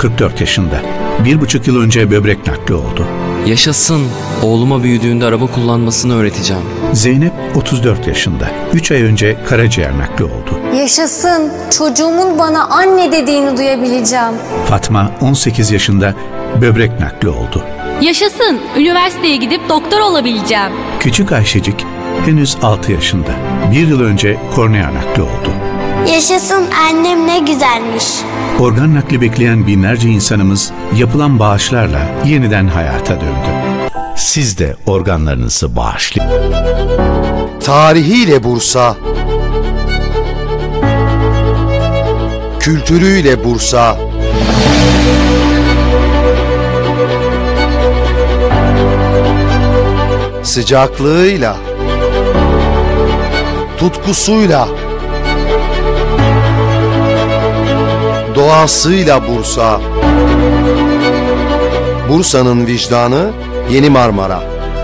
44 yaşında. 1,5 yıl önce böbrek nakli oldu. Yaşasın, oğluma büyüdüğünde araba kullanmasını öğreteceğim. Zeynep 34 yaşında. 3 ay önce karaciğer nakli oldu. Yaşasın, çocuğumun bana anne dediğini duyabileceğim. Fatma 18 yaşında böbrek nakli oldu. Yaşasın, üniversiteye gidip doktor olabileceğim. Küçük Ayşecik henüz 6 yaşında. 1 yıl önce kornea nakli oldu. Yaşasın, annem ne güzelmiş. Organ nakli bekleyen binlerce insanımız yapılan bağışlarla yeniden hayata döndü. Siz de organlarınızı bağışlayın. Tarihiyle Bursa, kültürüyle Bursa, sıcaklığıyla, tutkusuyla, doğasıyla Bursa. Bursa'nın vicdanı Yeni Marmara.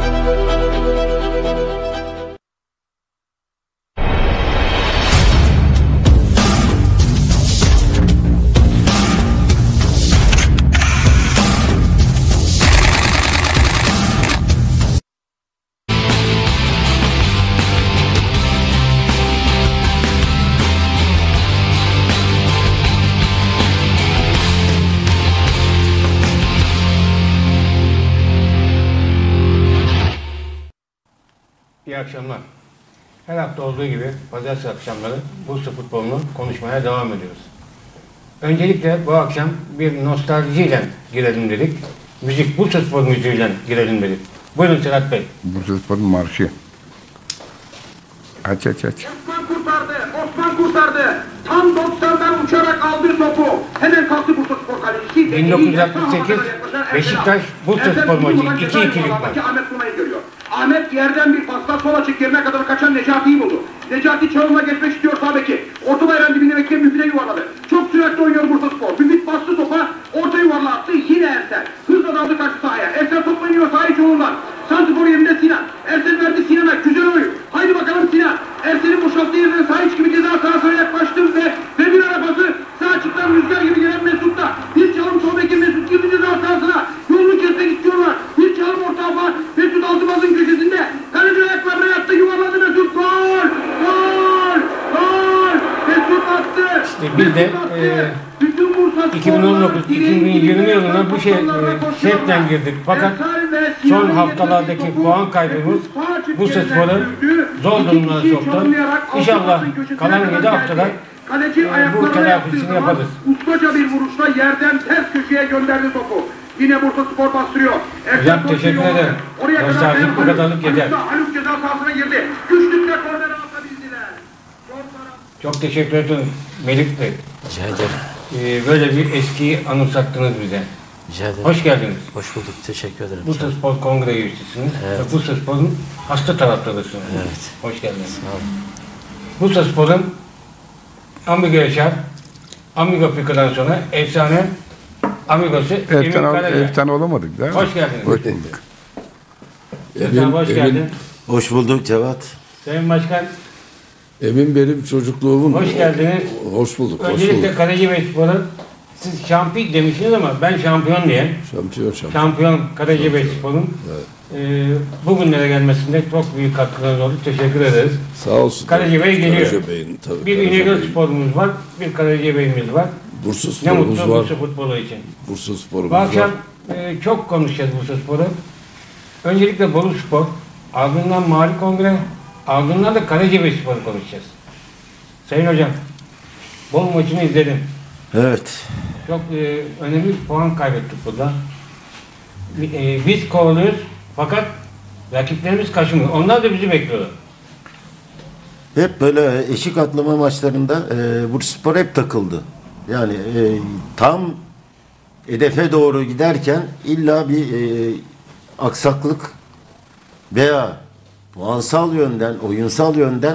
İyi akşamlar. Her hafta olduğu gibi pazartesi akşamları Bursa futbolunu konuşmaya devam ediyoruz. Öncelikle bu akşam bir nostaljiyle girelim dedik. Bursa Spor müziğiyle girelim dedik. Buyurun Serhat Bey. Bursa Spor'un marşı. Aç. Osman kurtardı. Tam 90'dan uçarak aldı topu. Hemen kalktı Bursa Spor kalecisi. 1968 Beşiktaş Bursa Spor maçı 2-2'lik maç. Ahmet Kunay'ı görüyor. Ahmet yerden bir pasla sol açık yerine kadar kaçan Necati'yi buldu. Necati çalımla geçmek istiyor sağ beki. Orta bayrağın dibinde bekleyip Müfit'e yuvarladı. Çok süratli oynuyor Bursa Spor. Müfit bastı topa, orta yuvarla attı. Yine Ersel. Hızla daldı karşı sahaya. Ersel topla iniyor saha içi onundan. Santrfor yerinde Sinan. Ersel verdi Sinan'a. Güzel oyun. Haydi bakalım Sinan. Ersel'in boşalttığı yerden saha içi gibi ceza sahasına yaklaştı ve bir arabası sağ açıktan rüzgar gibi gelen Mesut'ta. Bir çalım sol beki Mesut girdi ceza sahasına. Yolunu kesmek istiyorlar. Bir çalım orta hava. Mesut Altıbaz'ın köşesinde. Kaleci ayaklarına yattı, yuvarladı Mesut. Gol! Mesut attı. İşte biz de 2019-2020 yılına bu şeklen girdik. Fakat son haftalardaki puan kaybımız Bursa Spor'u zor durumlara soktu. İnşallah kalan 7 haftada bu telafisini yaparız. Ustaca bir vuruşla yerden ters köşeye gönderdi topu. Yine Bursa Spor bastırıyor. Hocam teşekkür ederim. Nostalji bu kadarlık yeter. Haluk ceza sahasına girdi. Güçlükle korner atabildiler. Çok teşekkür ederim Melik Bey. Rica ederim. Böyle bir eskiyi anımsattınız bize. Rica ederim. Hoş geldiniz. Hoş bulduk. Teşekkür ederim. Bursa Spor Kongre üyesisiniz. Evet. Ve Bursa Spor'un hasta taraftarısınız. Evet. Hoş geldiniz. Sağ olun. Bursa Spor'un Amigo Yaşar, Amigo Fikir'den sonra efsane Amigo'su Emin Karaca. Efsane olamadık değil mi? Hoş geldiniz. Hoş bulduk. Hoş geldin. Hoş bulduk Cevat. Sayın Başkan. Emin benim çocukluğumun. Hoş geldiniz. Hoş bulduk. Öncelikle Karacabey Spor'un siz şampiyon demişsiniz ama ben şampiyon diye. Şampiyon Karacabey Spor'un bugünlere gelmesinde çok büyük katkılarınız oldu. Teşekkür ederiz. Sağ olsun. Karacabey geliyor. Tabii, bir İnegöl sporumuz var, bir Karacabey'imiz var. Bursa sporumuz ne mutlu var. Bursa futbolu için. Bursa sporumuz Bu akşam var. Çok konuşacağız Bursa Spor'u. Öncelikle Bolu Spor, ardından Mavi Kongre, ardından da Karacabey Spor'u konuşacağız. Sayın Hocam, Bolu maçını izledim. Evet. Çok önemli bir puan kaybettik burada. Biz kovalıyoruz fakat rakiplerimiz kaçmıyor. Onlar da bizi bekliyorlar. Hep böyle eşik atlama maçlarında Bursa Spor hep takıldı. Yani tam hedefe doğru giderken illa bir aksaklık veya puansal yönden, oyunsal yönden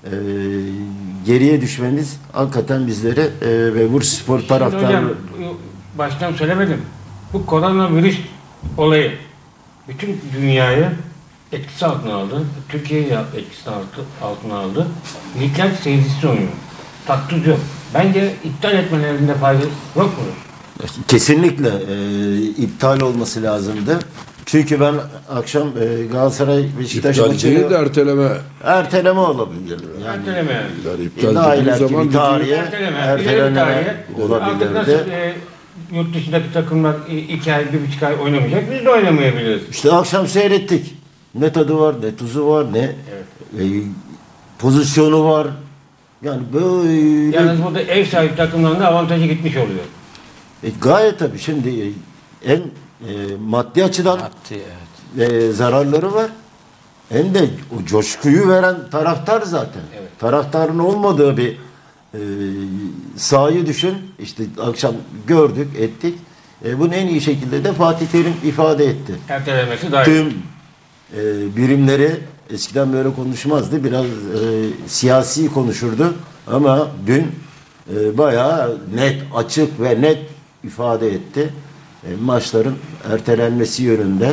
geriye düşmemiz hakikaten bizlere ve Bursa Spor taraftarı... Hocam, baştan söylemedim. Bu koronavirüs olayı bütün dünyayı etkisi altına aldı. Türkiye'yi etkisi altına aldı. Ligler seyircisiz oynuyor. Tatsız yok. Bence iptal etmelerinde fayda yok mu? Kesinlikle iptal olması lazımdı. Çünkü ben akşam Galatasaray Beşiktaş İptal değil de erteleme olabilir. Yani Erteleme. Yani iptal aileler dediği zaman gibi tarihe Erteleme olabilirdi. nasıl yurt dışındaki takımlar 2 ay, 1,5 ay oynamayacak, biz de oynamayabiliriz. İşte akşam seyrettik. Ne tadı var, ne tuzu var, ne pozisyonu var. Yani böyle... Yalnız burada ev sahibi takımlarında avantajı gitmiş oluyor. Gayet tabii. Şimdi en maddi açıdan zararları var. Hem de o coşkuyu veren taraftar zaten. Evet. Taraftarın olmadığı bir sahayı düşün. İşte akşam gördük, ettik. Bunu en iyi şekilde de Fatih Terim ifade etti. Ertelemesi daha Tüm birimleri eskiden böyle konuşmazdı. Biraz siyasi konuşurdu. Ama dün bayağı net, açık ve net ifade etti. Maçların ertelenmesi yönünde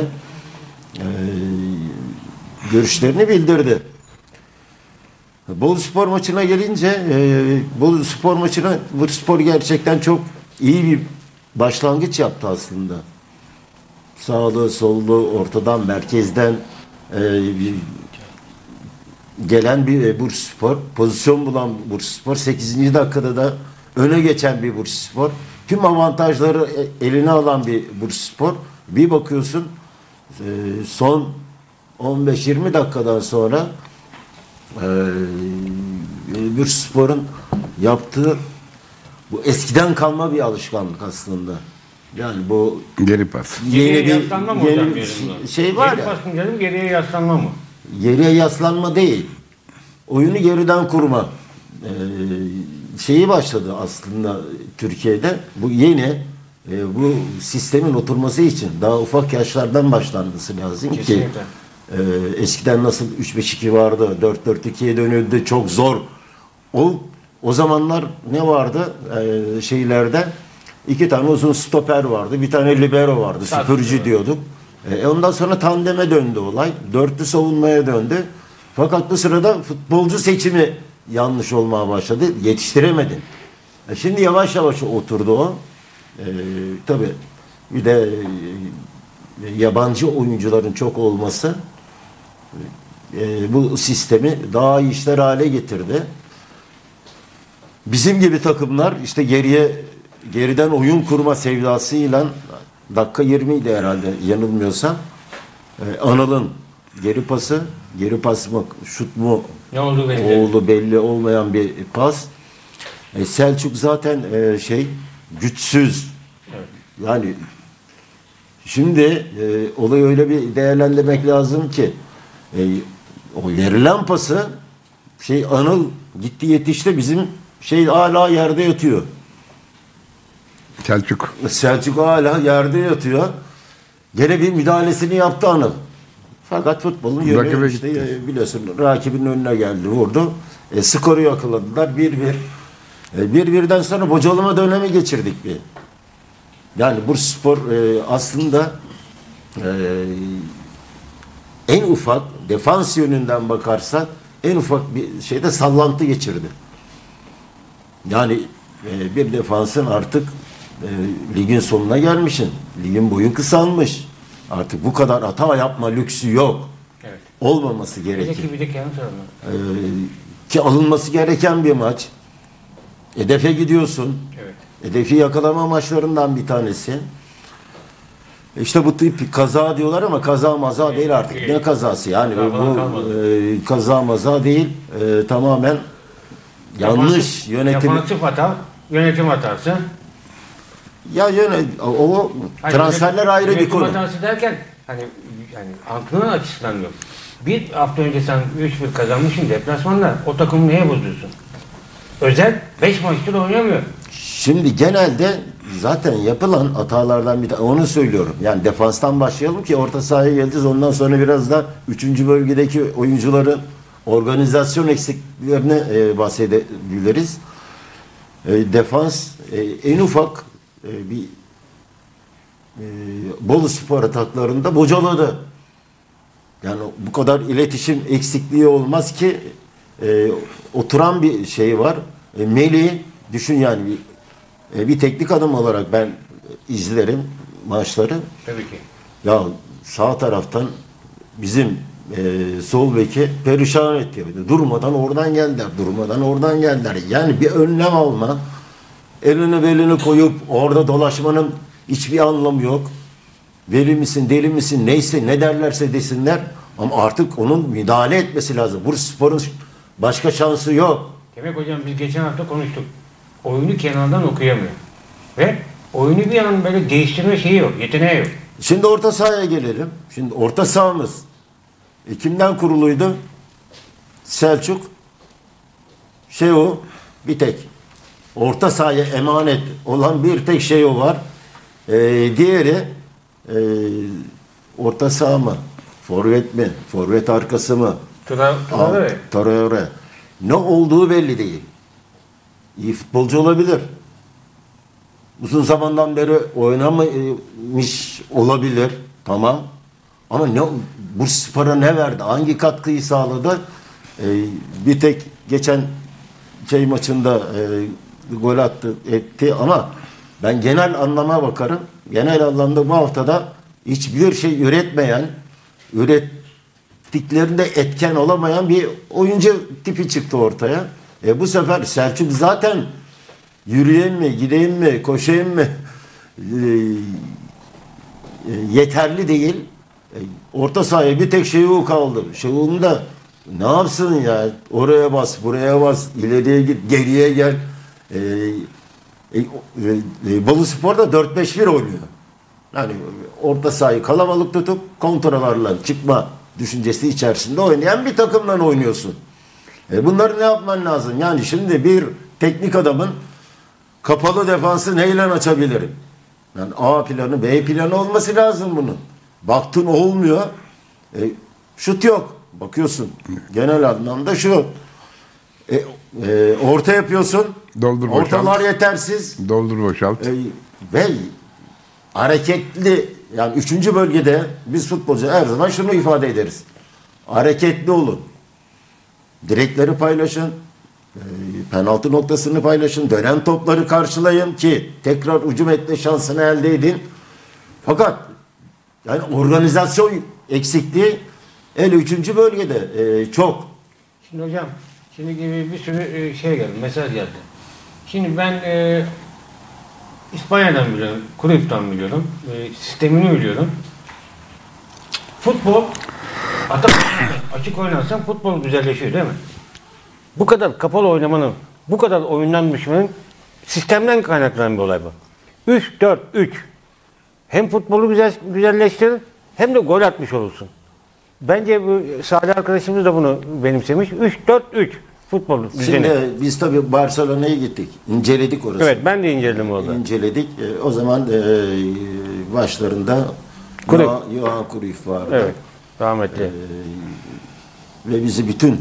görüşlerini bildirdi. Boluspor maçına gelince Boluspor maçına Bursaspor gerçekten çok iyi bir başlangıç yaptı aslında. Sağlı, sollu, ortadan, merkezden gelen bir Bursaspor, pozisyon bulan Bursaspor, 8. dakikada da öne geçen bir Bursaspor, tüm avantajları eline alan bir Bursaspor. Bir bakıyorsun son 15-20 dakikadan sonra Bursaspor'un yaptığı bu eskiden kalma bir alışkanlık aslında. Yani bu geri pas. Geriye yaslanma mı hocam? Şey var geri ya. Pasın canım, geriye yaslanma mı? Geriye yaslanma değil. Oyunu geriden kurma şeyi başladı aslında Türkiye'de. Bu yeni bu sistemin oturması için daha ufak yaşlardan başlanması lazım. Kesinlikle. Ki eskiden nasıl 3-5-2 vardı, 4-4-2'ye dönüldü, çok zor. O zamanlar ne vardı şeylerde? 2 tane uzun stoper vardı, bir tane libero vardı, süpürcü diyorduk. Ondan sonra tandeme döndü olay, dörtlü savunmaya döndü. Fakat bu sırada futbolcu seçimi yanlış olmaya başladı, yetiştiremedin. Şimdi yavaş yavaş oturdu o. Tabii bir de yabancı oyuncuların çok olması bu sistemi daha iyi işler hale getirdi. Bizim gibi takımlar işte geriden oyun kurma sevdasıyla dakika 20 idi herhalde yanılmıyorsam. Anıl'ın geri pas mı, şut mu oldu belli olmayan bir pas. Selçuk zaten güçsüz. Evet. Yani şimdi olayı öyle bir değerlendirmek lazım ki o verilen pası Anıl gitti yetişti, bizim hala yerde yatıyor. Selçuk hala yerde yatıyor. Gene bir müdahalesini yaptı Anıl. Fakat futbolun yönü biliyorsun rakibinin önüne geldi, vurdu. Skoru yakaladılar 1-1. 1-1'den sonra bocalama dönemi geçirdik bir. Yani Bursaspor aslında en ufak defans yönünden bakarsak en ufak bir şeyde sallantı geçirdi. Yani bir defansın artık ligin sonuna gelmişsin. Ligin boyu kısalmış. Artık bu kadar hata yapma lüksü yok. Evet. Olmaması gerekir. Ki alınması gereken bir maç. Hedefe gidiyorsun. Evet. Hedefi yakalama maçlarından bir tanesi. İşte bu tip kaza diyorlar ama kaza maza değil artık. Ne kazası? Yani bu kaza maza değil. Tamamen yanlış yönetim. Defansif hata, yönetim hatası. Ya o transferler ayrı bir konu. Yönetim hatası derken yani antrenör açısından yok. Bir hafta önce sen 3-1 kazanmışsın deplasmanda. O takımı neye bozuyorsun? Özel 5 maçtır oynamıyor. Şimdi genelde zaten yapılan hatalardan bir onu söylüyorum. Yani defanstan başlayalım ki orta sahaya geleceğiz. Ondan sonra biraz da 3. bölgedeki oyuncuların organizasyon eksikliklerini bahsedebiliriz. Defans en ufak bir Boluspor ataklarında bocaladı. Yani bu kadar iletişim eksikliği olmaz ki oturan bir şey var. Melih düşün yani bir teknik adam olarak ben izlerim maçları. Tabii ki. Ya sağ taraftan bizim sol beki perişan etti. Durmadan oradan geldiler. Durmadan oradan geldiler. Yani bir önlem alma. Elini belini koyup orada dolaşmanın hiçbir anlamı yok. Veli misin, deli misin, neyse ne derlerse desinler. Ama artık onun müdahale etmesi lazım. Bursaspor'un başka şansı yok. Demek hocam biz geçen hafta konuştuk. Oyunu kenardan okuyamıyor. Ve oyunu bir an böyle değiştirme şeyi yok, yeteneği yok. Şimdi orta sahaya gelelim. Şimdi orta sahamız kimden kuruluydu? Selçuk, bir tek. Orta sahaya emanet olan bir tek şey o var. Diğeri orta saha mı? Forvet mi? Forvet arkası mı? Traore. Ne olduğu belli değil. İyi futbolcu olabilir. Uzun zamandan beri oynamamış olabilir. Tamam. Ama Bursaspor'a ne verdi? Hangi katkıyı sağladı? Bir tek geçen maçında gol attı, etti ama ben genel anlama bakarım. Genel anlamda bu haftada hiçbir şey üretmeyen, ürettiklerinde etken olamayan bir oyuncu tipi çıktı ortaya. Bu sefer Selçuk zaten yürüyeyim mi, gideyim mi, koşayım mı yeterli değil. Orta sahaya bir tek Şehu kaldı. Şehu'nun da ne yapsın ya? Oraya bas, buraya bas, ileriye git, geriye gel. Boluspor'da 4-5-1 oynuyor. Yani orta sahayı kalabalık tutup kontralarla çıkma düşüncesi içerisinde oynayan bir takımla oynuyorsun. Bunları ne yapman lazım? Yani şimdi bir teknik adamın kapalı defansı neyle açabilirim? Yani A planı, B planı olması lazım bunun. Baktın olmuyor. Şut yok. Bakıyorsun. Genel anlamda şu. Orta yapıyorsun. Doldur boşalt. Ortalar yetersiz. Doldur boşalt. Ve hareketli, yani 3. bölgede biz futbolcu her zaman şunu ifade ederiz. Hareketli olun. Direkleri paylaşın. Penaltı noktasını paylaşın. Dönen topları karşılayın ki tekrar hücum etme şansını elde edin. Fakat yani organizasyon eksikliği 3. bölgede çok. Şimdi hocam, şimdi gibi bir sürü şey geldi, mesaj geldi. Şimdi ben İspanya'dan biliyorum, Cruyff'tan biliyorum, sistemini biliyorum. Futbol, açık oynarsan futbol güzelleşiyor değil mi? Bu kadar kapalı oynamanın, bu kadar oyundan düşmenin sistemden kaynaklanan bir olay bu. 3-4-3. Hem futbolu güzelleştirir hem de gol atmış olursun. Bence bu Salih arkadaşımız da bunu benimsemiş. 3-4-3 futbol düzeni. Şimdi biz tabii Barcelona'ya gittik. İnceledik orası. Evet, ben de inceledim orada. İnceledik. O zaman başlarında Johan Cruyff vardı. Evet, rahmetli. Ve bizi bütün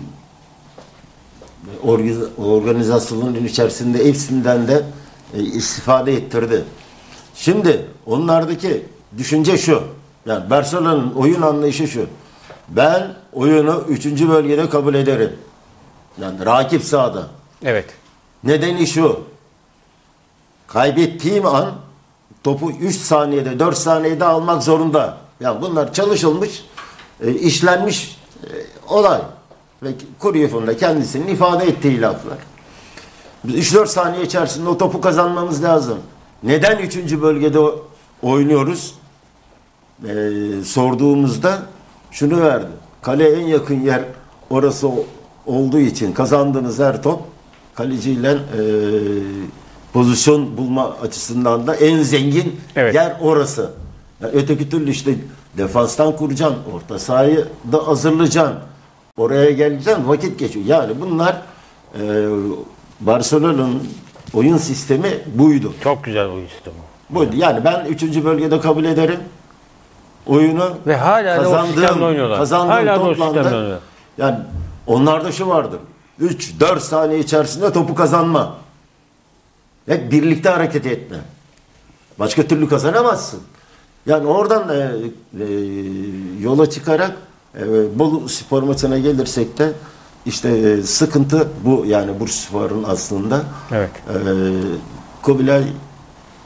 organizasyonun içerisinde hepsinden de istifade ettirdi. Şimdi onlardaki düşünce şu. Yani Barcelona'nın oyun anlayışı şu. Ben oyunu 3. bölgede kabul ederim. Yani rakip sahada. Evet. Nedeni şu. Kaybettiğim an topu 3 saniyede 4 saniyede almak zorunda. Yani bunlar çalışılmış, işlenmiş olay. Ve Cruyff'un da kendisinin ifade ettiği laflar. Biz 3-4 saniye içerisinde o topu kazanmamız lazım. Neden 3. bölgede oynuyoruz? Sorduğumuzda şunu verdi. Kaleye en yakın yer orası olduğu için kazandığınız her top kaleciyle pozisyon bulma açısından da en zengin yer orası. Yani öteki türlü işte defanstan kuracaksın, orta sahayı da hazırlayacaksın. Oraya geleceksin, vakit geçiyor. Yani bunlar Barcelona'nın oyun sistemi buydu. Çok güzel oyun sistemi. Buydu. Yani ben 3. bölgede kabul ederim. Oyunu ve hala kazandığım toplamda. Yani onlarda şu vardır. 3-4 saniye içerisinde topu kazanma. Hep birlikte hareket etme. Başka türlü kazanamazsın. Yani oradan yola çıkarak Boluspor maçına gelirsek de işte sıkıntı bu, yani Bursaspor'un aslında. Evet. Kubilay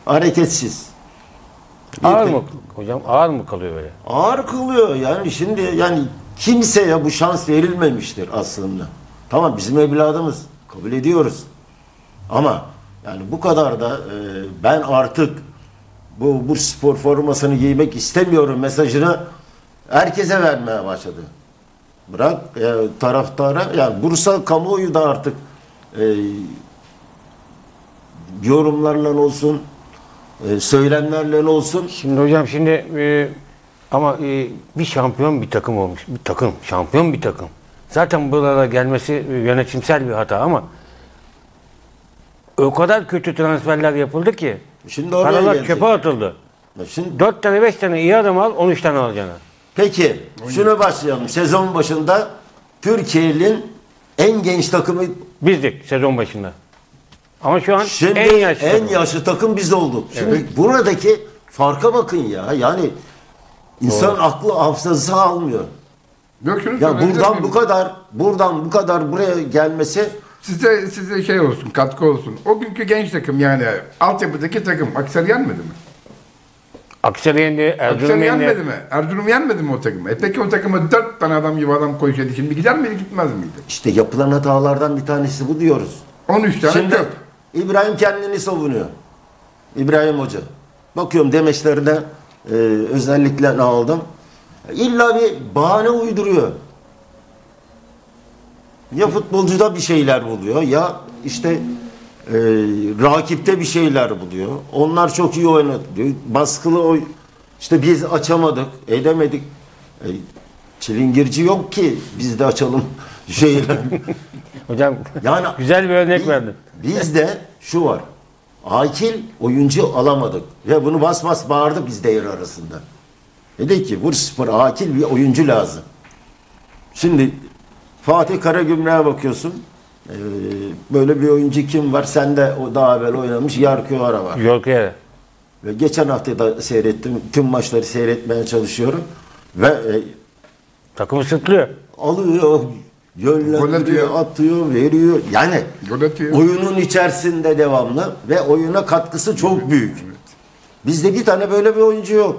hareketsiz. Ağır mı hocam? Ağır mı kalıyor böyle? Ağır kılıyor. Yani şimdi yani kimseye bu şans verilmemiştir aslında. Tamam, bizim evladımız. Kabul ediyoruz. Ama yani bu kadar da ben artık bu spor formasını giymek istemiyorum mesajını herkese vermeye başladı. Bırak taraftara, yani Bursa kamuoyu da artık yorumlarla olsun, söylemlerle olsun. Şimdi hocam ama bir şampiyon bir takım olmuş. Bir takım, şampiyon bir takım. Zaten buralara gelmesi yönetimsel bir hata ama o kadar kötü transferler yapıldı ki şimdi paralar çöpe atıldı. Şimdi 4 tane 5 tane iyi adam al, 13 tane alacaksın. Peki şunu başlayalım. Sezon başında Türkiye'nin en genç takımı bizdik sezon başında. Ama şu an şimdi en yaşlı takım biz olduk. Şimdi buradaki farka bakın ya. Yani insan aklı hafızası almıyor. Ya buradan bu kadar buraya gelmesi size şey olsun, katkı olsun. O günkü genç takım, yani altyapıdaki takım Akhisar'ı yenmedi mi? Akhisar'ı yendi, Erzurum yenmedi mi? Erzurum yenmedi mi o takımı? Peki o takıma 4 tane adam gibi adam koysaydı şimdi gider miydi, gitmez miydi? İşte yapılan hatalardan bir tanesi bu diyoruz. 13 tane şimdi çöp. İbrahim kendini savunuyor. İbrahim Hoca. Bakıyorum demeçlerine özellikle aldım. İlla bir bahane uyduruyor. Ya futbolcuda bir şeyler buluyor ya işte rakipte bir şeyler buluyor. Onlar çok iyi oynadı diyor. Baskılı işte biz açamadık, edemedik. Çilingirci yok ki biz de açalım şeyler. Hocam yani güzel bir örnek verdin. Bizde şu var. Akil oyuncu alamadık. Ve bunu bas bas bağırdı biz devre arasında. Dedi ki Bursaspor akil bir oyuncu lazım. Şimdi Fatih Karagümrük'e bakıyorsun. Böyle bir oyuncu kim var? Sen de o daha evvel oynamış Yarkıyoğara var. Yarkıyoğara. Ve geçen hafta da seyrettim. Tüm maçları seyretmeye çalışıyorum. Ve takımı sırtlıyor. Alıyor, yönlendiriyor, atıyor, veriyor. Yani oyunun içerisinde devamlı ve oyuna katkısı çok büyük. Evet. Bizde bir tane böyle bir oyuncu yok.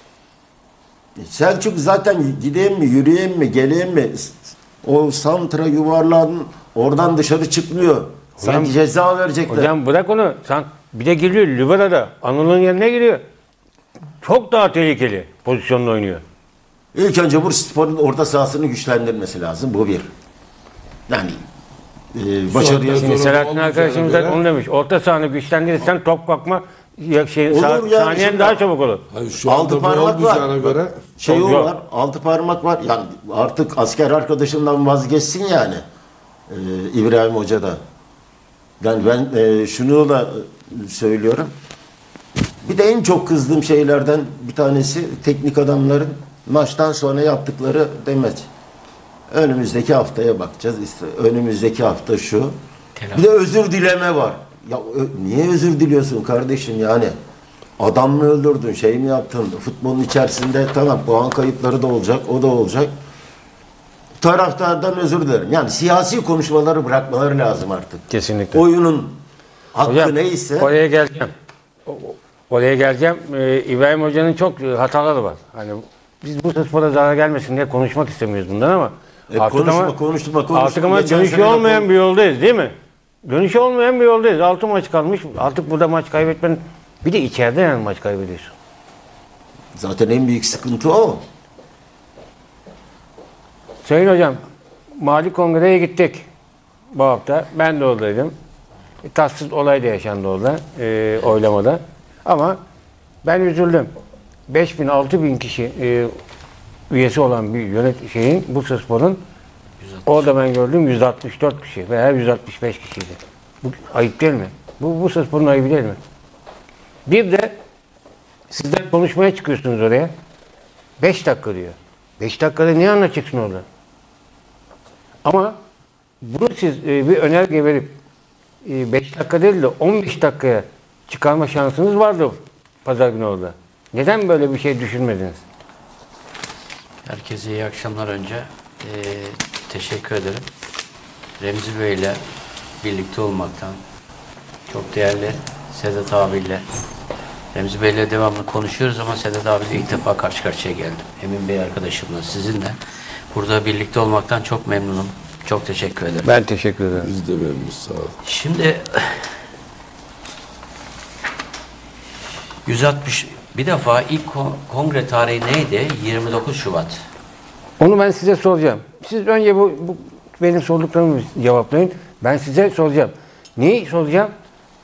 Selçuk zaten gideyim mi, yürüyeyim mi, geleyim mi? O santra yuvarlan oradan dışarı çıkmıyor. Sanki ceza verecekler. Hocam bırak onu. Sen bir de geliyor Libera'da. Anıl'ın yerine giriyor. Çok daha tehlikeli pozisyonda oynuyor. İlk önce Bursaspor'un orta sahasını güçlendirmesi lazım. Bu bir. Yani başarıya... Selahattin arkadaşımız da onu demiş. Orta sahanı güçlendirirsen top kalkma saniyen daha çabuk olur. Altı parmak var. Göre, var. Altı parmak var. Yani artık asker arkadaşından vazgeçsin yani. İbrahim Hoca da. Yani ben şunu da söylüyorum. Bir de en çok kızdığım şeylerden bir tanesi teknik adamların maçtan sonra yaptıkları demeç. Önümüzdeki haftaya bakacağız. İşte önümüzdeki hafta şu. Bir de özür dileme var. Ya niye özür diliyorsun kardeşim yani? Adam mı öldürdün, şey mi yaptın? Futbolun içerisinde tamam puan kayıpları da olacak, o da olacak. Taraftardan özür dilerim. Yani siyasi konuşmaları bırakmaları lazım artık. Kesinlikle. Oyunun hakkı hocam, neyse. Oraya geleceğim. Oraya geleceğim. İbrahim Hoca'nın çok hataları var. Hani biz bu spora zarar gelmesin diye konuşmak istemiyoruz bundan ama artık ama dönüşü olmayan bir yoldayız değil mi? Dönüşü olmayan bir yoldayız. 6 maç kalmış. Artık burada maç kaybetmenin bir de içeride yani maç kaybediyorsun. Zaten en büyük sıkıntı o. Sayın hocam, Mali Kongre'ye gittik bu hafta. Ben de oradaydım. Tatsız olay da yaşandı orada, oylamada. Ama ben üzüldüm. 5.000-6.000 kişi üyesi olan bir Bursaspor'un orada ben gördüğüm 164 kişi veya 165 kişiydi. Bu ayıp değil mi? Bu Bursaspor'un ayıbı değil mi? Bir de sizler konuşmaya çıkıyorsunuz oraya. 5 dakika diyor. 5 dakikada niye anlatacaksın orada? Ama bunu siz bir önerge verip 5 dakika değil de 15 dakikaya çıkarma şansınız vardı pazar günü orada. Neden böyle bir şey düşünmediniz? Herkese iyi akşamlar önce. Teşekkür ederim. Remzi Bey ile birlikte olmaktan, çok değerli Sedat abiyle Remzi Bey'le devamlı konuşuyoruz ama Sedat abiyle ilk defa karşı karşıya geldim. Emin Bey arkadaşımla, sizinle. Burada birlikte olmaktan çok memnunum. Çok teşekkür ederim. Ben teşekkür ederim. Biz de memnunuz, sağ olun. Şimdi 160 bir defa ilk kongre tarihi neydi? 29 Şubat. Onu ben size soracağım. Siz önce bu benim sorduklarımı cevaplayın. Ben size soracağım. Neyi soracağım?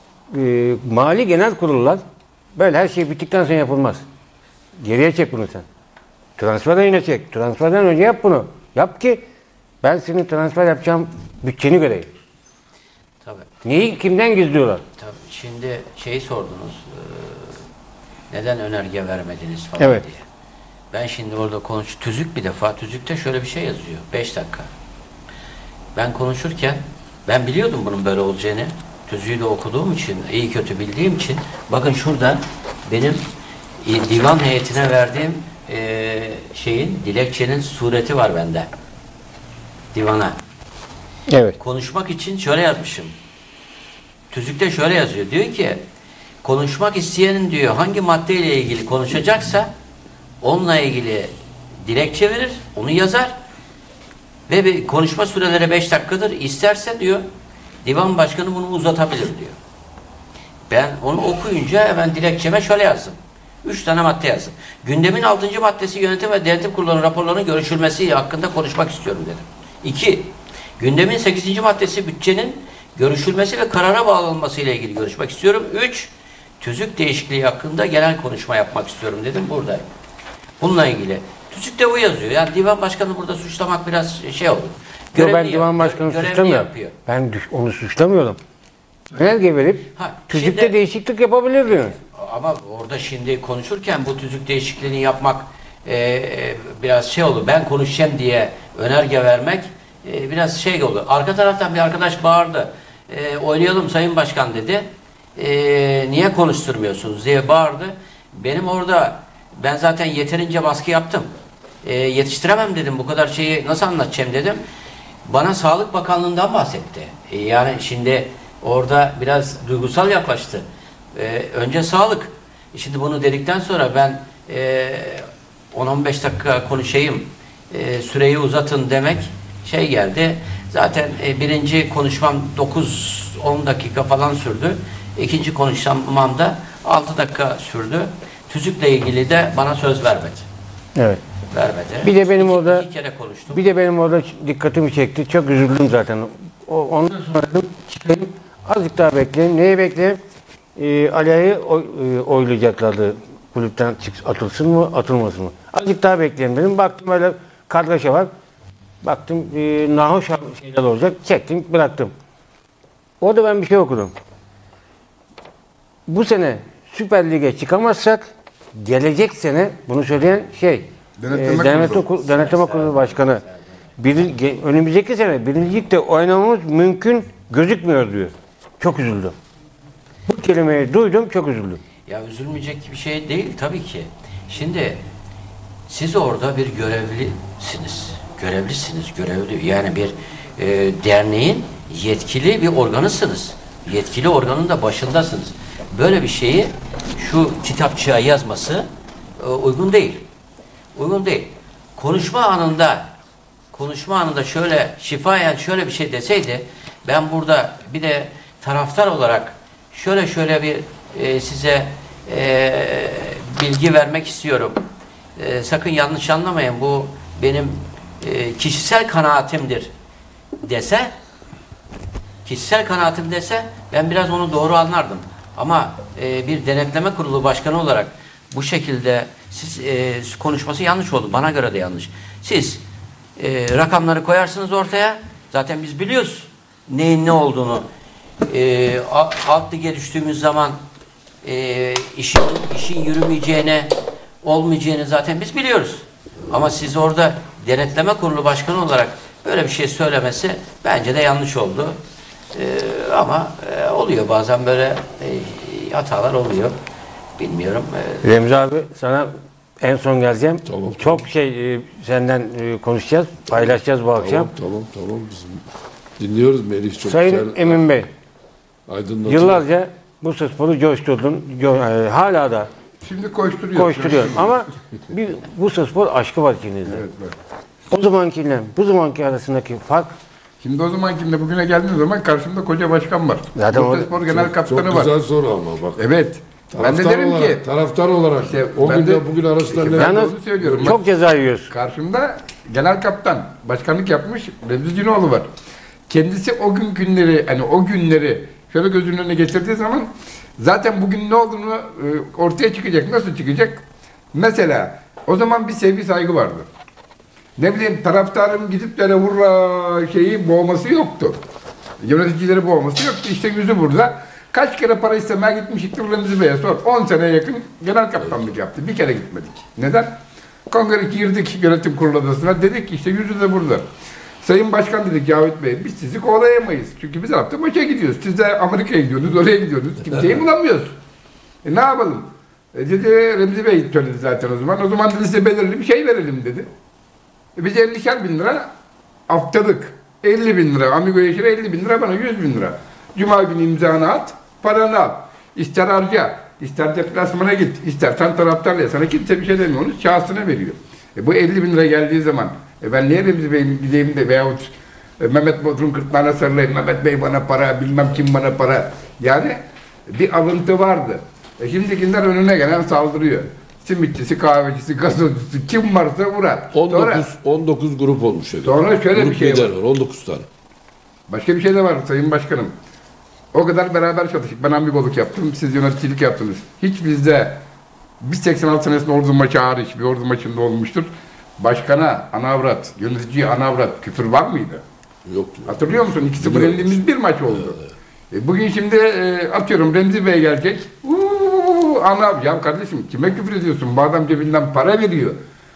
Mali genel kurullar böyle her şey bittikten sonra yapılmaz. Geriye çek bunu sen. Transferden yine çek. Transferden önce yap bunu. Yap ki ben senin transfer yapacağım bütçeni göreyim. Tabii. Neyi kimden gizliyorlar? Tabii. Şimdi şeyi sordunuz. Neden önerge vermediniz falan evet. diye. Ben şimdi orada tüzük bir defa. Tüzükte şöyle bir şey yazıyor. 5 dakika. Ben konuşurken ben biliyordum bunun böyle olacağını. Tüzüğü de okuduğum için, iyi kötü bildiğim için bakın şurada benim divan heyetine verdiğim dilekçenin sureti var bende. Divana. Evet. Konuşmak için şöyle yazmışım. Tüzükte şöyle yazıyor. Diyor ki konuşmak isteyenin diyor hangi maddeyle ilgili konuşacaksa onunla ilgili dilekçe verir, onu yazar ve bir konuşma süreleri 5 dakikadır. İsterse diyor divan başkanı bunu uzatabilir diyor. Ben onu okuyunca hemen dilekçeme şöyle yazdım. 3 tane madde yazdım. Gündemin 6. maddesi yönetim ve denetim kurullarının raporlarının görüşülmesi hakkında konuşmak istiyorum dedim. 2. Gündemin 8. maddesi bütçenin görüşülmesi ve karara bağlanması ile ilgili görüşmek istiyorum. 3. Tüzük değişikliği hakkında genel konuşma yapmak istiyorum dedim. Buradayım. Bununla ilgili. Tüzükte bu yazıyor. Yani divan başkanı burada suçlamak biraz şey olur. Yo, ben divan başkanı suçlamıyorum. Ben onu suçlamıyorum. Önerge verip tüzükte şimdi, değişiklik yapabilir diyor. Ama orada şimdi konuşurken bu tüzük değişikliğini yapmak biraz şey olur. Ben konuşacağım diye önerge vermek biraz şey olur. Arka taraftan bir arkadaş bağırdı. Oynayalım Sayın Başkan dedi. Niye konuşturmuyorsunuz diye bağırdı. Benim orada ben zaten yeterince baskı yaptım. Yetiştiremem dedim. Bu kadar şeyi nasıl anlatacağım dedim. Bana Sağlık Bakanlığı'ndan bahsetti. Yani şimdi orada biraz duygusal yaklaştı. Önce sağlık. Şimdi bunu dedikten sonra ben 10-15 dakika konuşayım, süreyi uzatın demek şey geldi. Zaten birinci konuşmam 9-10 dakika falan sürdü. İkinci konuşmam da 6 dakika sürdü. Tüzükle ilgili de bana söz vermedi. Evet. Vermedi. Bir de benim orada iki kere konuştum. Bir de benim orada dikkatimi çekti. Çok üzüldüm zaten. Ondan sonra çıkayım. Azıcık daha bekleyeyim. Neyi bekleyeyim? Ali'yi oylayacaklardı. Kulüpten atılsın mı, atılmasın mı? Azıcık daha bekleyelim dedim. Baktım öyle kargaşa var. Baktım nahoş şeyler olacak. Çektim, bıraktım. Orada ben bir şey okudum. Bu sene Süper Lig'e çıkamazsak gelecek sene bunu söyleyen Denetleme Kurulu Başkanı önümüzdeki sene birincilikte oynamamız mümkün gözükmüyor diyor. Çok üzüldüm. Bu kelimeyi duydum, çok üzüldüm. Ya üzülmeyecek bir şey değil tabii ki. Şimdi siz orada bir görevlisiniz. Görevli. Yani bir derneğin yetkili bir organısınız. Yetkili organın da başındasınız. Böyle bir şeyi şu kitapçığa yazması uygun değil. Uygun değil. Konuşma anında şöyle şifayen şöyle bir şey deseydi ben burada bir de taraftar olarak şöyle bir size bilgi vermek istiyorum. Sakın yanlış anlamayın. Bu benim kişisel kanaatimdir dese ben biraz onu doğru anlardım. Ama bir denetleme kurulu başkanı olarak bu şekilde siz konuşması yanlış oldu. Bana göre de yanlış. Siz rakamları koyarsınız ortaya. Zaten biz biliyoruz neyin ne olduğunu. Alt lige düştüğümüz zaman işin yürümeyeceğine, olmayacağını zaten biz biliyoruz. Ama siz orada denetleme kurulu başkanı olarak böyle bir şey söylemesi bence de yanlış oldu. Ama oluyor bazen böyle hatalar oluyor. Bilmiyorum. Remzi abi sana en son geleceğim. Tamam. Çok senden konuşacağız, paylaşacağız bu akşam. Tamam. Bizim dinliyoruz Melih çok Sayın güzel. Emin Bey, Aydınlatıcı. yıllarca Bursaspor'u coşturdun. Hala da Şimdi koşturuyor. Ama bir Bursaspor aşkı var içinizde. Evet, evet. O zamankiyle bu zamanki arasındaki fark. Şimdi o zamankiyle bugüne geldiğim zaman karşımda koca başkan var. Zaten Bursaspor genel kaptanı Çok var. güzel soru ama bak. Evet. Ben de derim ki taraftar olarak işte o ben günle bugün arasında ne? ben de onu söylüyorum. Çok ceza yiyoruz. Karşımda genel kaptan, başkanlık yapmış Remzi Cinoğlu var. Kendisi o günleri şöyle gözünün önüne getirdiği zaman zaten bugün ne olduğunu ortaya çıkacak. Nasıl çıkacak? Mesela o zaman bir sevgi saygı vardı. Ne bileyim taraftarın gidip de vurra boğması yoktu. Yöneticileri boğması yoktu. İşte yüzü burada. Kaç kere para istemeye gitmiştik Remzi Bey'e sor. 10 seneye yakın genel kaptanlık yaptı. Bir kere gitmedik. Neden? Kongre girdik yönetim kurulu odasına. Dedik ki işte yüzü de burada. Sayın Başkan dedik Cavit Bey biz sizi kovalayamayız. Çünkü biz hafta maça gidiyoruz. Siz de Amerika'ya gidiyorsunuz, oraya gidiyorsunuz. Kimseyi bulamıyoruz. Ne yapalım? Dedi Remzi Bey söyledi zaten o zaman. O zaman dedi size belirli bir şey verelim dedi. Biz 50'şer bin lira haftalık. 50 bin lira. Amigo Yeşil'e 50 bin lira bana 100 bin lira. Cuma günü imzanı at, paranı al. İster harca, ister deplasmana git, istersen taraftarla. Sana kimse bir şey demiyor. Onu şahsına veriyor. Bu 50 bin lira geldiği zaman ben niye Remzi Bey'in gideyim de veyahut Mehmet Bodrum Kırtlağı'na sarılayım, Mehmet Bey bana para, bilmem kim bana para. Yani bir alıntı vardı. Şimdikiler önüne gelen saldırıyor. Simitçisi, kahvecisi, gazozcusu kim varsa vurar. 19 grup olmuş. Sonra şöyle grup bir şey var. 19 tane. Başka bir şey de var Sayın Başkanım. O kadar beraber çalıştık. Ben amigoluk yaptım, siz yöneticilik yaptınız. Hiç bizde, biz 86 senesinde ordu maçı hariç, bir ordu maçında olmuştur. Başkana, anavrat, yöneticiye anavrat küfür var mıydı? Yoktu. Hatırlıyor musun? 2-0 yendiğimiz bir maç oldu. Bugün şimdi atıyorum Remzi Bey gelecek. Ya kardeşim kime küfür ediyorsun? Bu adam cebinden para veriyor.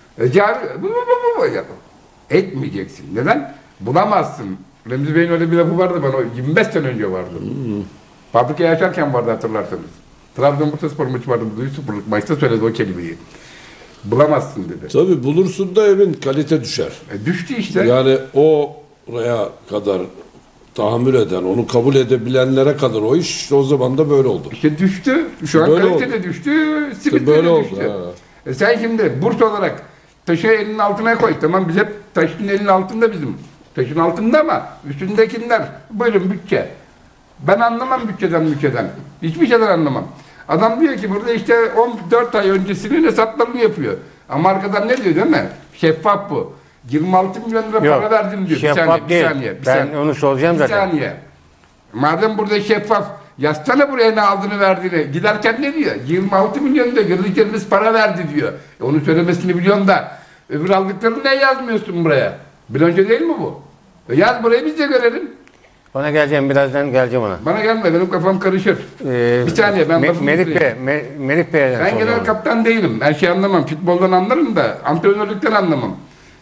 Etmeyeceksin. Neden? Bulamazsın. Remzi Bey'in öyle bir lafı vardı bana 25 sene önce vardı. Fabrikaya yaşarken vardı hatırlarsanız. Trabzon Bursaspor maçı vardı. 1-0'lık maçta söyledi o kelimeyi. Bulamazsın dedi. Tabii bulursun da evin kalite düşer. Düştü işte. Yani oraya kadar tahammül eden, onu kabul edebilenlere kadar o iş işte o zaman da böyle oldu. İşte düştü. Şu an böyle kalite oldu. de düştü. Simit böyle de oldu. düştü. Sen şimdi Bursa olarak taşı elinin altına koy. Tamam biz hep taşın elinin altında bizim. Taşın altında ama üstündekiler buyurun bütçe. Ben anlamam bütçeden. Hiçbir şeyden anlamam. Adam diyor ki burada işte 14 ay öncesinin hesaplarını yapıyor. Ama arkadan ne diyor değil mi? Şeffaf bu. 26 milyon lira para verdim diyor. Şeffaf Bir saniye. Ben onu soracağım zaten. Bir saniye. Madem burada şeffaf, yazsana buraya ne aldığını verdiğini. Giderken ne diyor? 26 milyon diyor. Girdiklerimiz para verdi diyor. Onu söylemesini biliyorsun da öbür aldıklarını ne yazmıyorsun buraya? Bir önce değil mi bu? Yaz burayı biz de görelim. Bana birazdan geleceğim ona. Bana gelme benim kafam karışır. Bir saniye ben Melih Bey'den ben genel kaptan değilim. Ben anlamam. Futboldan anlarım da antrenörlükten anlamam.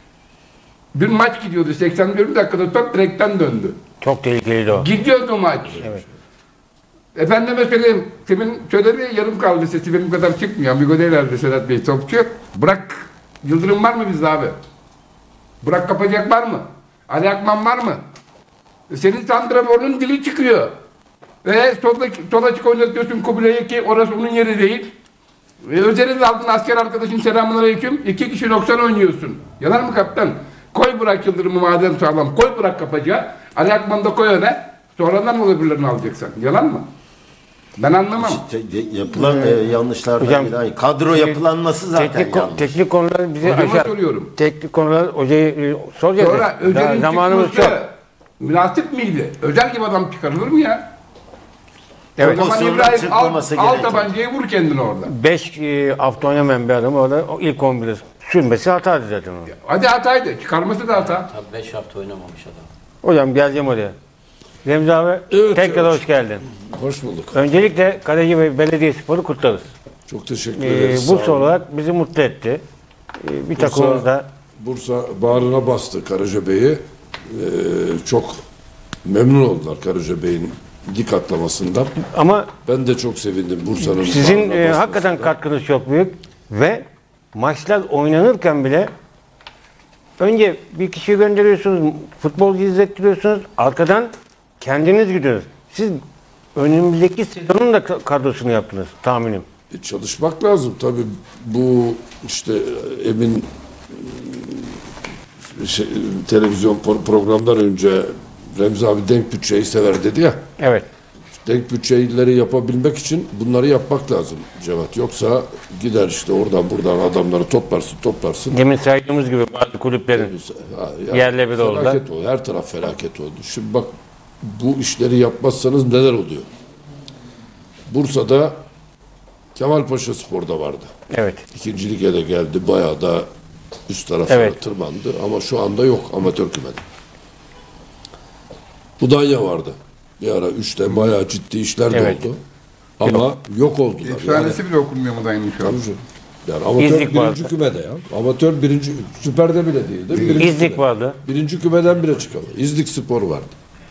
Bir maç gidiyordu 81 dakikada top direkten döndü. Çok tehlikeliydi o. Gidiyordu maç. Evet. Efendime söyleyeyim, kimin söylediği yarım kaldı sesi benim kadar çıkmıyor. Amigo değil herhalde Sedat Bey topçu. Burak Yıldırım var mı bizde abi? Burak Kapacak var mı? Ali Akman var mı? Senin santraforunun dili çıkıyor. Ve sol açık oynatıyorsun Kubilay'ı ki orası onun yeri değil. Özel'in aldın asker arkadaşın selamünaleyküm. 2 kişi 90 oynuyorsun. Yalan mı kaptan? Koy Burak Yıldırım'ı madem sağlam. Koy Burak Kapacak'ı. Ali Akman'ı da koy öne. Sonradan mı öbürlerini alacaksan? Yalan mı? Ben anlamam. Yapılan yanlışlardan biri. Yani kadro yapılanması zaten yanlış. Teknik konular bize aşağı. Soruyorum. Teknik konular hocayı soracağız. Sonra Özel'in çıkması münasip miydi? Özel gibi adam çıkarılır mı ya? Evet. O zaman İbrahim al tabancayı vur kendini orada. 5 hafta oynamayan bir adam orada ilk 11'e sürmesi hataydı zaten o. Hadi hataydı. Çıkarması da hata. Tabii 5 hafta oynamamış adam. Hocam geleceğim oraya. Remzi abi tekrar hoş geldin. Hoş bulduk. Öncelikle Kaleci ve Belediyespor'u kutlarız. Çok teşekkür ederiz. Bursa olarak bizi mutlu etti. Bir takımımızda. Bursa bağrına bastı Karacabey'i. Çok memnun oldular Karacabey'in lig atlamasından. Ama ben de çok sevindim Bursa'nın. Sizin hakikaten katkınız çok büyük ve maçlar oynanırken bile önce bir kişi gönderiyorsunuz, futbolcu izlettiriyorsunuz, arkadan kendiniz gidiyorsunuz. Siz önümüzdeki sezonun da kadrosunu yaptınız tahminim. Çalışmak lazım tabii. Bu işte Emin televizyon programdan önce Remzi abi denk bütçeyi sever dedi ya. Evet. Denk bütçeleri yapabilmek için bunları yapmak lazım Cevat. Yoksa gider işte oradan buradan adamları toplarsın. Demin saydığımız gibi bazı kulüplerin yerle bir oldu. Felaket oldu. Her taraf felaket oldu. Şimdi bak bu işleri yapmazsanız neler oluyor? Bursa'da Kemalpaşa Spor'da vardı. Evet. İkinci lige de geldi. Bayağı da üst taraflara tırmandı. Ama şu anda yok amatör kümede. Budanya vardı. Bir ara 3'te bayağı ciddi işler de oldu. Ama yok oldular. Efsanesi bile okunmuyor mu dayının şu an? Yani amatör birinci kümede ya. Amatör birinci, süperde bile değildi. İznik vardı. Birinci kümeden bile çıkamadı. İznik Spor vardı.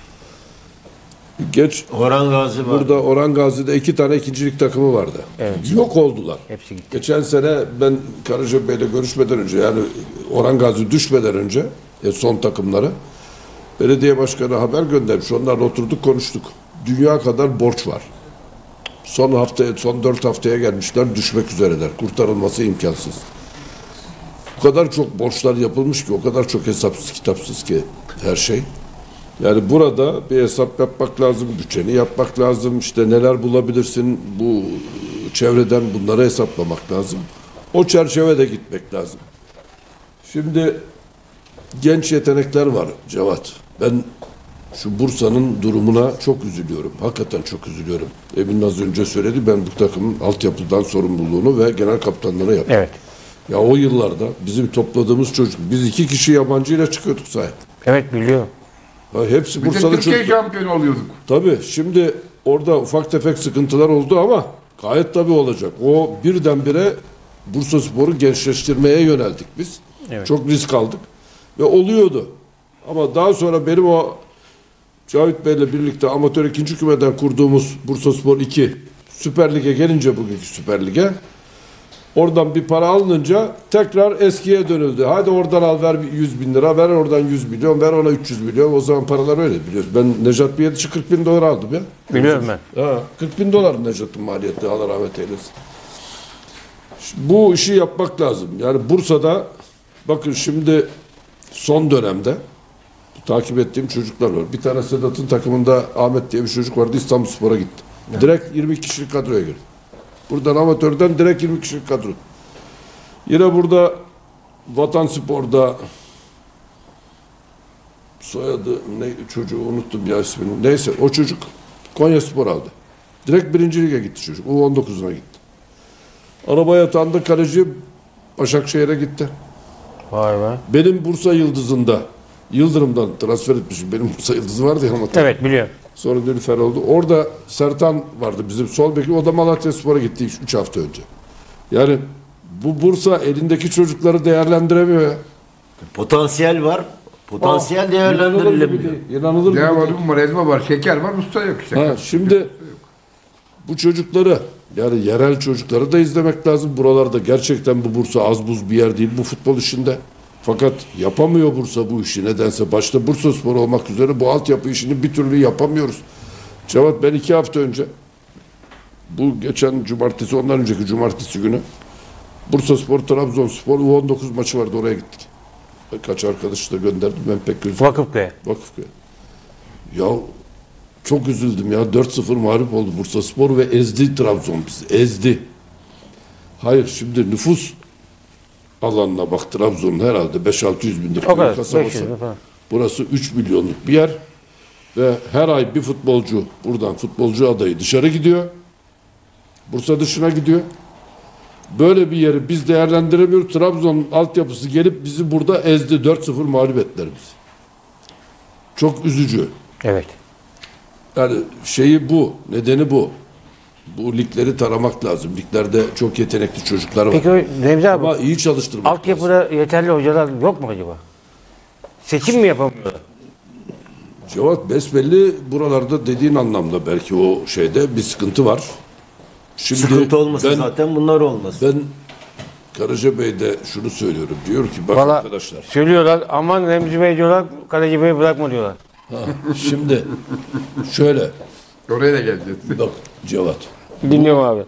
Geç Orhan Gazi vardı. Burada Orhan Gazi'de 2 tane ikincilik takımı vardı. Evet. Yok oldular. Hepsi gitti. Geçen sene ben Karacabey'le görüşmeden önce yani Orhan Gazi düşmeden önce son takımları belediye başkanı haber göndermiş. Onlarla oturduk konuştuk. Dünya kadar borç var. Son 4 haftaya gelmişler düşmek üzereler. Kurtarılması imkansız. O kadar çok borçlar yapılmış ki o kadar çok hesapsız kitapsız ki her şey. Yani burada bir hesap yapmak lazım, bütçeni yapmak lazım. İşte neler bulabilirsin bu çevreden bunları hesaplamak lazım. O çerçevede gitmek lazım. Şimdi genç yetenekler var Cevat. Ben şu Bursa'nın durumuna çok üzülüyorum. Hakikaten çok üzülüyorum. Emin az önce söyledi ben bu takımın altyapıdan sorumluluğunu ve genel kaptanlığını yaptım. Evet. Ya o yıllarda bizim topladığımız çocuk, biz 2 kişi yabancıyla çıkıyorduk sahaya. Evet biliyorum. Hepsi Bütün Bursa'da Türkiye çocuklar. şampiyonu oluyorduk. Tabii şimdi orada ufak tefek sıkıntılar oldu ama gayet tabii olacak. O birdenbire Bursaspor'u gençleştirmeye yöneldik biz. Evet. Çok risk aldık ve oluyordu. Ama daha sonra benim o Cavit Bey'le birlikte amatör 2. kümeden kurduğumuz Bursaspor 2 Süper Lig'e gelince bugünkü Süper Lig'e oradan bir para alınınca tekrar eskiye dönüldü. Hadi oradan al ver 100 bin lira, ver oradan 100 milyon, ver ona 300 milyon. O zaman paralar öyle biliyorsun. Ben Nejat Biyediç'i 40 bin dolar aldım ya. Biliyorum ben. Ha, 40 bin dolar Nejat'ın maliyeti. Allah rahmet eylesin. Bu işi yapmak lazım. Yani Bursa'da bakın şimdi son dönemde takip ettiğim çocuklar var. Bir tane Sedat'ın takımında Ahmet diye bir çocuk vardı. İstanbulspor'a gitti. Evet. Direkt 20 kişilik kadroya girdi. Buradan amatörden direkt 20 kişilik kadro. Yine burada Vatanspor'da soyadı ne çocuğu unuttum ya ismini. Neyse o çocuk Konyaspor aldı. Direkt 1. Lig'e gitti çocuk. U19'una gitti. Arabaya tanıdı kaleci Başakşehir'e gitti. Vay be. Benim Bursa Yıldızı'nda Yıldırım'dan transfer etmişim. Benim Bursa Yıldızı vardı ya amatör. Evet biliyorum. Sonra Nilüfer oldu. Orada Sertan vardı bizim sol beki. O da Malatyaspor'a gitti 3 hafta önce. Yani bu Bursa elindeki çocukları değerlendiremiyor ya. Potansiyel var. Potansiyel değerlendirilemiyor. İnanılır gibi. Ne var, var, elma var, şeker var, usta yok işte. Ha, şimdi bu çocukları yani yerel çocukları da izlemek lazım. Buralarda gerçekten bu Bursa az buz bir yer değil bu futbol işinde. Fakat yapamıyor Bursa bu işi nedense. Başta Bursaspor olmak üzere bu altyapı işini bir türlü yapamıyoruz. Cevat ben 2 hafta önce bu geçen cumartesi ondan önceki cumartesi günü Bursaspor Trabzonspor U19 maçı vardı oraya gittik. Kaç arkadaşı da gönderdim ben pek gözüm. Vakıfköy. Vakıfköy. Ya çok üzüldüm ya 4-0 mağlup oldu Bursaspor ve ezdi Trabzon bizi. Ezdi. Hayır şimdi nüfus alanına bak Trabzon'un herhalde 5-600 binlik bir kasabası. Burası 3 milyonluk bir yer ve her ay bir futbolcu buradan futbolcu adayı dışarı gidiyor. Bursa dışına gidiyor. Böyle bir yeri biz değerlendiremiyoruz. Trabzon altyapısı gelip bizi burada ezdi. 4-0 mağlup ettiler bizi. Çok üzücü. Evet. Yani şeyi bu. Nedeni bu. Bu ligleri taramak lazım. Liglerde çok yetenekli çocuklar var. Peki Remzi abi, ama iyi çalıştırmak altyapıda lazım. yeterli hocalar yok mu acaba? Seçim mi yapamıyorlar? Cevat besbelli buralarda dediğin anlamda belki o şeyde bir sıkıntı var. Şimdi sıkıntı olmasa zaten bunlar olmaz. Ben Karacabey'de şunu söylüyorum. Diyor ki bak vallahi arkadaşlar. Söylüyorlar aman Remzi Bey diyorlar Karacabey'i bırakma diyorlar. Ha, şimdi şöyle Oraya da geleceğiz. Bak Cevat. Dinliyorum abi.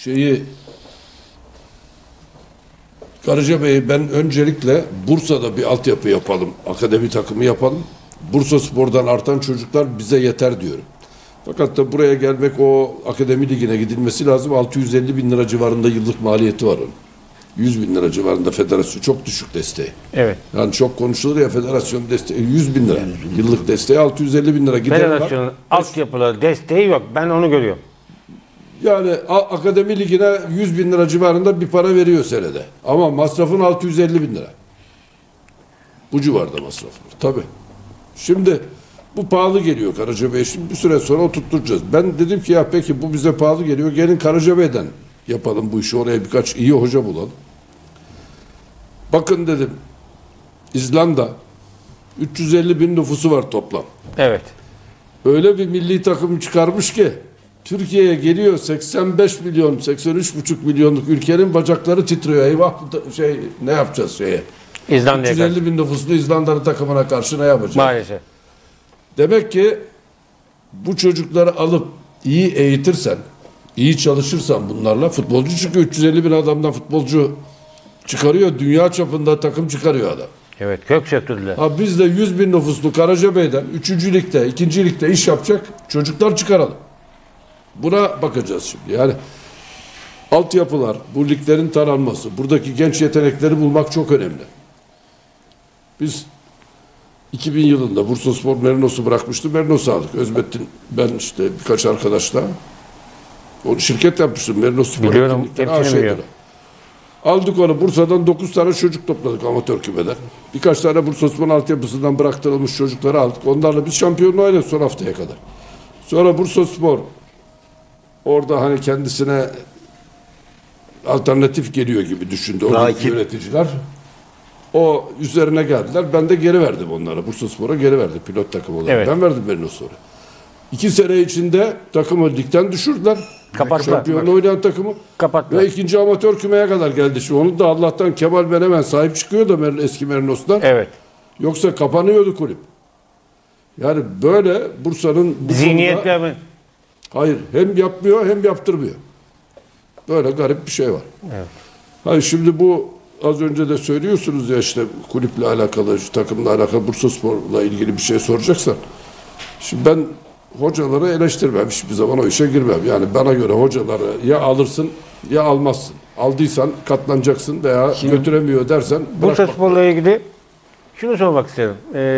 Karacabey'i ben öncelikle Bursa'da bir altyapı yapalım. Akademi takımı yapalım. Bursa Spor'dan artan çocuklar bize yeter diyorum. Fakat da buraya gelmek, o akademi ligine gidilmesi lazım. 650 bin lira civarında yıllık maliyeti var onun. 100 bin lira civarında federasyon. Çok düşük desteği. Evet. Yani çok konuşulur ya, federasyon desteği 100 bin lira. Yıllık desteği 650 bin lira gider var. Federasyonun altyapıları desteği yok. Ben onu görüyorum. Yani akademi ligine 100 bin lira civarında bir para veriyor senede. Ama masrafın 650 bin lira. Bu civarda masraf. Tabii. Şimdi bu pahalı geliyor Karacabey'e. Şimdi bir süre sonra oturtturacağız. Ben dedim ki ya peki bu bize pahalı geliyor. Gelin Karacabey'den yapalım bu işi. Oraya birkaç iyi hoca bulalım. Bakın dedim, İzlanda 350 bin nüfusu var toplam. Evet. Öyle bir milli takım çıkarmış ki Türkiye'ye geliyor 85 milyon, 83,5 milyonluk ülkenin bacakları titriyor. Eyvah ne yapacağız şeye? İzlanda'ya 350 bin nüfuslu İzlanda'nın takımına karşı ne yapacağız? Maalesef. Demek ki bu çocukları alıp iyi eğitirsen, iyi çalışırsan bunlarla, futbolcu çünkü 350 bin adamdan futbolcu çıkarıyor. Dünya çapında takım çıkarıyor adam. Evet, kök söktürdüler. Ha biz de 100 bin nüfuslu Karacabey'den 3. ligde, 2. ligde iş yapacak çocuklar çıkaralım. Buna bakacağız şimdi. Yani altyapılar, bu liglerin taranması, buradaki genç yetenekleri bulmak çok önemli. Biz 2000 yılında Bursaspor Merinos'u bırakmıştı. Merinos'u aldık. Özbettin, ben işte birkaç arkadaşla o şirket yapmıştım. Merinos Spor. Biliyorum. Hepsini biliyorum. Aldık onu. Bursa'dan 9 tane çocuk topladık amatör kümeden. Birkaç tane Bursaspor altyapısından bıraktırılmış çocukları aldık. Onlarla biz şampiyonluğu oynadık son haftaya kadar. Sonra Bursaspor orada hani kendisine alternatif geliyor gibi düşündü oradaki yöneticiler. O üzerine geldiler. Ben de geri verdim onlara. Bursaspor'a geri verdim pilot takım olarak. Evet. Ben verdim Merinos'u. 2 sene içinde takımı ligden düşürdüler. Kapattılar. Şampiyonluğu oynayan takımı. Kapattılar. Ve 2. amatör kümeye kadar geldi. Şimdi onu da Allah'tan Kemal Menemen sahip çıkıyor da eski Merinos'tan. Evet. Yoksa kapanıyordu kulüp. Yani böyle Bursa'nın zihniyetler mi? Hayır. Hem yapmıyor hem yaptırmıyor. Böyle garip bir şey var. Evet. Hayır şimdi bu az önce de söylüyorsunuz ya işte kulüple alakalı, takımla alakalı, Bursaspor'la ilgili bir şey soracaksan. Şimdi ben hocaları eleştirmem. Hiçbir zaman o işe girmem. Yani bana göre hocaları ya alırsın ya almazsın. Aldıysan katlanacaksın veya şimdi, götüremiyor dersen Bursaspor'la ilgili şunu sormak isterim.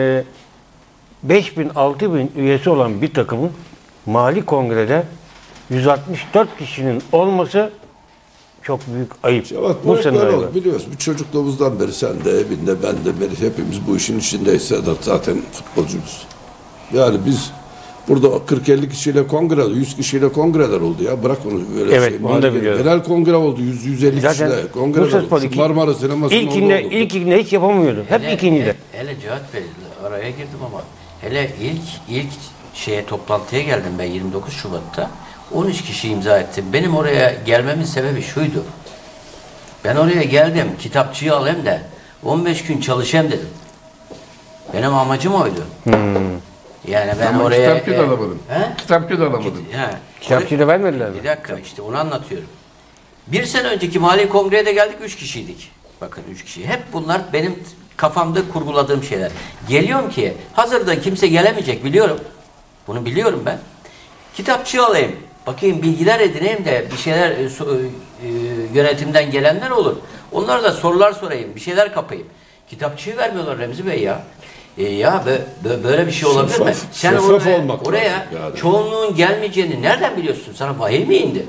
5.000, 6.000 üyesi olan bir takımın mali kongrede 164 kişinin olması çok büyük ayıp. Evet, bu sene olur. Biliyoruz. Bir çocukluğumuzdan beri sen de evinde, ben de, hepimiz bu işin içindeyiz. Zaten futbolcuyuz. Yani biz burada 40-50 kişiyle kongre, 100 kişiyle kongreler oldu ya. Bırak onu böyle evet, bunu da biliyorum. Genel kongre oldu. 100-150 kişiyle kongreler oldu. Marmara Sineması'nın ilkinde hiç yapamıyordu. Hep ikincide. Hele Cihat Bey, araya girdim ama hele ilk şeye toplantıya geldim ben 29 Şubat'ta. 13 kişi imza etti. Benim oraya gelmemin sebebi şuydu. Ben oraya geldim, kitapçıyı alayım da 15 gün çalışayım dedim. Benim amacım oydu. Yani ben ama oraya... Kitapçıyı da alamadım. Kitapçıyı da alamadım. Kitapçıyı da vermediler mi? Bir dakika işte onu anlatıyorum. Bir sene önceki Mali Kongre'ye de geldik, 3 kişiydik. Bakın 3 kişi. Hep bunlar benim kafamda kurguladığım şeyler. Geliyorum ki hazırda kimse gelemeyecek biliyorum. Bunu biliyorum ben. Kitapçı alayım. Bakayım bilgiler edineyim de bir şeyler yönetimden gelenler olur. Onlara da sorular sorayım. Bir şeyler kapayım. Kitapçıyı vermiyorlar Remzi Bey ya. Ya böyle bir şey olabilir mi? Sen oraya yani. Çoğunluğun gelmeyeceğini nereden biliyorsun? Sana vahiy mi indi?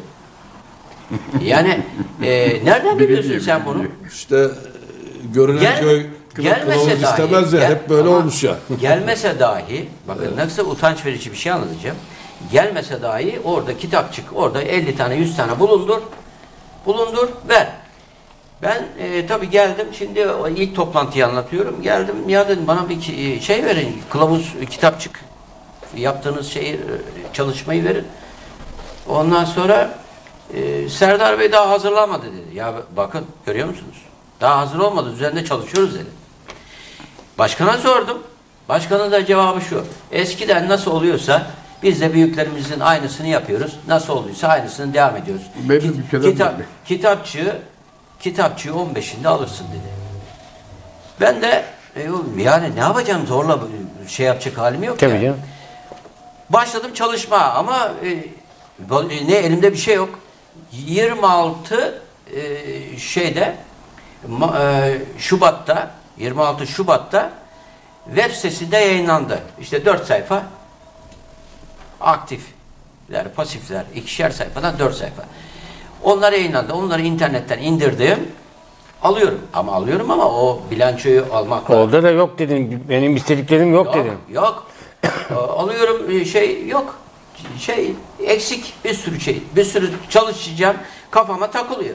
Yani nereden biliyorsun sen bunu? İşte görünen köy gelmese dahi istemez ya. Hep böyle olmuş ya. Gelmese dahi bakın nasıl utanç verici bir şey anlatacağım. Gelmese dahi orada kitapçık, orada 50 tane 100 tane bulundur ver. Ben tabii geldim şimdi ilk toplantıyı anlatıyorum. Geldim ya dedim bana bir şey verin, kılavuz, kitapçık, yaptığınız çalışmayı verin. Ondan sonra Serdar Bey daha hazırlamadı dedi. Ya bakın görüyor musunuz? Daha hazır olmadı, üzerinde çalışıyoruz dedi. Başkana sordum. Başkanın da cevabı şu. Eskiden nasıl oluyorsa Biz de büyüklerimizin aynısını yapıyoruz. Nasıl olduysa aynısını devam ediyoruz. Kitapçığı 15'inde alırsın dedi. Ben de yani ne yapacağım, zorla şey yapacak halim yok. Tabii ya. canım. Başladım çalışma ama ne elimde bir şey yok. 26 Şubat'ta 26 Şubat'ta web sitesinde yayınlandı. İşte 4 sayfa aktifler, pasifler, 2'şer sayfadan 4 sayfa. Onlar yayınlandı. Onları internetten indirdim. Alıyorum ama o bilançoyu almakla. Orada da yok dedin. Benim istediklerim yok dedin. Yok. Alıyorum yok. Eksik bir sürü şey. Bir sürü çalışacağım. Kafama takılıyor.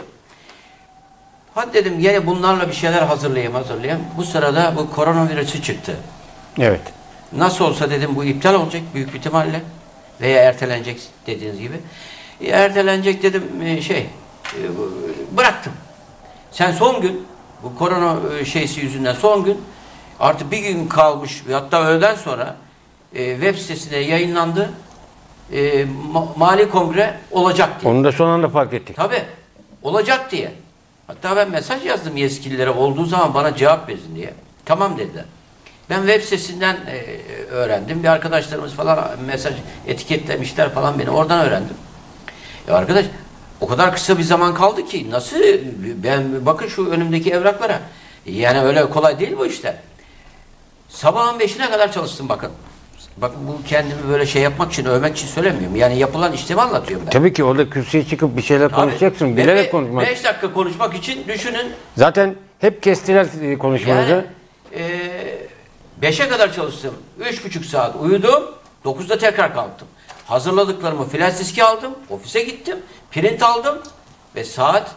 Hadi dedim yine bunlarla bir şeyler hazırlayayım. Bu sırada bu koronavirüsü çıktı. Evet. Nasıl olsa dedim bu iptal olacak büyük bir ihtimalle. Veya ertelenecek dediğiniz gibi. Ertelenecek dedim bıraktım. Sen son gün bu korona yüzünden son gün artık bir gün kalmış ve hatta öğleden sonra web sitesinde yayınlandı. Mali kongre olacak diye. Onu da son anda fark ettik. Tabii. Olacak diye. Hatta ben mesaj yazdım yetkililere olduğu zaman bana cevap verin diye. Tamam dediler. Ben web sitesinden öğrendim. Bir arkadaşlarımız falan mesaj etiketlemişler falan, beni oradan öğrendim. Ya arkadaş o kadar kısa bir zaman kaldı ki nasıl, ben bakın şu önümdeki evraklara. Yani öyle kolay değil bu işler. Sabahın 5'ine kadar çalıştım bakın. Bakın bu kendimi böyle şey yapmak için, övmek için söylemiyorum. Yani yapılan işlemi anlatıyorum ben. Tabii ki orada kürsüye çıkıp bir şeyler konuşacaksın. Bilerek konuşmak. 5 dakika konuşmak için düşünün. Zaten hep kestiler konuşmanızı. Yani 5'e kadar çalıştım. 3,5 saat uyudum. 9'da tekrar kalktım. Hazırladıklarımı flash diski aldım. Ofise gittim. Print aldım. Ve saat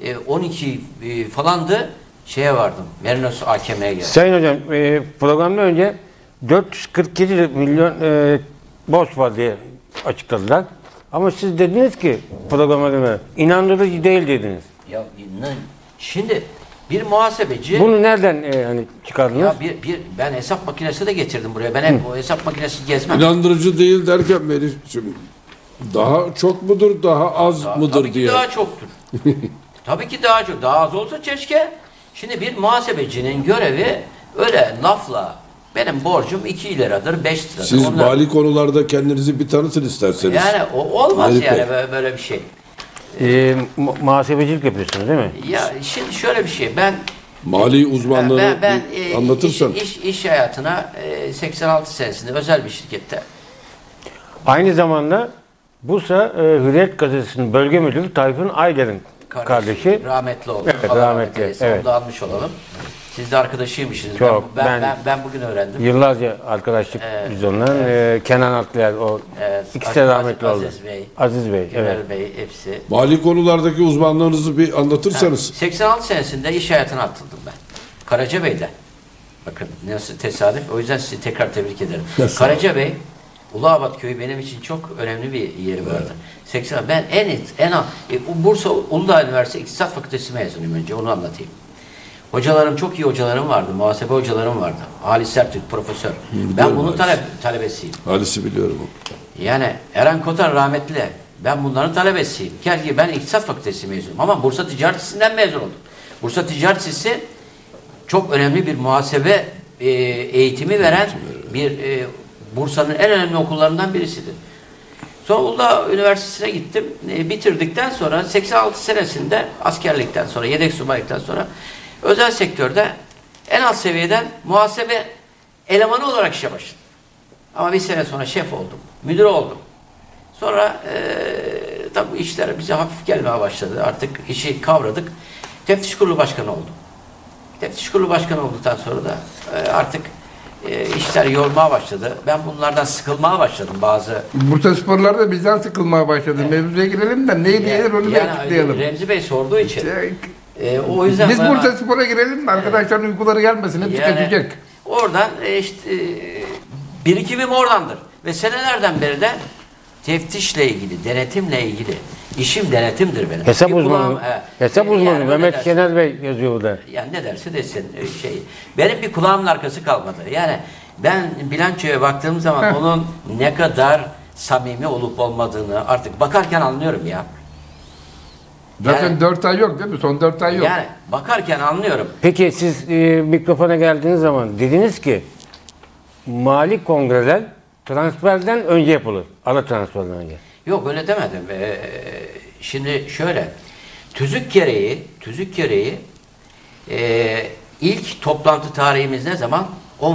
12 falandı. Şeye vardım. Merinos AKM'ye geldim. Sayın hocam programdan önce 447 milyon borç var diye açıkladılar. Ama siz dediniz ki programa göre inandırıcı değil dediniz. Ya şimdi bir muhasebeci... Bunu nereden hani çıkardınız? Ya ben hesap makinesi de getirdim buraya. Ben hep o hesap makinesi gezmem. İnandırıcı değil derken Melih'ciğim, daha çok mudur, daha az mıdır tabii diye. Tabii ki daha çoktur. Tabii ki daha çok. Daha az olsa keşke. Şimdi bir muhasebecinin görevi öyle lafla benim borcum 2 liradır, 5 liradır. Siz mali konularda kendinizi bir tanıtın isterseniz. Yani olmaz yani böyle bir şey. Muhasebecilik yapıyorsunuz değil mi? Ya şimdi şöyle bir şey, ben mali uzmanlığını anlatırsan. İş hayatına 86 senesinde özel bir şirkette. Aynı zamanda Bursa Hürriyet Gazetesi'nin bölge müdürü Tayfun Ayder'in kardeşi. Rahmetli oldu. Evet, rahmetli. Evet. Onu da almış olalım. Siz de arkadaşıymışsınız. Çok. Ben bugün öğrendim. Yıllarca arkadaşlık biz ondan. Kenan Aklıyer, o ikisi de rahmetli oldu. Aziz Bey. Evet. Bey hepsi. Mali konulardaki uzmanlığınızı bir anlatırsanız. 86 senesinde iş hayatına atıldım ben. Karacabey'de. Bakın nasıl tesadüf. O yüzden sizi tekrar tebrik ederim. Karacabey, Uluabat Köyü benim için çok önemli bir yeri vardı. 80. Ben Bursa Uludağ Üniversitesi İktisat Fakültesi mezunuyum, önce onu anlatayım. Hocalarım, çok iyi hocalarım vardı. Muhasebe hocalarım vardı. Halis Ertürk profesör. Ben bunun talebesiyim. Halis'i biliyorum. Yani Eren Kotan rahmetli. Ben bunların talebesiyim. Ben İktisat Fakültesi mezunuyum ama Bursa Ticaret Lisesi'nden mezun oldum. Bursa Ticaret Lisesi çok önemli bir muhasebe eğitimi veren bir Bursa'nın en önemli okullarından birisidir. Sonra Uludağ Üniversitesi'ne gittim. Bitirdikten sonra 86 senesinde askerlikten sonra, yedek subaylıktan sonra özel sektörde en alt seviyeden muhasebe elemanı olarak işe başladım. Ama bir sene sonra şef oldum, müdür oldum. Sonra tabii işler bize hafif gelmeye başladı. Artık işi kavradık. Teftiş Kurulu Başkanı oldum. Teftiş Kurulu Başkanı olduktan sonra da artık işler yormaya başladı. Ben bunlardan sıkılmaya başladım bazı. Bursa Sporlar da bizden sıkılmaya başladı. Evet. Mevzuya girelim de neyi diyelim onu bir açıklayalım. Remzi Bey sorduğu için. O yüzden biz Bursa Spor'a girelim de arkadaşların uykuları gelmesin. Hepsi kaçacak. Oradan birikimim oradandır. Ve senelerden beri de teftişle ilgili, denetimle ilgili. İşim denetimdir benim. Hesap uzmanı. Hesap uzmanı. Mehmet Şener Bey yazıyor burada. Yani ne derse desin benim bir kulağımın arkası kalmadı. Yani ben bilançoya baktığım zaman onun ne kadar samimi olup olmadığını artık bakarken anlıyorum ya. Zaten Yani- 4 ay yok değil mi? Son 4 ay yok. Yani bakarken anlıyorum. Peki siz mikrofona geldiğiniz zaman dediniz ki mali kongreler transferden önce yapılır. Ara transferden önce. Yok öyle demedim. Şimdi şöyle tüzük gereği ilk toplantı tarihimiz ne zaman?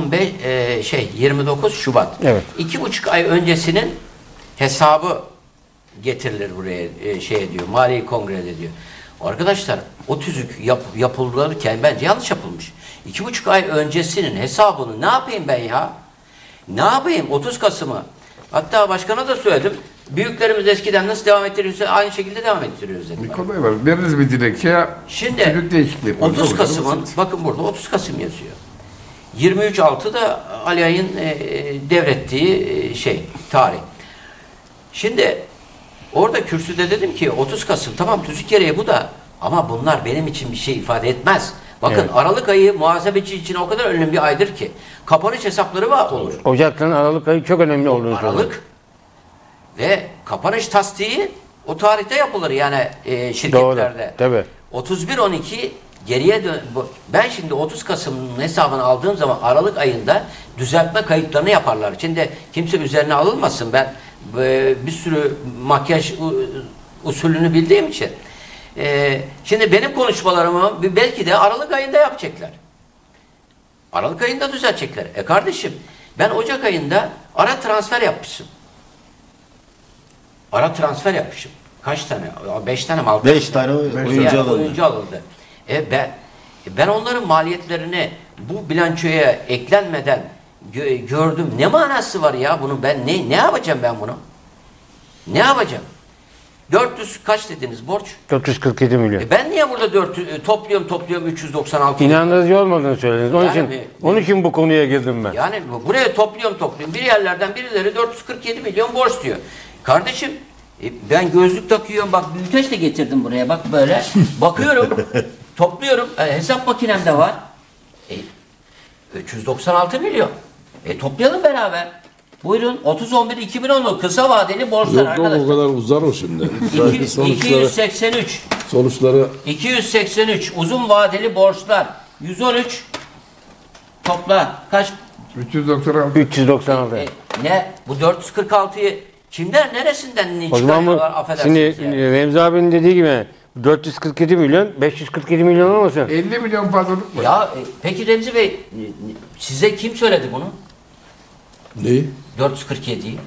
29 Şubat. Evet. 2,5 ay öncesinin hesabı getirilir buraya diyor. Mali Kongre'de diyor. Arkadaşlar o tüzük yapılırken bence yanlış yapılmış. 2,5 ay öncesinin hesabını ne yapayım ben ya? Ne yapayım 30 Kasım'ı? Hatta başkana da söyledim. Büyüklerimiz eskiden nasıl devam ettiriyorsa aynı şekilde devam ettiriyoruz dedim. Bir kolay var. Veririz bir dilekçe. Şimdi Tüzük değişikliği yapıyoruz. 30 Olur, Kasım'ın basit. bakın burada 30 Kasım yazıyor. 23.6'da Ali Ay'ın devrettiği tarih. Şimdi orada kürsüde dedim ki 30 Kasım tamam tüzük gereği bu da ama bunlar benim için bir şey ifade etmez. Bakın Evet. Aralık ayı muhasebeci için o kadar önemli bir aydır ki kapanış hesapları olur. Ocak'tan Aralık ayı çok önemli olduğunu söylüyor. Aralık ve kapanış tasdiği o tarihte yapılır yani şirketlerde. Tabii. 31-12 geriye dön. Ben şimdi 30 Kasım'ın hesabını aldığım zaman Aralık ayında düzeltme kayıtlarını yaparlar. Şimdi kimse üzerine alınmasın. Ben bir sürü makyaj usulünü bildiğim için. Şimdi benim konuşmalarımı belki de Aralık ayında yapacaklar. Aralık ayında düzeltecekler. Kardeşim ben Ocak ayında ara transfer yapmışım. Ara transfer yapmışım. Kaç tane? 5 tane mi? 5 tane oyuncu alındı. Oyuncu alındı. Ben onların maliyetlerini bu bilançoya eklenmeden gördüm. Ne manası var ya bunun? Ben ne yapacağım ben bunu? Ne yapacağım? 400 kaç dediniz borç? 447 milyon. Ben niye burada 400 topluyorum 396. İnandırıcı olmadığını söylediniz. Onun için bu konuya girdim ben. Yani buraya topluyorum. Bir yerlerden birileri 447 milyon borç diyor. Kardeşim ben gözlük takıyorum. Bak büyüteç de getirdim buraya. Bak böyle. Bakıyorum. Topluyorum. Hesap makinem de var. 396 milyon. Toplayalım beraber. Buyurun 30-11-2010 kısa vadeli borçlar Yok arkadaşlar. o kadar uzar o şimdi. 283. Sonuçları 283 uzun vadeli borçlar. 113 topla. Kaç? 396. 396. Ne? Bu 446'yı kimden neresinden O zaman bu çıkarıyorlar affedersiniz şimdi yani. Remzi abinin dediği gibi 447 milyon 547 milyon olmasın? 50 milyon fazlalık var. Ya peki Remzi Bey size kim söyledi bunu? neyi? 447'yi.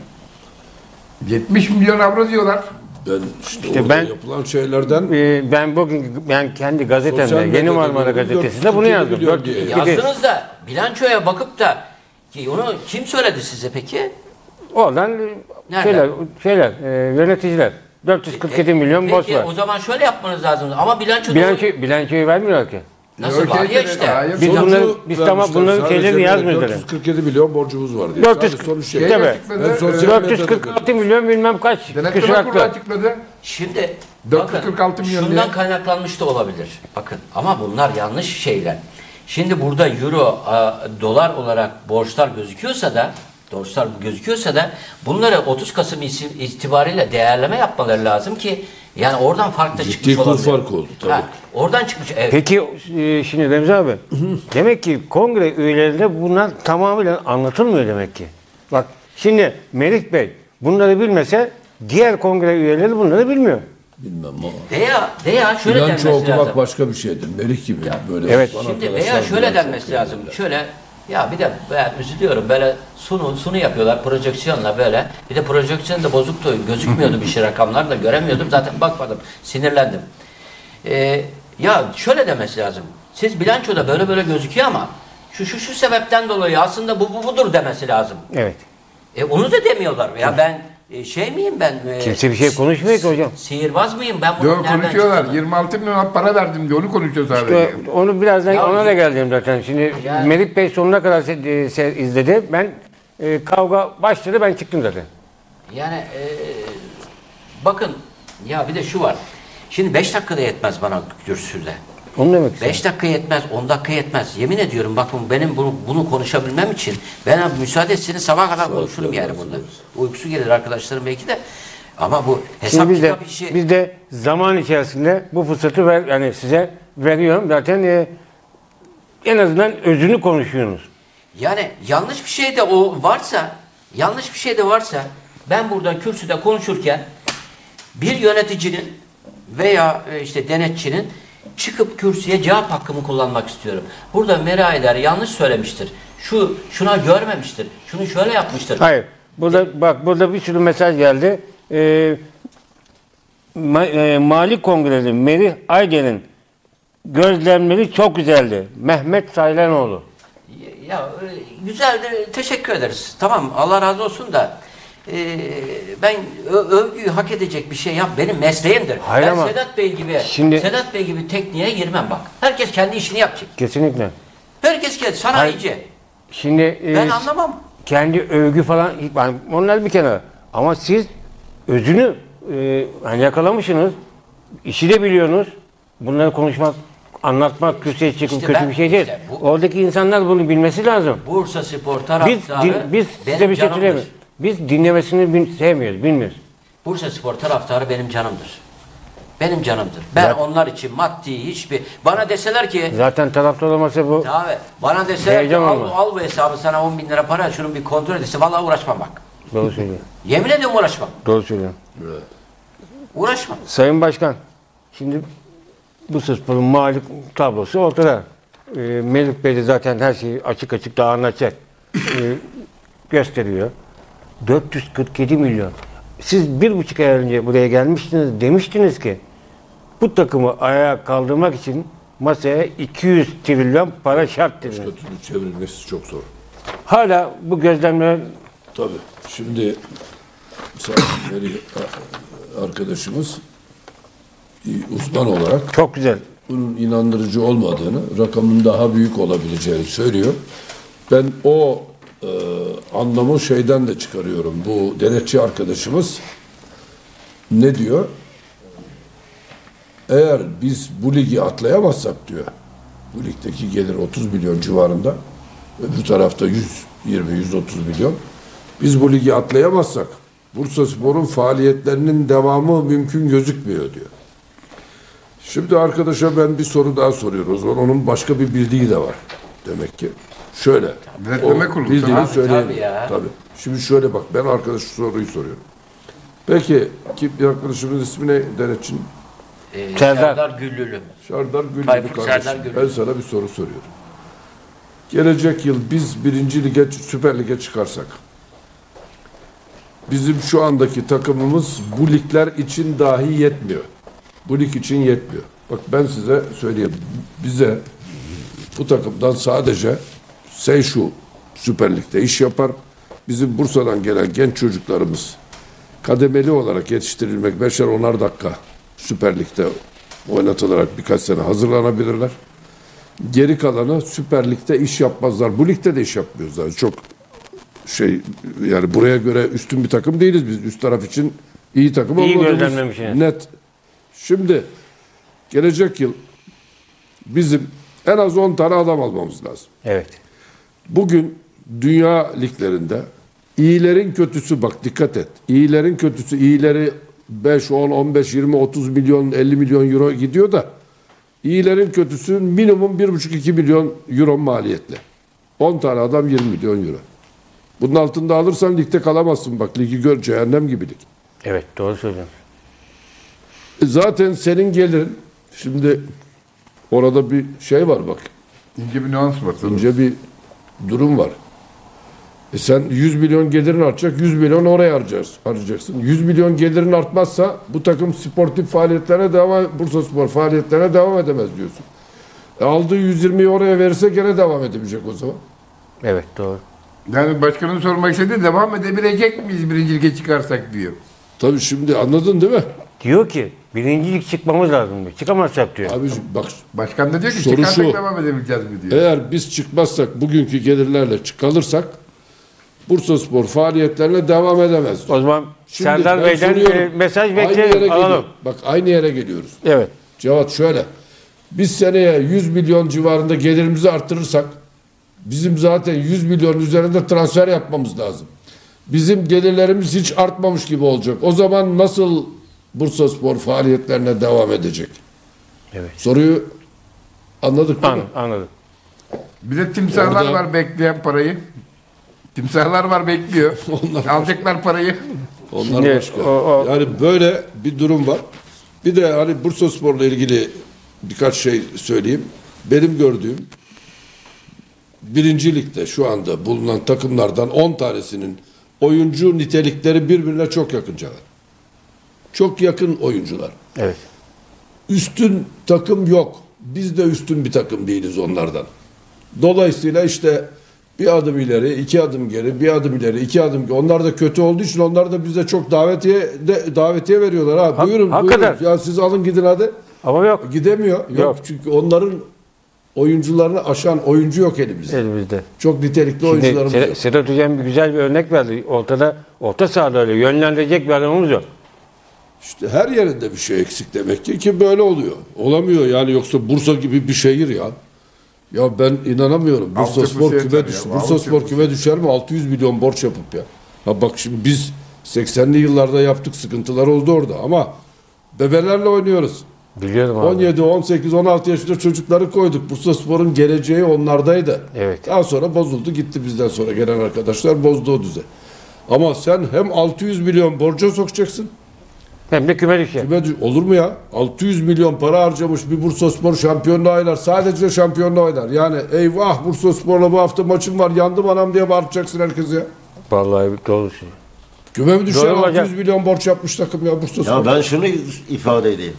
70 milyon avro diyorlar. Ben işte İşte orada ben- yapılan şeylerden Ben kendi gazetemde Sosyal Yeni medyada Marmara gördüm, gazetesinde bunu 447 yazdım. milyon diye. 447. Yazdınız da bilançoya bakıp da ki onu kim söyledi size peki? Oradan şeyler yöneticiler 447 milyon borç Peki var. o zaman şöyle yapmanız lazım. Ama bilançoda Bilançoyu vermiyorlar ki. nasıl Yok, var ya işte. hayır. Biz sonucu bunların vermişler. bunların Sadece şeylerini böyle yazmıyorlar. 447 milyon borcumuz var diye. 400 Sadece sonuç şey. Şey Tabii. açıkladı, Ben sosyal 446 milyon bilmem kaç Denetleme kurulu küsuratlı. açıkladı. Şimdi 446 bakın, milyon şundan diye. kaynaklanmış da olabilir. Bakın ama bunlar yanlış şeyler. Şimdi burada euro, dolar olarak borçlar gözüküyorsa da bunları 30 Kasım itibariyle değerleme yapmaları lazım ki yani oradan fark da Ciddi çıkmış kur olabilir. farkı oldu tabii. Oradan çıkmış. Evet. Peki şimdi Remzi abi demek ki kongre üyelerinde bunlar tamamıyla anlatılmıyor demek ki. Bak şimdi Melih Bey bunları bilmese diğer kongre üyeleri bunları bilmiyor. Bilmem ama. Veya şöyle Bilanço denmesi okumak lazım. başka bir şeydir. Melih gibi böyle. Evet. bana Şimdi arkadaşlar veya şöyle bilanço denmesi okuyor lazım. derler. Şöyle ya bir de ben üzülüyorum böyle sunu yapıyorlar projeksiyonla böyle. Bir de projeksiyon da bozuktu. Gözükmüyordu bir şey rakamlar da göremiyordum. Zaten bakmadım. Sinirlendim. Ya şöyle demesi lazım. Siz bilançoda böyle gözüküyor ama şu sebepten dolayı aslında bu budur demesi lazım. Evet. Onu da demiyorlar. Ya ben şey miyim ben? Kimse bir şey konuşmuyor ki hocam. Sihirbaz mıyım ben bunu Yok nereden konuşuyorlar. çıktığını? 26 milyon para verdim diye onu konuşuyor sadece. Onu birazdan Ya- ona da geleceğim zaten. Şimdi Yani- Melih Bey sonuna kadar izledi. Ben kavga başladı ben çıktım zaten. Yani bakın ya bir de şu var. Şimdi 5 dakikada yetmez bana kürsüde. Onu demek istedim. 5 dakika yetmez, 10 dakika yetmez. Yemin ediyorum bakın benim bunu konuşabilmem için ben müsaade etseniz sabaha kadar konuşurum yani bunda. Uykusu gelir arkadaşlarım belki de. Ama bu hesap Şimdi kitap işi... Biz de zaman içerisinde bu fırsatı yani size veriyorum. Zaten en azından özünü konuşuyorsunuz. Yani yanlış bir şey de varsa ben burada kürsüde konuşurken bir yöneticinin veya işte denetçinin çıkıp kürsüye cevap hakkımı kullanmak istiyorum. Burada Meral Eder yanlış söylemiştir. Şuna görmemiştir. Şunu şöyle yapmıştır. Hayır. Burada bir sürü mesaj geldi. Mali Kongresi Merih Aygen'in gözlemleri çok güzeldi. Mehmet Saylanoğlu. Ya güzeldi. Teşekkür ederiz. Tamam. Allah razı olsun da ben övgüyü hak edecek bir şey yap. Benim mesleğimdir. Hayır ben ama Sedat Bey gibi tekniğe girmem bak. Herkes kendi işini yapacak. Kesinlikle. Herkes kendi sanayici. Şimdi ben anlamam. Kendi övgü falan onlar bir kenara. Ama siz özünü hani yakalamışsınız. İşi de biliyorsunuz. Bunları konuşmak, anlatmak, kürsüye çıkıp kötü bir şey değil. Oradaki insanlar bunu bilmesi lazım. Bursaspor taraftarı biz size bir şey söyleyeyim. Biz dinlemesini sevmiyoruz, bilmiyoruz. Bursaspor taraftarı benim canımdır. Benim canımdır. Ben onlar için maddi bana deseler ki zaten taraftar olmasa bu abi, bana deseler ki al bu hesabı sana 10.000 lira para şunun bir kontrol edilse vallahi uğraşmam bak. Doğru söylüyor. Yemin ediyorum uğraşmam. Doğru söylüyor. Evet. Uğraşmam. Sayın Başkan, şimdi Bursaspor'un mali tablosu ortada. Melih Bey de zaten her şeyi açık açık daha anlatacak. Gösteriyor. 447 milyon. Siz 1,5 ay önce buraya gelmiştiniz, demiştiniz ki bu takımı ayağa kaldırmak için masaya 200 trilyon para şart dediniz. Başka türlü çevrilmesi çok zor. Hala bu gözlemler... Tabii. Şimdi Melih arkadaşımız uzman olarak çok güzel. Bunun inandırıcı olmadığını, rakamın daha büyük olabileceğini söylüyor. Ben o anlamı şeyden de çıkarıyorum. Bu denetçi arkadaşımız ne diyor? Eğer biz bu ligi atlayamazsak diyor, bu ligdeki gelir 30 milyon civarında, öbür tarafta 120-130 milyon. Biz bu ligi atlayamazsak Bursaspor'un faaliyetlerinin devamı mümkün gözükmüyor diyor. Şimdi arkadaşa ben bir soru daha soruyorum. O zaman onun başka bir bildiği de var. Demek ki. Şöyle. Bildiğini söyleyeyim. Tabii. Şimdi şöyle bak. Ben arkadaşa soruyu soruyorum. Peki bir arkadaşımın ismi ne denetçinin? Serdar Güllülü. Serdar Güllülü kardeşim. Ben sana bir soru soruyorum. Gelecek yıl biz 1. Lige, Süper Lig'e çıkarsak bizim şu andaki takımımız bu ligler için dahi yetmiyor. Bu lig için yetmiyor. Bak ben size söyleyeyim. Bize bu takımdan sadece şu Süper Lig'de iş yapar. Bizim Bursa'dan gelen genç çocuklarımız kademeli olarak yetiştirilmek 5'er 10'ar dakika Süper Lig'de oynatılarak birkaç sene hazırlanabilirler. Geri kalanı Süper Lig'de iş yapmazlar. Bu ligde de iş yapmıyoruz zaten. Çok yani buraya göre üstün bir takım değiliz biz. Üst taraf için iyi takım olmadığımız net. Şimdi gelecek yıl bizim en az 10 tane adam almamız lazım. Evet. Bugün dünya liglerinde iyilerin kötüsü bak dikkat et. İyilerin kötüsü iyileri 5, 10, 15, 20, 30 milyon, 50 milyon euro gidiyor da iyilerin kötüsü minimum 1,5-2 milyon euro maliyetli. 10 tane adam 20 milyon euro. Bunun altında alırsan ligde kalamazsın bak. Ligi gör cehennem gibi lig. Evet doğru söylüyorsun. Zaten senin gelirin şimdi orada bir şey var bak. İnce bir nüans var. İnce bir durum var. Sen 100 milyon gelirin artacak, 100 milyon oraya harcayacaksın. 100 milyon gelirin artmazsa bu takım sportif faaliyetlerine Bursaspor faaliyetlerine devam edemez diyorsun. Aldığı 120'yi oraya verirse gene devam edemeyecek o zaman. Evet doğru. Yani başkanın sormak istediği devam edebilecek miyiz 1. Lige çıkarsak diyor. Tabii şimdi anladın değil mi? Diyor ki 1. Lig çıkmamız lazım diyor. Çıkamazsak diyor. Abi bak başkan da diyor ki çıkarsak devam edebileceğiz mi diyor. Eğer biz çıkmazsak bugünkü gelirlerle kalırsak Bursaspor faaliyetlerine devam edemez. O zaman şimdi Serdar Bey'den mesaj bekleyelim. Bak aynı yere geliyoruz. Evet. Cevat şöyle. Biz seneye 100 milyon civarında gelirimizi artırırsak bizim zaten 100 milyon üzerinde transfer yapmamız lazım. Bizim gelirlerimiz hiç artmamış gibi olacak. O zaman nasıl Bursaspor faaliyetlerine devam edecek? Evet. Soruyu anladık değil mi? Anladım. Bir de timsahlar var bekleyen parayı. Timsahlar var bekliyor. Alacaklar parayı. Onlar Şimdi, başka. Yani böyle bir durum var. Bir de hani Bursaspor'la ilgili birkaç şey söyleyeyim. Benim gördüğüm birinci ligde şu anda bulunan takımlardan 10 tanesinin oyuncu nitelikleri birbirine çok yakıncalar. Çok yakın oyuncular. Evet. Üstün takım yok. Biz de üstün bir takım değiliz onlardan. Dolayısıyla işte bir adım ileri, iki adım geri, bir adım ileri, iki adım geri. Onlar da kötü olduğu için onlar da bize çok davetiye veriyorlar. Ha, buyurun, buyurun. Ya siz alın gidin hadi. Ama yok. Gidemiyor. Yok. Çünkü onların oyuncularını aşan oyuncu yok elimizde. Çok nitelikli oyuncularımız yok. Sedat Hocam güzel bir örnek verdi. Orta sahada öyle yönlendirecek bir adamımız yok. İşte her yerinde bir şey eksik demek ki böyle oluyor. Olamıyor yani, yoksa Bursa gibi bir şehir ya. Ya ben inanamıyorum. Bursaspor küme düştü. Bursaspor küme düşer mi? 600 milyon borç yapıp ya. Ha bak şimdi biz 80'li yıllarda yaptık, sıkıntılar oldu orada ama bebelerle oynuyoruz. Biliyorum abi. 17, 18, 16 yaşında çocukları koyduk. Bursaspor'un geleceği onlardaydı. Evet. Daha sonra bozuldu gitti, bizden sonra gelen arkadaşlar bozdu o düzen. Ama sen hem 600 milyon borca sokacaksın, hem de küme düşer. Olur mu ya? 600 milyon para harcamış bir Bursaspor şampiyonluğa oynar. Sadece şampiyonluğa oynar. Yani eyvah Bursaspor'la bu hafta maçım var, yandım anam diye bağıracaksın herkese ya. Vallahi doğru şey. Küme mi düşer? 600 milyon borç yapmış takım ya Bursaspor. Ya ben şunu ifade edeyim.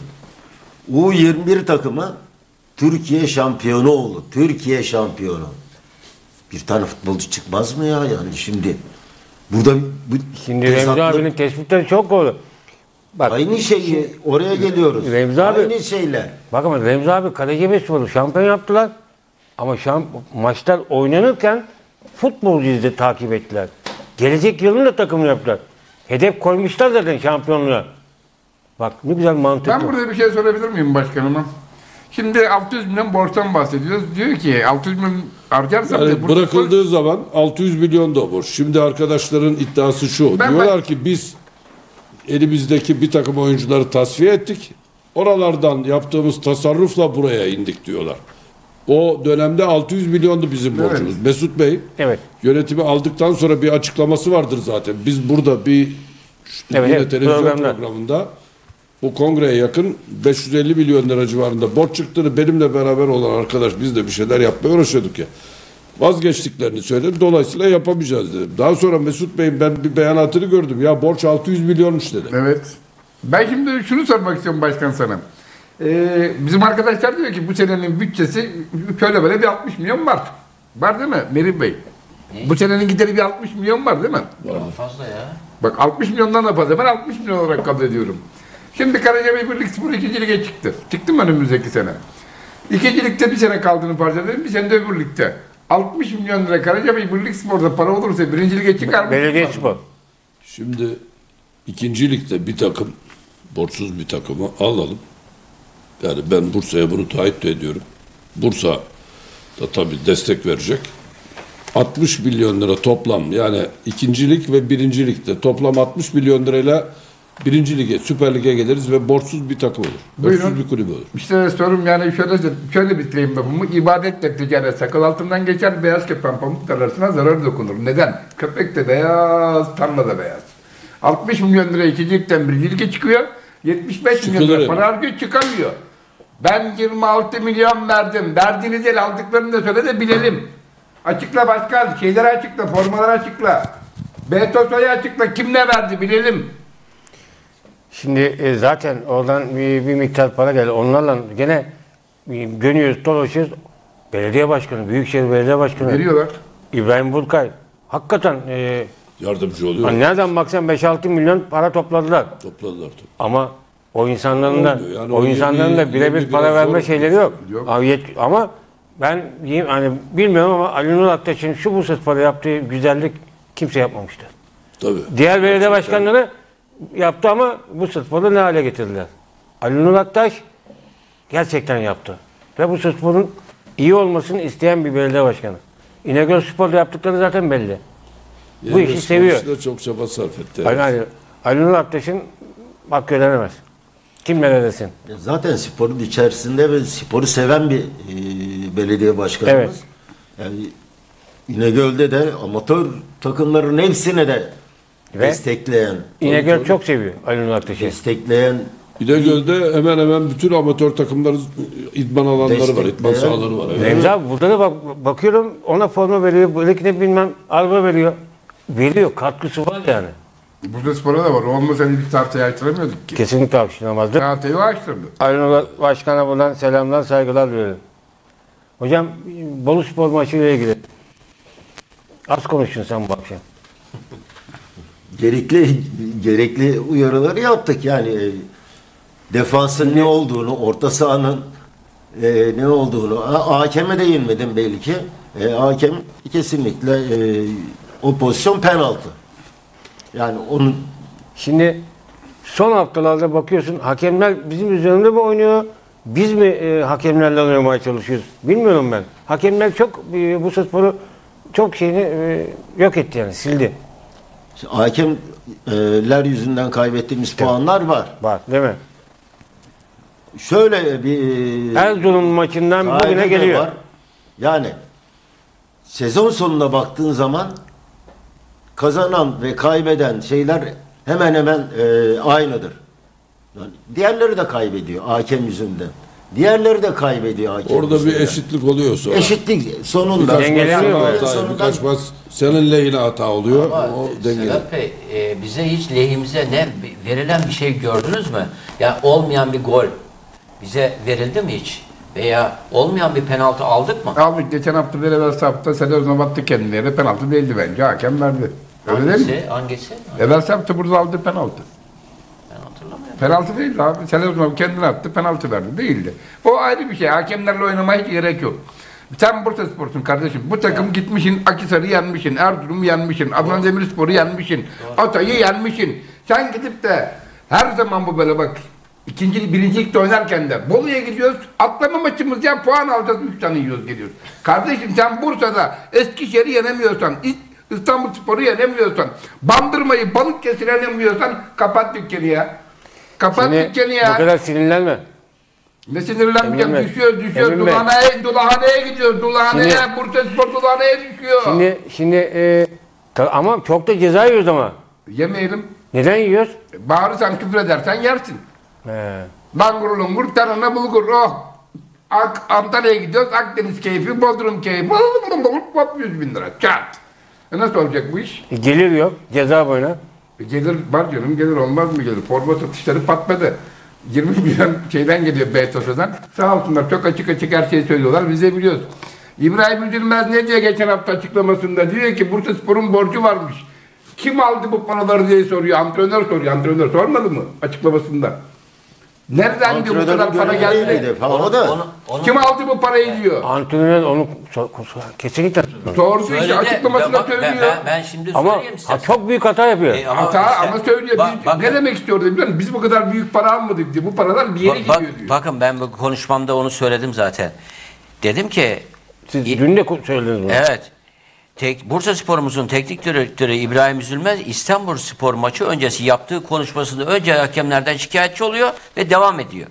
U21 takımı Türkiye şampiyonu oldu. Türkiye şampiyonu. Bir tane futbolcu çıkmaz mı ya? Yani şimdi burada şimdi Remzi abinin tespitleri çok doğru. Bak, aynı şeyi oraya geliyoruz. Remzi abi, aynı şeyler. Bak ama Remzi abi Karagümrükspor'u şampiyon yaptılar. Ama maçlar oynanırken futbolcuyu da takip ettiler. Gelecek yılın da takımını yaptılar. Hedef koymuşlar zaten şampiyonluğa. Bak ne güzel mantık. Ben burada bir şey sorabilir miyim başkanıma? Şimdi 600 milyon borçtan bahsediyoruz. Diyor ki 600 milyon harcarsam yani bırakıldığı zaman 600 milyon da borç. Şimdi arkadaşların iddiası şu. Diyorlar ki biz elimizdeki bir takım oyuncuları tasfiye ettik. Oralardan yaptığımız tasarrufla buraya indik diyorlar. O dönemde 600 milyondu bizim borcumuz. Evet. Mesut Bey yönetimi aldıktan sonra bir açıklaması vardır zaten. Biz burada bir yine televizyon programında bu kongreye yakın 550 milyon lira civarında borç çıktığını, benimle beraber olan arkadaş biz de bir şeyler yapmaya uğraşıyorduk ya. Vazgeçtiklerini söyledi. Dolayısıyla yapamayacağız dedim. Daha sonra Mesut Bey'in ben bir beyanatını gördüm. Ya borç 600 milyonmuş dedi. Evet. Ben şimdi şunu sormak istiyorum başkan sana. Bizim arkadaşlar diyor ki bu senenin bütçesi şöyle böyle bir 60 milyon var. Var değil mi Merih Bey? Ne? Bu senenin gideri bir 60 milyon var değil mi? Var. Fazla ya. Bak 60 milyondan da fazla. Ben 60 milyon olarak kabul ediyorum. Şimdi Karacabey Birlikspor 2. lige çıktı. Çıktı mı önümüzdeki sene? 2. ligde bir sene kaldığını farz edelim. Bir sene de öbür ligde. 60 milyon lira Karacabey Birlikspor'da para olursa 1. lige çıkar mı? Belediyespor. Şimdi 2. ligde bir takım, borçsuz bir takımı alalım. Yani ben Bursa'ya bunu taahhüt ediyorum. Bursa da tabii destek verecek. 60 milyon lira toplam, yani 2. lig ve 1. ligde toplam 60 milyon lirayla 1. lige, Süper Lig'e geliriz ve borçsuz bir takım olur. Borçsuz bir kulüp olur. İşte sorum yani şöyle bitireyim lafımı. İbadetle ticaret, sakal altından geçer, beyaz kepen pamuk tarlasına zarar dokunur. Neden? Köpek de beyaz, tarla da beyaz. 60 milyon lira 2. ligden 1. lige çıkıyor. 75 milyon lira para harcıyor, çıkamıyor. Ben 26 milyon verdim. Verdiğiniz el aldıklarını da söyle de bilelim. Açıkla başkan. Şeyleri açıkla. Formaları açıkla. BTOS'u açıkla. Kim ne verdi bilelim. Şimdi zaten oradan bir miktar para geldi. Onlarla gene dönüyoruz, dolaşıyoruz. Belediye başkanı, Büyükşehir Belediye Başkanı. Veriyorlar. İbrahim Burkay. Hakikaten yardımcı oluyor. Nereden baksan 5-6 milyon para topladılar. Topladılar. Ama o insanların da yani o insanların da birebir para verme şeyleri yok. Ama ben diyeyim hani bilmiyorum ama Ali Nur Aktaş'ın şu Bursaspor'a yaptığı güzellik kimse yapmamıştır. Tabii. Diğer belediye başkanları yaptı ama Bursaspor'u ne hale getirdiler? Ali Nur Aktaş gerçekten yaptı. Ve bu sporun iyi olmasını isteyen bir belediye başkanı. İnegöl Spor'da yaptıkları zaten belli. Bu işi seviyor. Da çok çaba sarf etti. Aynen. Ali Nur Aktaş'ın hakkı ödenemez. Kim ne desin? Zaten sporun içerisinde ve sporu seven bir belediye başkanımız. Evet. Yani İnegöl'de de amatör takımların hepsine de Ve destekleyen. İnegöl çok seviyor Ali Nur Aktaş'ı. Destekleyen. İnegöl'de hemen hemen bütün amatör takımların idman alanları var, idman sahaları var. Remzi abi burada da bakıyorum ona forma veriyor, böylekine bilmem araba veriyor. Veriyor, katkısı var yani. Bursaspor'a da var. Olmasaydı biz tartıyı açtıramıyorduk ki. Kesinlikle alkışlamazdı. Tartıyı açtırdı. Ali Nur Başkan'a buradan selamlar, saygılar diliyorum. Hocam Bolu Spor maçıyla ilgili az konuştun sen bu akşam. Gerekli uyarıları yaptık yani. Defansın ne olduğunu, orta sahanın ne olduğunu, hakeme de yenmedim belli ki. Hakem kesinlikle o pozisyon penaltı. Yani onun şimdi son haftalarda bakıyorsun hakemler bizim üzerimde mi oynuyor? Biz mi hakemlerle oynamaya çalışıyoruz? Bilmiyorum ben. Hakemler çok bu sporu çok şeyini yok etti yani sildi. Hakemler yüzünden kaybettiğimiz puanlar var. Var değil mi? Şöyle bir Erzurum maçından bugüne geliyor. Var. Yani sezon sonuna baktığın zaman kazanan ve kaybeden şeyler hemen hemen aynıdır. Yani diğerleri de kaybediyor hakem yüzünden. Diğerleri de kaybediyor hakem Orada yüzünden. bir eşitlik oluyor sonra. Eşitlik sonunda. Birkaç maç senin lehine hata oluyor. Ama o dengeli. Sedat Bey bize hiç lehimize ne verilen bir şey gördünüz mü? Yani olmayan bir gol bize verildi mi hiç? Veya olmayan bir penaltı aldık mı? Aldık. Geçen hafta bir evvel hafta Selezyon'a battı kendilerine. Penaltı değildi bence. Hakem verdi. Öyle değil mi? Hangisi? Evvel hafta burada aldı penaltı. Ben hatırlamıyorum. Penaltı değildi abi. Selezyon'a kendine attı. Penaltı verdi. Değildi. O ayrı bir şey. Hakemlerle oynamaya hiç gerek yok. Sen Bursaspor'sun kardeşim. Bu takım gitmişsin, Akhisar'ı yenmişsin, Erzurum'u yenmişsin, Adana Demirspor'u yenmişsin, Hatay'ı yenmişsin. Sen gidip de her zaman bu böyle bak. Birincilikte oynarken de Bolu'ya gidiyoruz, atlama maçımız ya puan alacağız, 3 tane yiyoruz geliyoruz. Kardeşim sen Bursa'da Eskişehir'i yenemiyorsan, İstanbulspor'u yenemiyorsan, Bandırma'yı, Balıkesir'i yenemiyorsan kapat dükkanı ya. Kapat dükkanı ya. Bu kadar sinirlenme. Ne sinirlenmeyeceğim? Düşüyor. Dulahane'ye gidiyoruz. Bursaspor Dulahane'ye düşüyor. Şimdi ama çok da ceza yiyoruz ama. Yemeyelim. Neden yiyoruz? Bağırırsan, küfür edersen yersin. He. Langur lungur, tarhana bulgur. Oh. Antalya'ya gidiyoruz. Akdeniz keyfi, Bodrum keyfi. 100.000 lira. Çat. Nasıl olacak bu iş? Gelir yok. Ceza boyuna. Gelir var canım. Gelir olmaz mı gelir? Forma satışları patladı. 20 milyon şeyden geliyor BTOS'dan. Sağ olsunlar çok açık her şeyi söylüyorlar. Biz de biliyoruz. İbrahim Üzülmez ne diyor geçen hafta açıklamasında? Diyor ki Bursaspor'un borcu varmış. Kim aldı bu paraları diye soruyor. Antrenör soruyor. Antrenör sormadı mı açıklamasında? Nereden diyor bu kadar para geldi? Kim aldı bu parayı diyor. Antrenör onu kesinlikle sordu işte açıklamasında söylüyor. Ben şimdi ama söyleyeyim size. çok büyük hata yapıyor. Ama söylüyor. Ne demek istiyordu biliyor musun? Biz bu kadar büyük para almadık diyor. Bu paralar bir yere gidiyor diyor. Bakın ben bu konuşmamda onu söyledim zaten. Dedim ki siz dün de söylediniz bunu. Evet. Bursaspor'umuzun teknik direktörü İbrahim Üzülmez İstanbulspor maçı öncesi yaptığı konuşmasında önce hakemlerden şikayetçi oluyor ve devam ediyor.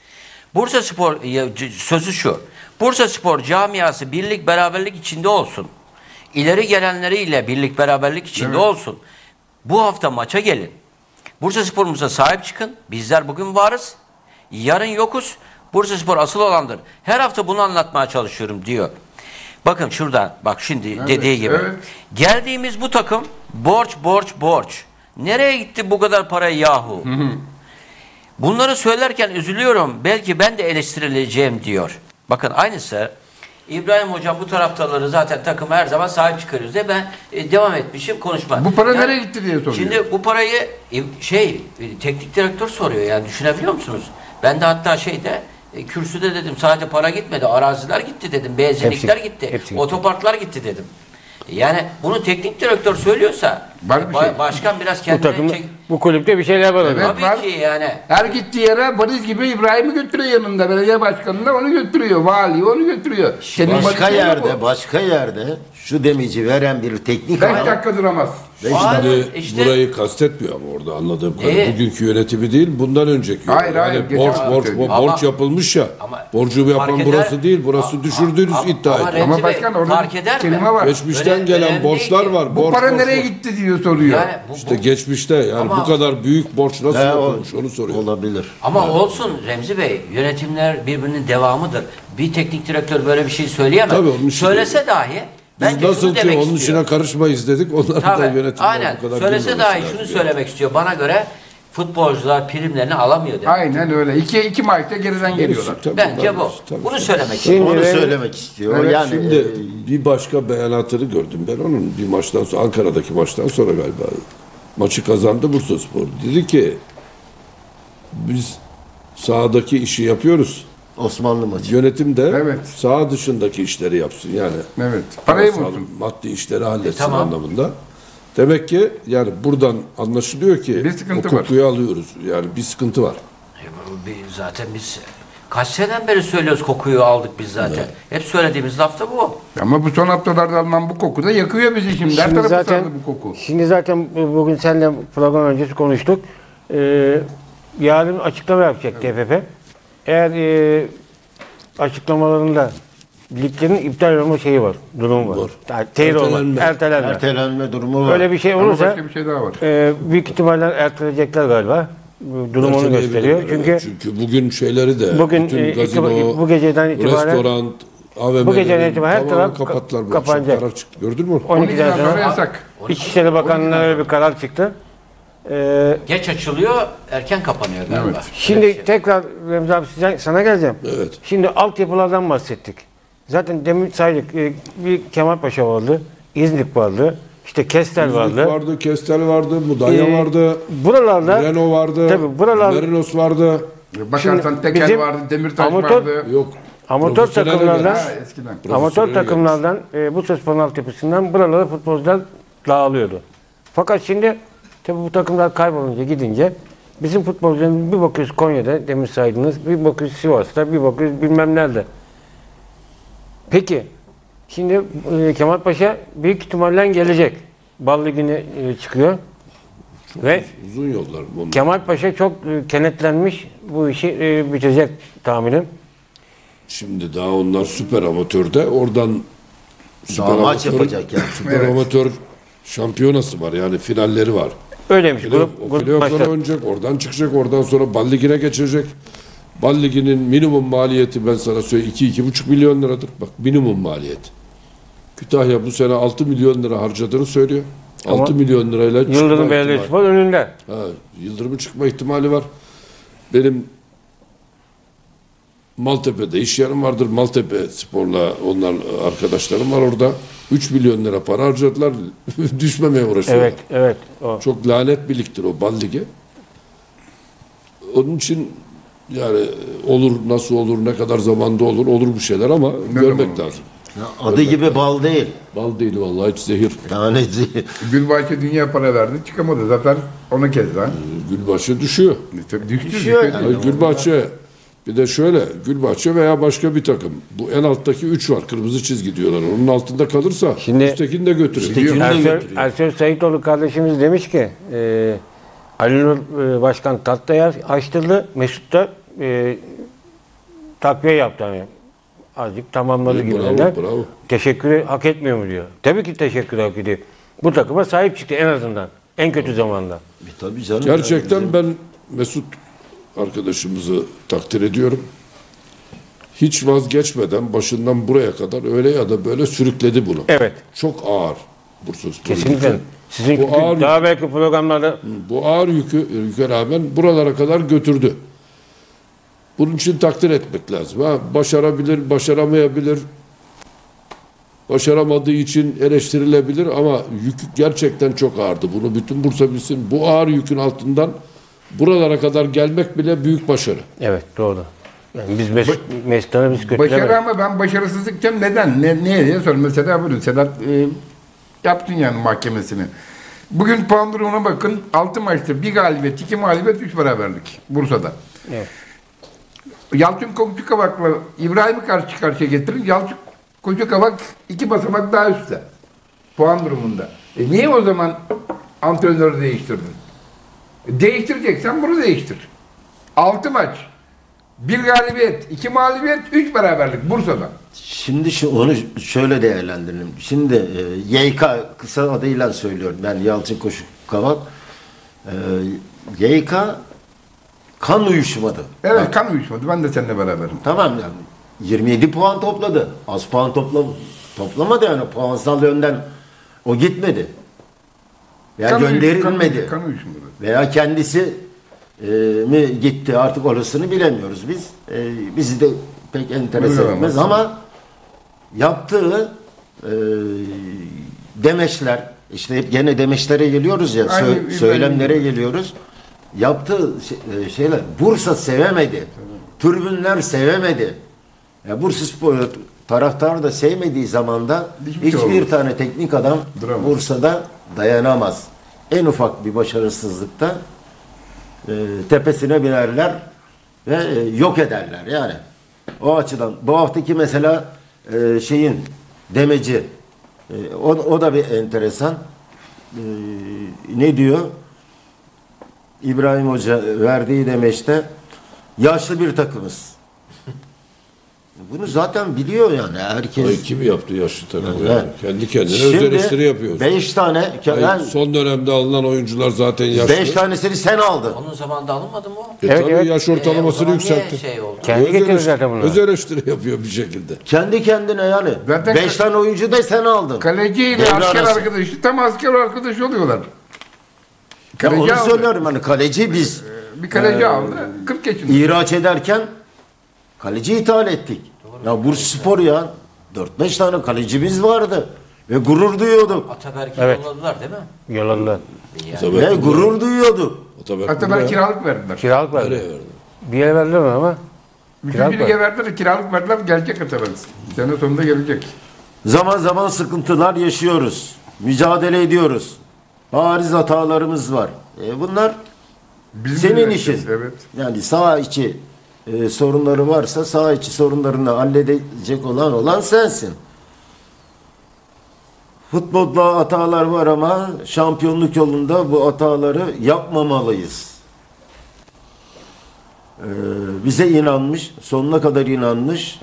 Bursaspor sözü şu. Bursaspor camiası birlik beraberlik içinde olsun. İleri gelenleriyle birlik beraberlik içinde olsun. Bu hafta maça gelin. Bursaspor'umuza sahip çıkın. Bizler bugün varız. Yarın yokuz. Bursaspor asıl olandır. Her hafta bunu anlatmaya çalışıyorum diyor. Bakın şuradan, bak şimdi dediği gibi. Geldiğimiz bu takım borç. Nereye gitti bu kadar para yahu? Bunları söylerken üzülüyorum. Belki ben de eleştirileceğim diyor. Bakın aynısı. İbrahim Hocam bu taraftarları zaten takıma her zaman sahip çıkarıyoruz diye ben devam etmişim konuşma. Bu para nereye gitti diye soruyor. Şimdi bu parayı teknik direktör soruyor yani düşünebiliyor musunuz? Ben de hatta kürsüde dedim sadece para gitmedi, araziler gitti dedim, benzinlikler gitti, otoparklar gitti dedim. Yani bunu teknik direktör söylüyorsa Var bir şey. Başkan biraz Bu kendine takımda, bu kulüpte bir şeyler var. Evet, Tabii var. ki yani. Her gittiği yere valiz gibi İbrahim'i götürüyor yanında. Belediye başkanı da onu götürüyor. Vali onu götürüyor. Senin Başka yerde şu demeci veren bir teknik 5 adam dakika duramaz. Şimdi işte- burayı kastetmiyor ama orada anladığım kadarıyla. Bugünkü yönetimi değil, bundan önceki. Hayır, hayır, Yani geçen borç yapılmış ya. Borcu yapan fark burası eder- değil, burası düşürdüğünüz iddia ama ediyor. Ama Remzi başkan Bey, orada fark eder mi? kelime var. Geçmişten gelen önemli borçlar değil ki. var. Bu borç, para borç, nereye borç. gitti diyor soruyor. Yani İşte geçmişte yani Ama- bu kadar büyük borç nasıl yapılmış onu soruyor. olabilir. ama olsun Remzi Bey, yönetimler birbirinin devamıdır. Bir teknik direktör böyle bir şey söyleyemez. Tabii, onun için Söylese dahi Biz bence nasıl şunu ki demek onun istiyor. içine karışmayız dedik. Onlar da Tabii, yönetimler aynen. bu kadar Söylese bilmemesi dahi lazım şunu yani. söylemek istiyor. Bana göre futbolcular primlerini alamıyor demek. Aynen öyle. İki maçta geriden geliyorlar. Tabii, Bence tabii, bu. tabii. Bunu söylemek istiyor. Onu Evet. söylemek istiyor. Evet, yani Şimdi bir başka beyanatını gördüm ben onun bir maçtan sonra, Ankara'daki maçtan sonra galiba maçı kazandı Bursaspor. Dedi ki biz sahadaki işi yapıyoruz. Osmanlı maçı. Yönetim de Evet. saha dışındaki işleri yapsın. Yani Evet. Parayı parasal, bulsun. maddi işleri halletsin Tamam. anlamında. Demek ki yani buradan anlaşılıyor ki Bir sıkıntı o var. kokuyu alıyoruz. Yani bir sıkıntı var. Zaten biz kaç seneden beri söylüyoruz, kokuyu aldık biz zaten. Hep söylediğimiz laf da bu. Ama bu son haftalarda alınan bu koku da yakıyor bizi şimdi. Her Şimdi tarafı zaten, sardı bu koku. şimdi zaten bugün seninle program öncesi konuştuk. Yarın açıklama yapacak TFF. Eğer açıklamalarında liglerin iptal olma şeyi var, durumu var. Yani teyir olma, ertelenme. Ertelenme durumu var. Öyle bir şey Ama olursa başka bir şey daha var. büyük ihtimalle erteleyecekler galiba. Bu durum onu gösteriyor. Evet, çünkü bugün şeyleri de Bugün, bütün gazino, bu geceden itibaren restoran, AVM'lerin bu geceden itibaren her tamamen taraf kapattılar bu kapanacak. akşam. Karar çıktı. Gördün mü? 12'den sonra sonra yasak. İçişleri Bakanlığı'na öyle bir karar çıktı. Geç açılıyor, erken kapanıyor galiba. Evet. Şimdi tekrar Remzi abi sana geleceğim. Evet. Şimdi altyapılardan bahsettik. Zaten demin saydık. Bir Kemalpaşa vardı, İznik vardı, işte Kestel vardı. Vardı, Kestel vardı, Mudanya vardı, Buralarda Renault vardı, tabii buralar Merinos vardı. Bakarsan Şimdi Tekel bizim vardı, Demirtaş amatör- vardı. Yok. amatör profesyonel takımlardan Ha, eskiden. amatör Profesyonel takımlardan bu sporun altyapısından buralara futbolcular dağılıyordu. Fakat şimdi tabii bu takımlar kaybolunca gidince bizim futbolcularımız bir bakıyoruz Konya'da demin saydınız, bir bakıyoruz Sivas'ta, bir bakıyoruz bilmem nerede. Peki şimdi Kemalpaşa büyük ihtimalle gelecek. Bal Ligi'ne çıkıyor. Ve Uzun yollar bunlar. Kemalpaşa çok kenetlenmiş, bu işi bitecek tahminim. Şimdi daha onlar süper amatörde. Oradan süper Daha maç amatör- yapacak yani. Süper amatör şampiyonası var. Yani finalleri var. Öyleymiş. Playoff'lara Grup oynayacak. Oradan çıkacak. Oradan sonra Bal Ligi'ne geçecek. Bal Ligi'nin minimum maliyeti ben sana söyleyeyim 2-2,5 milyon liradır. Bak minimum maliyet. Kütahya bu sene 6 milyon lira harcadığını söylüyor. Ama 6 milyon lirayla çıkma Yıldırım ihtimali. Belediyespor önünde. Yıldırım'ın çıkma ihtimali var. Benim Maltepe'de iş yerim vardır. Maltepe Spor'la onlar arkadaşlarım var orada. 3 milyon lira para harcadılar. Düşmemeye uğraşıyorlar. Evet, evet. O. Çok lanet bir ligdir o Bal Ligi. Onun için yani olur, nasıl olur, ne kadar zamanda olur bir şeyler ama görmek lazım. Adı gibi bal değil. Bal değil vallahi, hiç zehir. Yani zehir. Gülbahçe dünya para verdi. Çıkamadı. Zaten onu kez Gülbahçe düşüyor. Düşüyor yani. Hayır, Gülbahçe bir de şöyle Gülbahçe veya başka bir takım. Bu en alttaki 3 var. Kırmızı çizgi diyorlar. Onun altında kalırsa Şimdi üsttekini de götürüyor. Ersoy Sayitoğlu kardeşimiz demiş ki Ali Nur Başkan tatlıya açtırdı. Mesut da takviye yaptı. Yani. Azıcık tamamladı gibi. Bravo. Teşekkürü hak etmiyor mu diyor. Tabii ki teşekkür hak ediyor. Bu takıma sahip çıktı en azından. En kötü zamanda. Tabii canım. Gerçekten ben Mesut arkadaşımızı takdir ediyorum. Hiç vazgeçmeden başından buraya kadar öyle ya da böyle sürükledi bunu. Evet. Çok ağır Bursaspor. Kesinlikle. Sizin Bu ağır daha belki programlarda bu ağır yüke rağmen buralara kadar götürdü. Bunun için takdir etmek lazım. Ha, başarabilir, başaramayabilir. Başaramadığı için eleştirilebilir ama yük gerçekten çok ağırdı. Bunu bütün Bursa bilsin. Bu ağır yükün altından buralara kadar gelmek bile büyük başarı. evet doğru. Yani biz Mesut'u biz kötülemedik. Başarı ama ben başarısızlık diyeceğim. Neden? Niye diye sor. Mesela buyurun Sedat yaptın yani mahkemesini. Bugün puan durumuna bakın. 6 maçta 1 galibiyet, 2 mağlubiyet, 3 beraberlik Bursa'da. Evet. Yalçın Koçukavak'la İbrahim'i karşı karşıya getirin. Yalçın Koçukavak 2 basamak daha üstte. Puan durumunda. Niye o zaman antrenörü değiştirdin? Değiştireceksen bunu değiştir. 6 maç. 1 galibiyet, 2 mağlubiyet, 3 beraberlik Bursa'da. Şimdi onu şöyle değerlendirelim. Şimdi YK kısa adıyla söylüyorum. Ben Yalçın Koçukavak. YK kan uyuşmadı. Evet, Bak, kan uyuşmadı. Ben de seninle beraberim. tamam yani. 27 puan topladı. Az puan toplamadı yani. Puansal yönden o gitmedi. Veya Kan gönderilmedi. Kan uyuşmadı. Veya kendisi mi gitti, artık orasını bilemiyoruz biz. Bizi de pek enterese etmez ama yaptığı demeçler, işte hep gene demeçlere geliyoruz ya, söylemlere geliyoruz. Yaptığı şeyler, Bursa sevemedi. Tribünler sevemedi. Ya Bursaspor taraftarı da sevmediği zamanda hiçbir tane teknik adam Bursa'da dayanamaz. En ufak bir başarısızlıkta tepesine binerler ve yok ederler yani. O açıdan bu haftaki mesela Demeci o da bir enteresan. Ne diyor? İbrahim Hoca verdiği demeçte yaşlı bir takımız. Bunu zaten biliyor yani herkes. Ay, kim yaptı yaşlı takımı? Evet. Yani? Kendi kendine Şimdi öz eleştiri yapıyor. 5 tane. Son dönemde alınan oyuncular zaten yaşlı. 5 tanesini sen aldın. Onun zamanında alınmadı mı o? Tabii yaş ortalamasını yükseltti. Kendi getiriyor zaten bunu. Öz eleştiri yapıyor bir şekilde. Kendi kendine yani. Zaten 5 tane oyuncu da sen aldın. Kaleci ile asker arkadaşı tam asker arkadaşı oluyorlar. Ya onu aldı. söylüyorum hani kaleci biz. Bir kaleci aldı. 40 yaşında. İhraç ederken kaleci ithal ettik. Ya Bursaspor ya 4-5 tane kalecimiz vardı. Ve gurur duyuyorduk. Ataberk'i yolladılar değil mi? Yolladılar. Ve gurur duyuyorduk. Ataberk kiralık verdiler. Kiralık verdiler. Bir yere verdiler mi ama? Üçüncü lige verdiler, kiralık verdiler, gelecek Ataberk. Sene sonunda gelecek. Zaman zaman sıkıntılar yaşıyoruz. Mücadele ediyoruz. Bariz hatalarımız var. Bunlar senin işin. Evet. Yani saha içi sorunları varsa saha içi sorunlarını halledecek olan sensin. Futbolda hatalar var ama şampiyonluk yolunda bu hataları yapmamalıyız. Bize inanmış, sonuna kadar inanmış.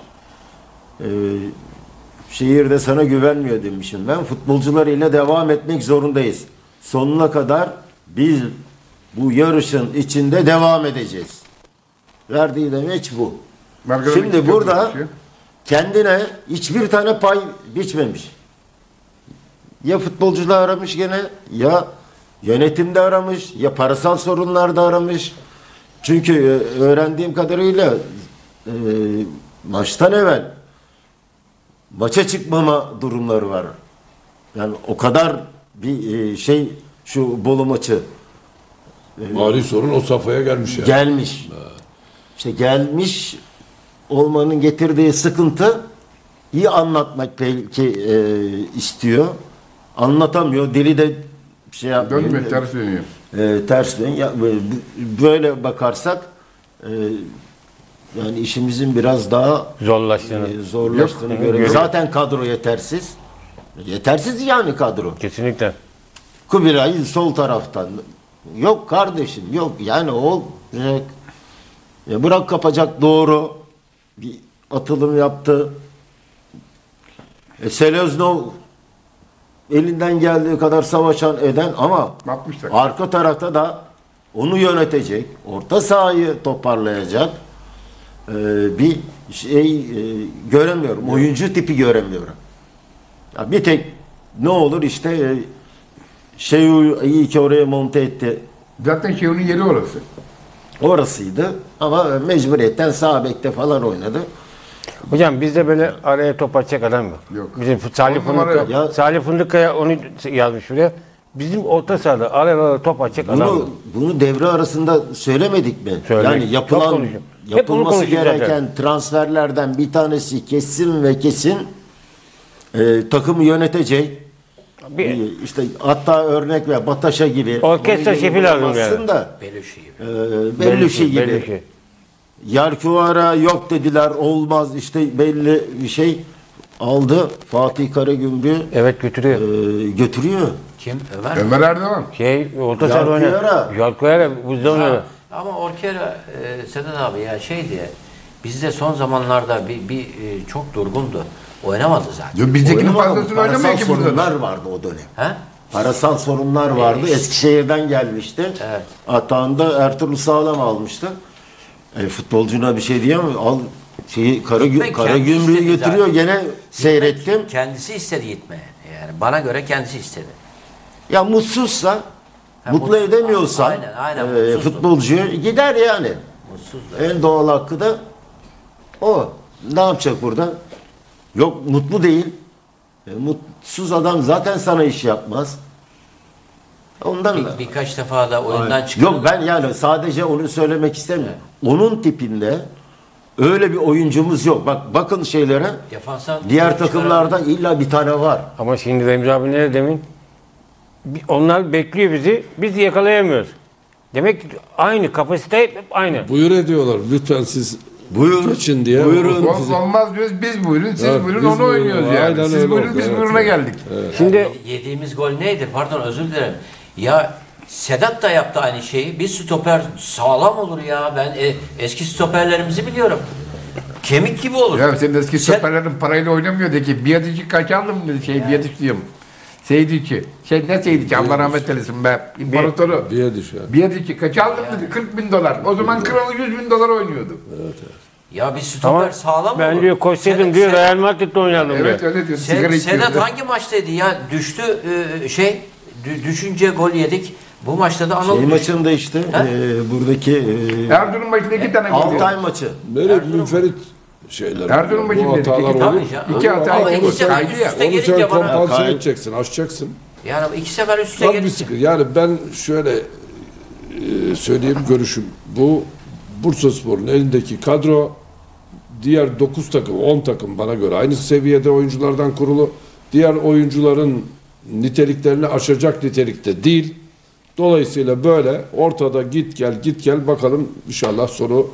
Şehirde sana güvenmiyor demişim ben. Futbolcularıyla devam etmek zorundayız. Sonuna kadar biz bu yarışın içinde devam edeceğiz. Verdiği demeç bu. Şimdi burada kendine hiçbir tane pay biçmemiş. Ya futbolcuda aramış gene, ya yönetimde aramış, ya parasal sorunlarda aramış. Çünkü öğrendiğim kadarıyla maçtan evvel maça çıkmama durumları var. Yani o kadar bir şu Bolu maçı. Mali sorun o safhaya gelmiş yani. Gelmiş. İşte gelmiş olmanın getirdiği sıkıntı iyi anlatmak belki istiyor. Anlatamıyor. Dili de şey yapmıyor. Dönmüyor, ters dönüyor. Ters dönüyor. Böyle bakarsak yani işimizin biraz daha zorlaştığını görüyoruz. Zaten kadro yetersiz. Yetersiz yani kadro. Kesinlikle. Kubilay sol taraftan. Yok kardeşim yok. Yani olacak. Bırak kapacak doğru. Bir atılım yaptı. Seleznov elinden geldiği kadar savaşan eden ama arka tarafta da onu yönetecek, orta sahayı toparlayacak bir şey göremiyorum. Oyuncu tipi göremiyorum. Ya bir tek ne olur işte iyi ki oraya monte etti. Zaten Şeyh'in yeri orası. Orasıydı ama mecburiyetten sağ bekte falan oynadı. Hocam bizde böyle araya top atacak adam yok. Bizim Salih Fındıkkaya onu yazmış buraya. Bizim orta sahada araya top atacak adam yok. Bunu devre arasında söylemedik mi? Yani yapılması gereken transferlerden bir tanesi kesin ve kesin takımı yönetecek, işte hatta örnek ver Bataşa gibi. Orkestra şefi lazım yani. Belüşi gibi. Belüşi gibi. Yarkuvara yok dediler, olmaz işte belli bir şey aldı. Fatih Karagümrük'ü evet götürüyor. Götürüyor. Kim? Ömer Erdoğan. Orta saha oynuyor. Yarkuvara buzda oynuyor. Ama Orkera Sedat abi ya şey diye bizde son zamanlarda bir çok durgundu. Oynamadı zaten. Bizdekinin fazlasını oynamıyor ki burada. Sorunlar vardı o dönem. He? Parasal sorunlar vardı. Eskişehir'den gelmişti. Evet. Atağında Ertuğrul Sağlam almıştı. Futbolcuna bir şey diyemem. Al şeyi Karagümrük'ü götürüyor. Gene seyrettim. Kendisi istedi gitmeye. Yani bana göre kendisi istedi. Ya mutsuzsa, mutlu edemiyorsan aynen, futbolcuyu gider yani. Mutsuzdu. En doğal hakkı da o. Ne yapacak burada? Yok mutlu değil. Mutsuz adam zaten sana iş yapmaz. Ondan birkaç defa da oyundan çıkıyor. Yok ben yani sadece onu söylemek istemiyorum. Evet. Onun tipinde öyle bir oyuncumuz yok. Bakın şeylere. Diğer takımlarda illa bir tane var. Ama şimdi Remzi abi ne demin? Onlar bekliyor bizi. Biz yakalayamıyoruz. Demek ki aynı kapasite hep aynı. Buyur ediyorlar. Lütfen siz geçin diye. Buyurun. Olmaz diyoruz. Biz buyurun. Siz buyurun. Onu oynuyoruz yani. Aynen siz buyurun. Biz buyuruna geldik. Evet. Şimdi yediğimiz gol neydi? Pardon özür dilerim. Ya Sedat da yaptı aynı şeyi. Bir stoper sağlam olur ya. Ben eski stoperlerimizi biliyorum. Kemik gibi olur. Ya senin eski stoperlerin parayla oynamıyor de ki Biadic'i kaç aldın mı? Biadic diyorum. Seydici. Ne Seydici? Allah rahmet eylesin be. İmparatoru. Biadic'i kaç aldın mı? 40 bin dolar. O zaman kralı 100 bin dolar oynuyordu. Evet. Ya bir stoper sağlam ben olur. diyor koşsaydım diyor Real Madrid'de oynardım diyor. Evet öyle diyor. Sedat hangi maçtaydı ya? Düştü düşünce gol yedik. Bu maçta da Anadolu. Maçında işte buradaki Erzurum maçında 2 tane gol. Altay maçı. Böyle münferit şeyler. Erzurum maçında 2 hata kaydı ya. Onu sen kompanse edeceksin, aşacaksın. Yani 2 sefer üst üste gelince. Yani ben şöyle söyleyeyim görüşüm. Bu Bursaspor'un elindeki kadro diğer 9 takım, 10 takım bana göre aynı seviyede oyunculardan kurulu. Diğer oyuncuların niteliklerini aşacak nitelikte değil. Dolayısıyla böyle ortada git gel bakalım inşallah sonu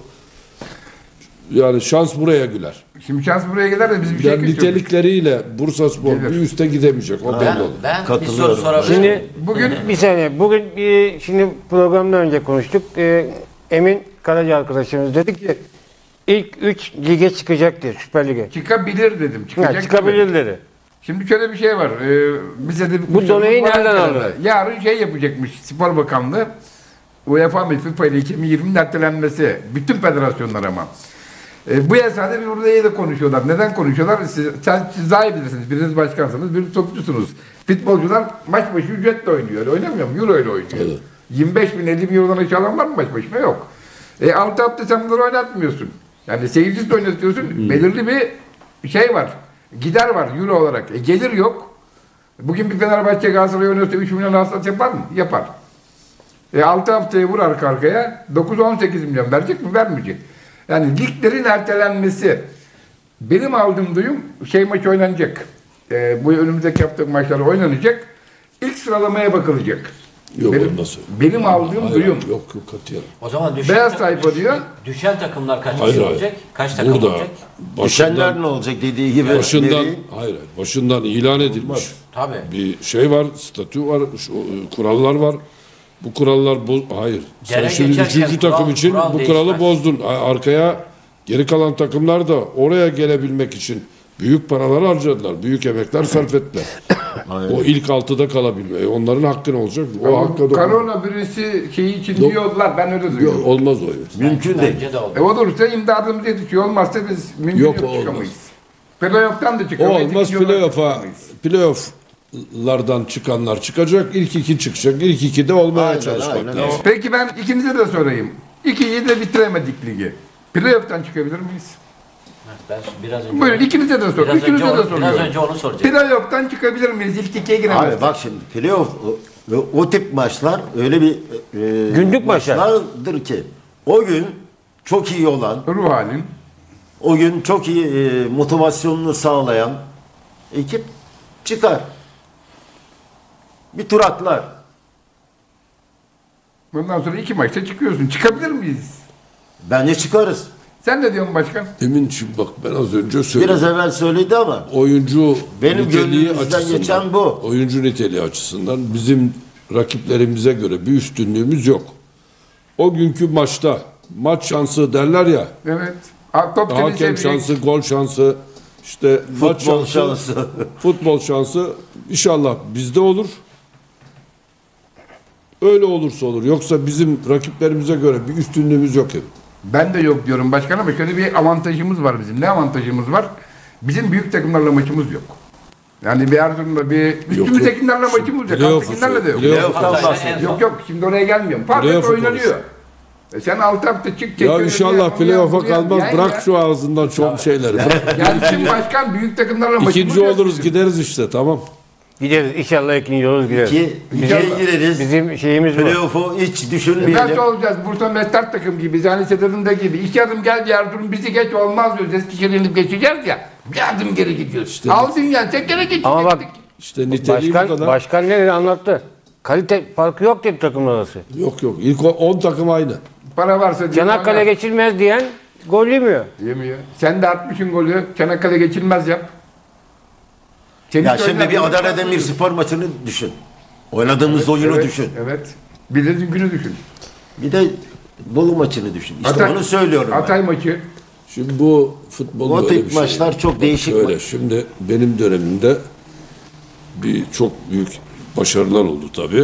yani şans buraya güler. Şimdi şans buraya gider de biz bir şey yani nitelikleriyle Bursaspor bir üste gidemeyecek. O belli olur. Ben bir soru sorabilirim. Şimdi bugün bir saniye. Şimdi programdan önce konuştuk. Emin Karaca arkadaşımız dedi ki ilk 3 lige çıkacak diye Süper Lig'e. Çıkabilir dedim. Çıkabilir dedi. Şimdi şöyle bir şey var. Bize de bu doneyi nereden aldı? Yarın yapacakmış Spor Bakanlığı. UEFA ve FIFA ile 2020'nin ertelenmesi. Bütün federasyonlar ama. Bu esnada bir burada da konuşuyorlar. Neden konuşuyorlar? Siz daha iyi bilirsiniz. Biriniz başkansınız, biriniz topçusunuz. Futbolcular maç başı ücretle oynuyor. Öyle oynamıyor mu? Euro ile oynuyor. Evet. 25 bin 50 bin eurodan aşağı alan var mı maç başına? Yok. 6 hafta sen bunları oynatmıyorsun. Yani seyircisiz oynatıyorsun. Belirli bir şey var. Gider var euro olarak. Gelir yok. Bugün bir Fenerbahçe Galatasaray oynarsa 3 milyon hasılat yapar mı? Yapar. 6 haftaya vur arka arkaya 9-18 milyon verecek mi? Vermeyecek. Yani liglerin ertelenmesi. Benim aldığım duyum maç oynanacak. Bu önümüzdeki hafta maçlar oynanacak. İlk sıralamaya bakılacak. Yok nasıl? Benim aldığım duyum. Yok katiyen. O zaman Beyaz sayfa diyor. Düşen takımlar kaç kişi olacak? Kaç takım olacak? Düşenler ne olacak dediği gibi. Başından ilan edilmiş. Tabii. Bir şey var, statü var, kurallar var. Bu kurallar hayır. Sen şimdi 3. takım için bu kuralı bozdun. Arkaya geri kalan takımlar da oraya gelebilmek için büyük paralar harcadılar. Büyük emekler sarf ettiler. O ilk 6'da kalabilme. Onların hakkı ne olacak? O hakkı korona birisi için diyorlar. Ben öyle duyuyorum. Olmaz o. Mümkün değil. Olursa imdadımız yetişiyor. Olmazsa biz mümkün çıkamayız. Playoff'tan da çıkamayız. Olmaz. Playoff'lardan çıkanlar çıkacak. İlk 2 çıkacak. İlk 2'de olmaya çalışmak lazım. Peki ben ikinize de sorayım. 2'yi de bitiremedik ligi. Playoff'tan çıkabilir miyiz? Ben biraz önce buyurun ikinize de soruyorum. Biraz önce onu soracağım. Playoff'tan çıkabilir miyiz? İlk 2'ye giremeyiz. Abi bak şimdi playoff o tip maçlar öyle bir günlük maçlardır ki o gün çok iyi olan ruh halin, o gün çok iyi motivasyonunu sağlayan ekip çıkar. Bir tur atlar. Bundan sonra 2 maçta çıkıyorsun. Çıkabilir miyiz? Bence çıkarız. Sen ne diyorsun başkan? Emin şimdi bak ben az önce söyledim. Biraz evvel söyledi ama. Oyuncu benim niteliği gönlümüzden açısından, geçen bu. oyuncu niteliği açısından bizim rakiplerimize göre bir üstünlüğümüz yok. O günkü maçta maç şansı derler ya. Evet. Top hakem şansı, gol şansı, işte maç şansı, futbol şansı inşallah bizde olur. Öyle olursa olur. Yoksa bizim rakiplerimize göre bir üstünlüğümüz yok hep. Ben de yok diyorum başkan ama şöyle bir avantajımız var bizim. Ne avantajımız var? Bizim büyük takımlarla maçımız yok. Yani bir Erzurum'da bir üstümüzdekilerle maçımız yok. Alttakilerle de yok. Yok şimdi oraya gelmiyorum. Parmak oynanıyor. Sen 6 hafta çık. Ya inşallah playoff'a kalmaz. Bırak şu ağzından çok şeyleri. Gelsin başkan büyük takımlarla maçımız İkinci oluruz gideriz işte tamam. Gideriz inşallah ikinci oluruz gideriz. Gireriz. Bizim şeyimiz var. Playoff'u hiç düşünmeyelim. Nasıl olacağız? Bursa Mestar takım gibi. Yani Sedat'ında gibi. 2 adım gel bir Erzurum bizi geç olmaz diyoruz. Eskişehir'e inip geçeceğiz ya. Bir adım geri gidiyoruz. İşte aldın yani. Tek kere geçecektik. Ama bak işte niteliği bu kadar. Başkan ne dedi anlattı. Kalite farkı yok dedi takımlar arası. Yok. İlk 10 takım aynı. Para varsa Çanakkale geçilmez diyen gol yemiyor. Yemiyor. Sen de atmışsın golü. Çanakkale geçilmez yap. Ya şimdi bir Adana Demirspor maçını düşün. Oynadığımız oyunu düşün. Evet. Bir de dünkünü düşün. Bir de Bolu maçını düşün. İşte onu söylüyorum Hatay maçı. Şimdi bu futbol o böyle tip bir şey. maçlar çok değişik. Öyle. Şimdi benim dönemimde çok büyük başarılar oldu tabii.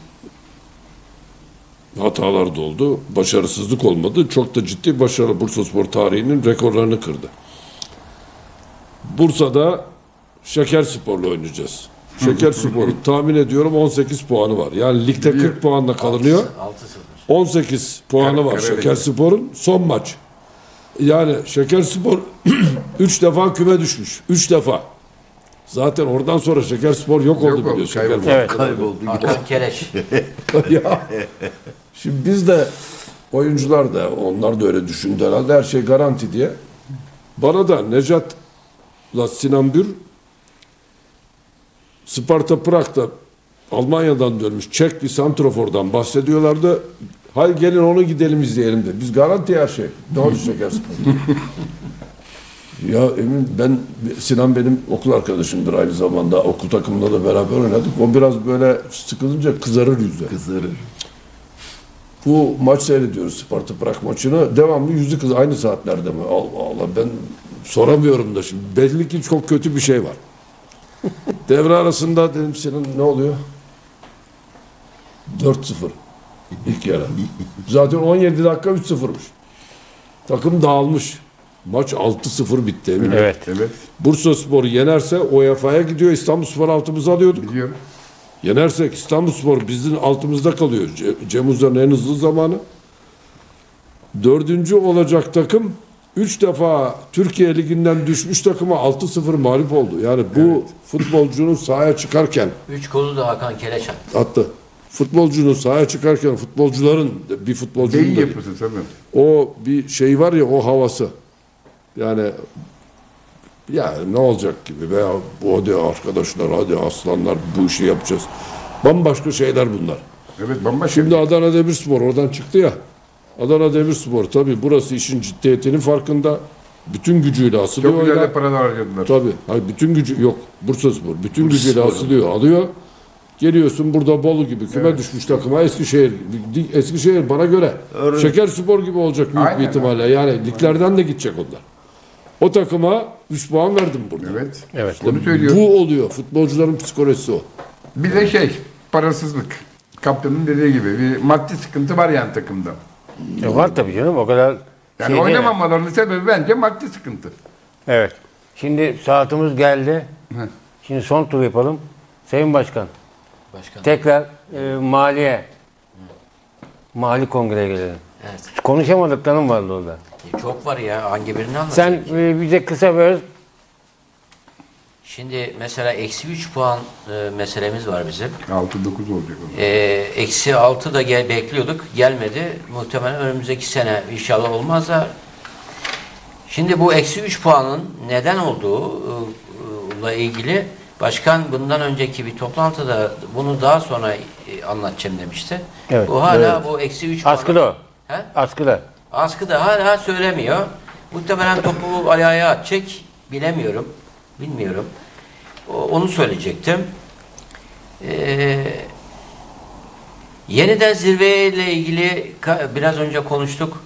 Hatalar da oldu. Başarısızlık olmadı. Çok da ciddi başarı Bursaspor tarihinin rekorlarını kırdı. Bursa'da Şekerspor'la oynayacağız. Şekerspor'un tahmin ediyorum 18 puanı var. Yani ligde 40 puanla kalınıyor. 18 puanı var Şekerspor'un son maç. Yani Şekerspor 3 defa küme düşmüş. 3 defa. Zaten oradan sonra Şekerspor yok oldu biliyorsun. Kayboldu. Hakan Keleş. Ya. Şimdi biz de oyuncular da onlar da öyle düşündü herhalde. Her şey garanti diye. Bana da Necat'la Sinan Bür Sparta Prag'da Almanya'dan dönmüş Çek bir santrofordan bahsediyorlardı. Hayır gelin onu gidelim izleyelim de. Biz garanti her şey. Doğru Şekerspor. Ya Emin Sinan benim okul arkadaşımdır aynı zamanda. Okul takımında da beraber oynadık. O biraz böyle sıkılınca kızarır yüzü. Kızarır. Bu maç seyrediyoruz Sparta Prag maçını. Devamlı yüzü kız aynı saatlerde mi? Allah Allah ben soramıyorum da şimdi. Belli ki çok kötü bir şey var. Devre arasında dedim senin ne oluyor? 4-0. İlk yarı. Zaten 17 dakika 3-0'mış. Takım dağılmış. Maç 6-0 bitti. Evet. Bursaspor'u yenerse UEFA'ya gidiyor. İstanbulspor altımıza alıyorduk. Biliyorum. Yenersek İstanbulspor bizim altımızda kalıyor. Cem Uzan'ın en hızlı zamanı. 4. olacak takım 3 defa Türkiye Ligi'nden düşmüş takıma 6-0 mağlup oldu. Yani bu futbolcunun sahaya çıkarken 3 golü de Hakan Keleş attı. Futbolcunun sahaya çıkarken futbolcuların bir futbolcunun Beyin yapısı tabii. o bir şey var ya o havası. Yani ya ne olacak gibi veya hadi arkadaşlar hadi aslanlar bu işi yapacağız. Bambaşka şeyler bunlar. Evet bambaşka. Şimdi Adana Demirspor oradan çıktı ya. Adana Demirspor tabii burası işin ciddiyetinin farkında. Bütün gücüyle asılıyor. Çok güzel de paralar harcadılar. Tabii. Hayır, bütün gücü yok. Bursaspor. Bütün gücüyle asılıyor. Alıyor. Geliyorsun burada Bolu gibi küme düşmüş takıma Eskişehir bana göre Şekerspor gibi olacak büyük bir ihtimalle. Yani liglerden de gidecek onlar. O takıma 3 puan verdim burada. Evet. İşte bu oluyor. Futbolcuların psikolojisi o. Bir de parasızlık. Kaptanın dediği gibi bir maddi sıkıntı var yani takımda. Var tabii canım o kadar. Yani oynamamalarının sebebi bence maddi sıkıntı. Evet. Şimdi saatimiz geldi. Şimdi son tur yapalım. Sayın Başkan. Tekrar Mali Kongre'ye gelelim. Evet. Konuşamadıklarım vardı orada. Çok var ya. Hangi birini anlatayım? Sen bize kısa ver. Şimdi mesela eksi 3 puan meselemiz var bizim. 6-9 olacak. Eksi 6 da bekliyorduk. Gelmedi. Muhtemelen önümüzdeki sene inşallah olmaz da. Şimdi bu eksi 3 puanın neden olduğuyla ilgili Başkan bundan önceki bir toplantıda bunu daha sonra anlatacağım demişti. Evet, Bu hala evet. bu eksi 3 Askıda o. He? Askıda. Askıda hala söylemiyor. Muhtemelen topu ayağa atacak. Bilemiyorum. Bilmiyorum. Onu söyleyecektim. Yeniden zirveyle ilgili biraz önce konuştuk.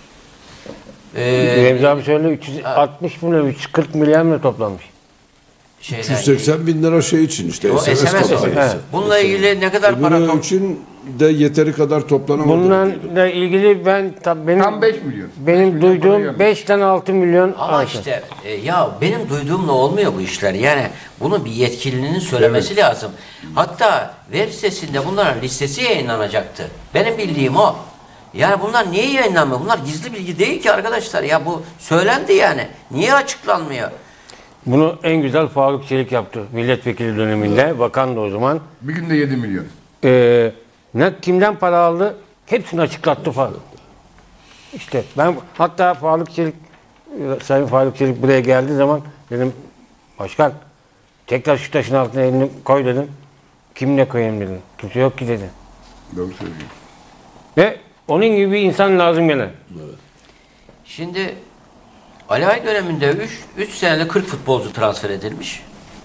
Remzi abi söyle 360 milyon, 340 milyar mı toplanmış? 380 bin lira şey için işte. O SMS kampanyası. Bununla ilgili ne kadar para Bunun için de yeteri kadar toplanamadı. Bununla ilgili benim tam 5 milyon. Benim duyduğum 5'ten 6 milyon. Ama işte ya benim duyduğumla olmuyor bu işler. Yani bunu bir yetkilinin söylemesi lazım. Hatta web sitesinde bunların listesi yayınlanacaktı. Benim bildiğim o. Yani bunlar niye yayınlanmıyor? Bunlar gizli bilgi değil ki arkadaşlar. Ya bu söylendi yani. Niye açıklanmıyor? Bunu en güzel Faruk Çelik yaptı. Milletvekili döneminde. Bakan da o zaman. Bir günde 7 milyon. Kimden para aldı? Hepsini açıklattı Faruk. İşte ben hatta Sayın Faruk Çelik buraya geldiği zaman dedim başkan tekrar şu taşın altına elini koy dedim. Kimle koyayım dedim. Kimse yok ki dedi. Doğru söylüyorsun. Ve onun gibi bir insan lazım gene. Evet. Şimdi Ali Ay döneminde 3 senede 40 futbolcu transfer edilmiş.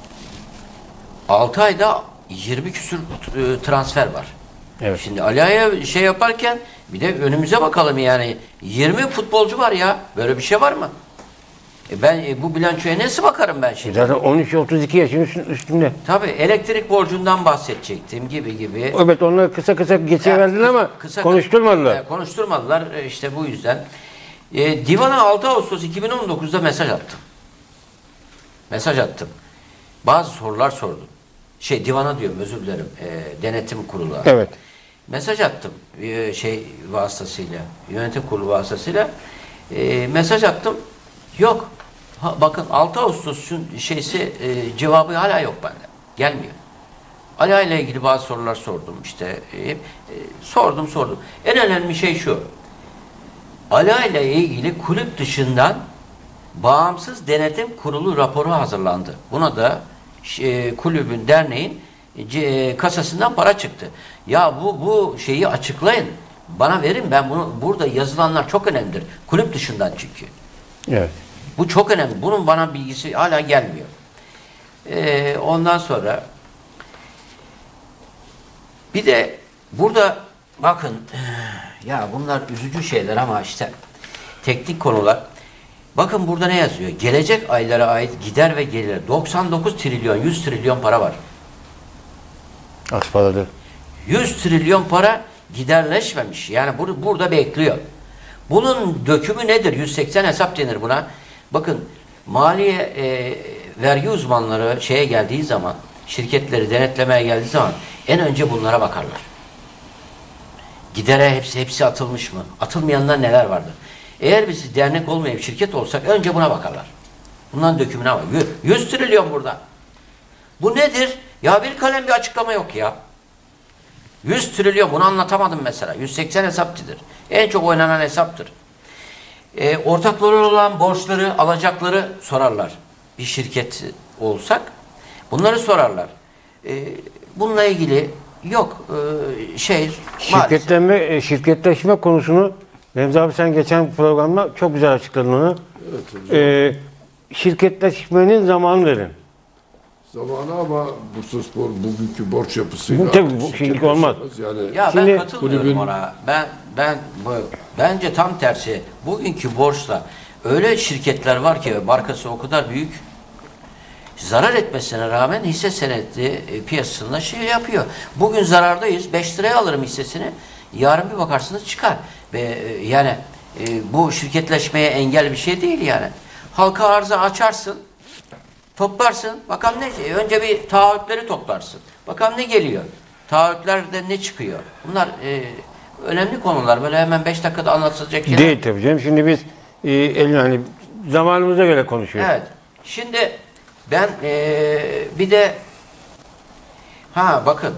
6 ayda 20 küsür transfer var. Evet. Şimdi Ali Ay'a şey yaparken bir de önümüze bakalım yani 20 futbolcu var ya. Böyle bir şey var mı? Ben bu bilançoya nasıl bakarım ben şimdi? Zaten 13-32 yaşın üstünde. Tabii elektrik borcundan bahsedecektim gibi. Evet onları kısa geçiverdiler ama konuşturmadılar. Konuşturmadılar işte bu yüzden. Divan'a 6 Ağustos 2019'da mesaj attım. Bazı sorular sordum. Divana diyorum özür dilerim. Denetim kurulu. Evet. Mesaj attım. Vasıtasıyla. Yönetim kurulu vasıtasıyla. Mesaj attım. Yok. Bakın 6 Ağustos'un cevabı hala yok bende. Gelmiyor. Ali ile ilgili bazı sorular sordum işte. Sordum. En önemli şey şu. Ali ile ilgili kulüp dışından bağımsız denetim kurulu raporu hazırlandı. Buna da kulübün, derneğin kasasından para çıktı. Ya bu şeyi açıklayın. Bana verin ben bunu burada yazılanlar çok önemlidir. Kulüp dışından çünkü. Evet. Bu çok önemli. Bunun bana bilgisi hala gelmiyor. Ondan sonra bir de burada bakın ya bunlar üzücü şeyler ama işte teknik konular. Bakın burada ne yazıyor? Gelecek aylara ait gider ve gelir 99 trilyon 100 trilyon para var. Az paradır. 100 trilyon para giderleşmemiş. Yani burada bekliyor. Bunun dökümü nedir? 180 hesap denir buna. Bakın maliye vergi uzmanları geldiği zaman şirketleri denetlemeye geldiği zaman en önce bunlara bakarlar. Gidere hepsi atılmış mı? Atılmayanlar neler vardır? Eğer biz dernek olmayıp şirket olsak önce buna bakarlar. Bundan dökümüne bak. 100 trilyon burada. Bu nedir? Ya bir kalem bir açıklama yok ya. 100 trilyon bunu anlatamadım mesela. 180 hesaptır. En çok oynanan hesaptır. Ortakları olan borçları, alacakları sorarlar. Bir şirket olsak bunları sorarlar. Bununla ilgili yok şirketleşme konusunu Remzi abi sen geçen programda çok güzel açıkladın onu. Evet, şirketleşmenin zamanı dedin. Zamanı ama Bursaspor bugünkü borç yapısıyla tabii bu şimdilik olmaz. Yani ya ben katılmıyorum ona. Bence tam tersi. Bugünkü borçla öyle şirketler var ki markası o kadar büyük zarar etmesine rağmen hisse senedi piyasasında yapıyor. Bugün zarardayız. 5 liraya alırım hissesini. Yarın bir bakarsınız çıkar. Ve yani bu şirketleşmeye engel bir şey değil yani. Halka arıza açarsın. Toplarsın. Bakalım ne? Önce bir taahhütleri toplarsın. Bakalım ne geliyor? Taahhütlerde ne çıkıyor? Bunlar önemli konular. Böyle hemen 5 dakikada anlatılacak şeyler. Değil tabii canım. Şimdi biz zamanımıza göre konuşuyoruz. Evet. Şimdi ben bir de bakın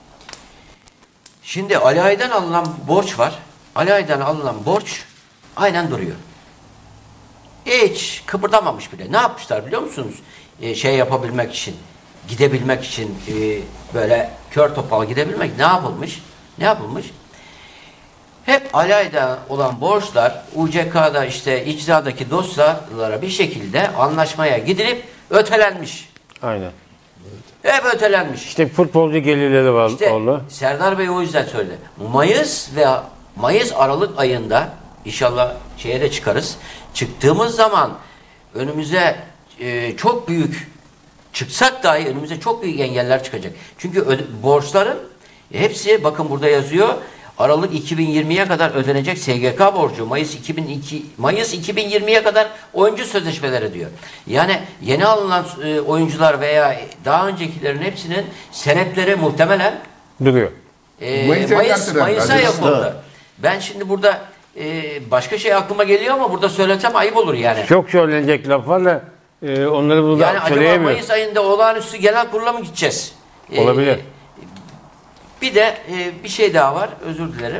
şimdi Ali Ay'dan alınan borç var. Ali Ay'dan alınan borç aynen duruyor. Hiç kıpırdamamış bile. Ne yapmışlar biliyor musunuz? Yapabilmek için. gidebilmek için böyle kör topal gidebilmek ne yapılmış? Ne yapılmış? Hep alayda olan borçlar UCK'da işte icradaki dosyalara bir şekilde anlaşmaya gidilip ötelenmiş. Aynen. Hep ötelenmiş. İşte futbolcu gelirleri var İşte oldu. Serdar Bey o yüzden söyledi. Mayıs Aralık ayında inşallah şeye de çıkarız. Çıktığımız zaman önümüze çok büyük çıksak dahi önümüze çok büyük engeller çıkacak. Çünkü borçların hepsi bakın burada yazıyor. Aralık 2020'ye kadar ödenecek SGK borcu. Mayıs 2020'ye kadar oyuncu sözleşmeleri diyor. Yani yeni alınan oyuncular veya daha öncekilerin hepsinin senetleri muhtemelen duruyor. Mayıs'a yapıldı. Ben şimdi burada başka şey aklıma geliyor ama burada söylesem ayıp olur yani. Çok söylenecek laf var da onları burada yani acaba Mayıs ayında olağanüstü genel kurula mı gideceğiz? Olabilir. Bir de bir şey daha var. Özür dilerim.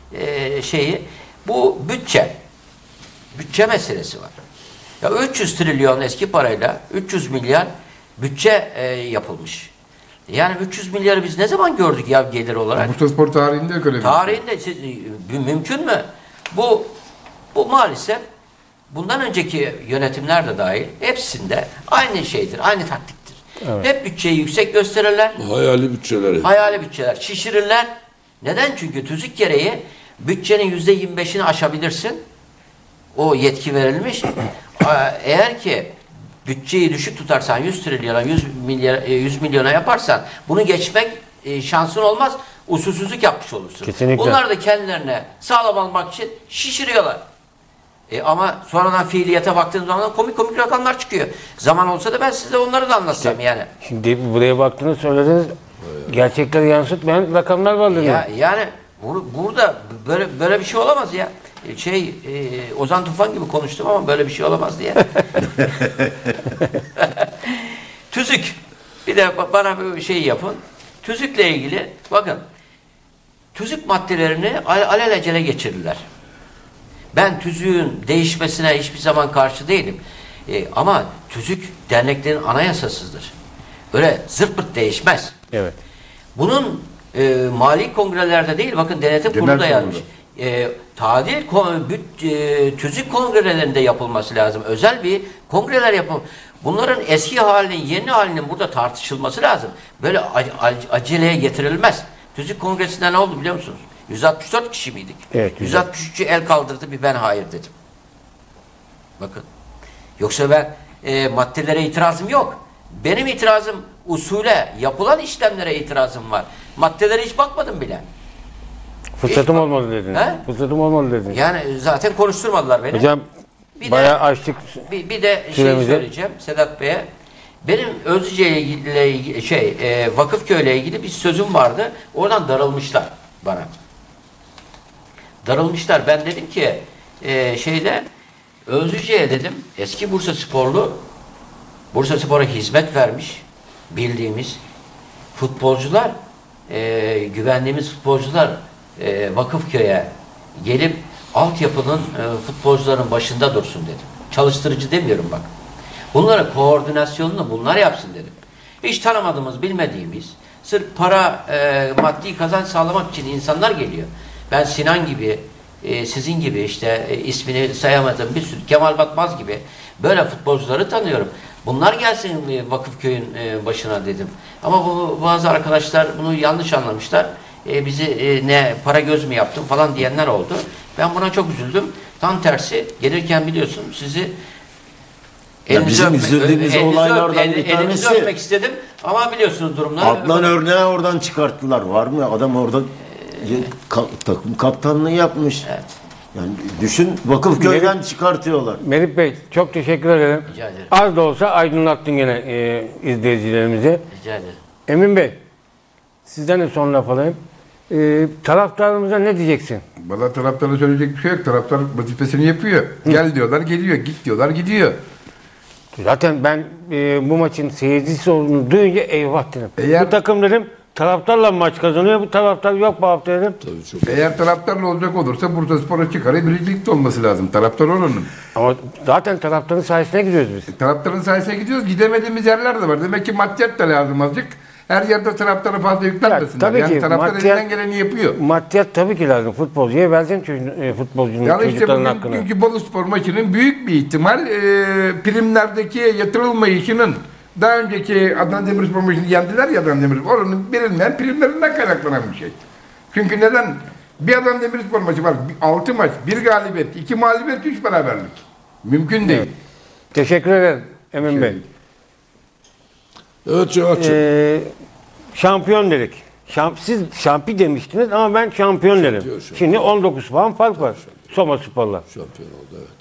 Bu bütçe meselesi var. Ya 300 trilyon eski parayla 300 milyar bütçe yapılmış. Yani 300 milyarı biz ne zaman gördük ya gelir olarak? Bursaspor tarihinde yok öyle bir şey. Tarihinde mümkün mü? Bu maalesef bundan önceki yönetimler de dahil hepsinde aynı şeydir, aynı taktiktir. Evet. Hep bütçeyi yüksek gösterirler. Hayali bütçeleri. Hayali bütçeler. Şişirirler. Neden? Çünkü tüzük gereği bütçenin %25'ini aşabilirsin. O yetki verilmiş. Eğer ki bütçeyi düşük tutarsan 100 trilyona 100 milyona yaparsan bunu geçmek şansın olmaz. Usulsüzlük yapmış olursun. Kesinlikle. Bunlar da kendilerine sağlam almak için şişiriyorlar. Ama sonradan fiiliyete baktığınız zaman komik rakamlar çıkıyor. Zaman olsa da ben size onları da anlatsam işte, yani. Şimdi buraya baktınız söylediniz. Gerçekleri yansıtmayan rakamlar var. Yani burada böyle bir şey olamaz ya. Ozan Tufan gibi konuştum ama böyle bir şey olamaz diye. Tüzük. Bir de bana bir şey yapın. Tüzükle ilgili bakın. Tüzük maddelerini alelacele geçirirler. Ben tüzüğün değişmesine hiçbir zaman karşı değilim. Ama tüzük derneklerin anayasasıdır. Öyle zırt pırt değişmez. Evet. Bunun mali kongrelerde değil, bakın denetim kurulu da yazmış. Tüzük kongrelerinde yapılması lazım. Özel bir kongreler yapılması. Bunların eski halinin, yeni halinin burada tartışılması lazım. Böyle aceleye getirilmez. Tüzük kongresinde ne oldu biliyor musunuz? 164 kişi miydik? Evet, 163'ü el kaldırdı, bir ben hayır dedim. Bakın. Yoksa ben maddelere itirazım yok. Benim itirazım usule, yapılan işlemlere itirazım var. Maddelere hiç bakmadım bile. Fırsatım olmadı dedin. Fırsatım olmadı dedin. Yani zaten konuşturmadılar beni. Hocam bayağı açtık. Bir de şey söyleyeceğim Sedat Bey'e. Benim Özlüce ile Vakıfköy ile ilgili bir sözüm vardı. Oradan darılmışlar bana. Darılmışlar. Ben dedim ki Özlüce'ye dedim eski Bursaspor'a hizmet vermiş bildiğimiz futbolcular, güvendiğimiz futbolcular Vakıfköy'e gelip altyapının futbolcuların başında dursun dedim. Çalıştırıcı demiyorum bak. Bunların koordinasyonunu bunlar yapsın dedim. Hiç tanımadığımız, bilmediğimiz, sırf para, maddi kazanç sağlamak için insanlar geliyor. Ben Sinan gibi, sizin gibi işte ismini sayamadığım bir sürü Kemal Batmaz gibi böyle futbolcuları tanıyorum. Bunlar gelsin Vakıfköy'ün başına dedim. Ama bazı arkadaşlar bunu yanlış anlamışlar. Bizi ne para göz mü yaptın falan diyenler oldu. Ben buna çok üzüldüm. Tam tersi gelirken biliyorsun sizi bizim üzüldüğümüz olaylardan bir tanesi öpmek istedim ama biliyorsunuz durumları. Adnan Örneği oradan çıkarttılar. Var mı? Adam orada takım kaptanlığı yapmış. Evet. Yani düşün Vakıfköy'den çıkartıyorlar. Melih Bey çok teşekkür ederim. Rica ederim. Az da olsa aydınlattın gene izleyicilerimizi. Rica ederim. Emin Bey sizden de son laf alayım. Taraftarımıza ne diyeceksin? Valla taraftarına söyleyecek bir şey yok. Taraftar vazifesini yapıyor. Gel diyorlar geliyor. Git diyorlar gidiyor. Zaten ben bu maçın seyircisi olduğunu duyunca eyvah dedim. Bu takım dedim taraftarla maç kazanıyor. Bu taraftar yok bu hafta dedim. Tabii çok. Eğer taraftarla olacak olursa Bursaspor'a çıkarı biricilikte olması lazım. Taraftar oranın. Ama zaten taraftarın sayesinde gidiyoruz biz. Taraftarın sayesinde gidiyoruz. Gidemediğimiz yerler de var. Demek ki maddiyat da lazım azıcık. Her yerde taraftara fazla yüklenmesinler. Tabii yani ki taraftar elinden geleni yapıyor. Maddiyat tabii ki lazım. Futbolcuya versin futbolcunun Yani işte çocukların hakkını. bugünkü Boluspor maçının büyük bir ihtimal primlerdeki yatırılmayışının daha önceki Adana Demirspor maçını yendiler ya Adana Demirspor. Oranın birilmeyen primlerinden kaynaklanan bir şey. Çünkü neden? Bir Adana Demirspor maçı var. 6 maç, 1 galibiyet, 2 mağlubiyet, 3 beraberlik. Mümkün değil. Evet. Teşekkür ederim Emin Bey. Evet Cevat'cığım. Şampiyon dedik. Siz şampiyon demiştiniz ama ben şampiyon dedim. Şampiyon. Şimdi 19 puan fark var. Soma Spor'la. Şampiyon oldu, evet.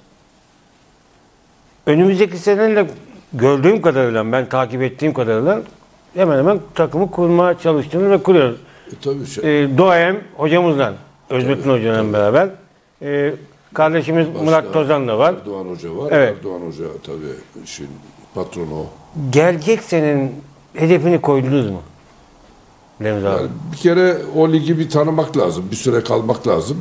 Önümüzdeki seneyle gördüğüm kadarıyla, ben takip ettiğim kadarıyla hemen hemen takımı kurmaya çalıştığını ve kuruyoruz. Tabii Doğaem hocamızla, Özmetin Hoca'yla beraber. Kardeşimiz Murat Tozan da var. Erdoğan Hoca var. Evet. Erdoğan Hoca tabii işin patronu o. Gelecek senenin hedefini koydunuz mu? Deniz abi. Yani bir kere o ligi bir tanımak lazım. Bir süre kalmak lazım.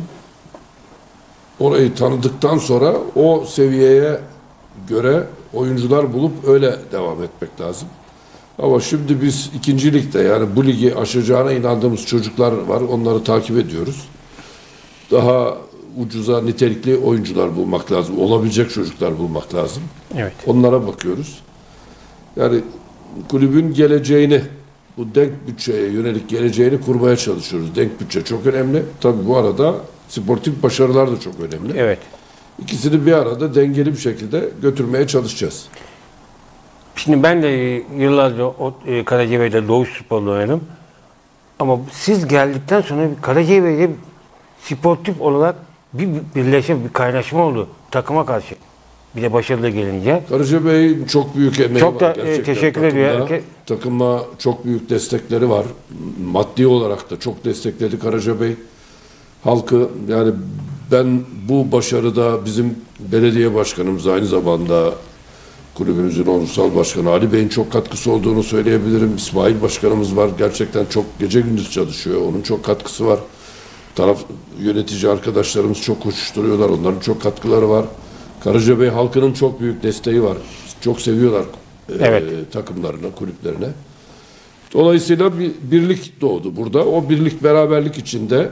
Orayı tanıdıktan sonra o seviyeye göre oyuncular bulup öyle devam etmek lazım. Ama şimdi biz ikinci ligde, yani bu ligi aşacağına inandığımız çocuklar var. Onları takip ediyoruz. Daha ucuza nitelikli oyuncular bulmak lazım. Olabilecek çocuklar bulmak lazım. Evet. Onlara bakıyoruz. Yani kulübün geleceğini, bu denk bütçeye yönelik geleceğini kurmaya çalışıyoruz. Denk bütçe çok önemli. Tabii bu arada sportif başarılar da çok önemli. Evet. İkisini bir arada dengeli bir şekilde götürmeye çalışacağız. Şimdi ben de yıllarca Karacabey'de Doğuş Spor'da oynadım. Ama siz geldikten sonra Karacabey'de sportif olarak bir birleşme, bir kaynaşma oldu takıma karşı. Bir de başarılı gelince. Karacabey'in çok büyük emeği çok var. da Gerçekten teşekkür ediyor. Takıma çok büyük destekleri var. Maddi olarak da çok destekledi Karacabey. Halkı, yani ben bu başarıda bizim belediye başkanımız, aynı zamanda kulübümüzün onursal başkanı Ali Bey'in çok katkısı olduğunu söyleyebilirim. İsmail Başkanımız var. Gerçekten çok gece gündüz çalışıyor. Onun çok katkısı var. Taraf yönetici arkadaşlarımız çok koşuşturuyorlar. Onların çok katkıları var. Karacabey halkının çok büyük desteği var. Çok seviyorlar takımlarına, kulüplerine. Dolayısıyla bir birlik doğdu burada. O birlik, beraberlik içinde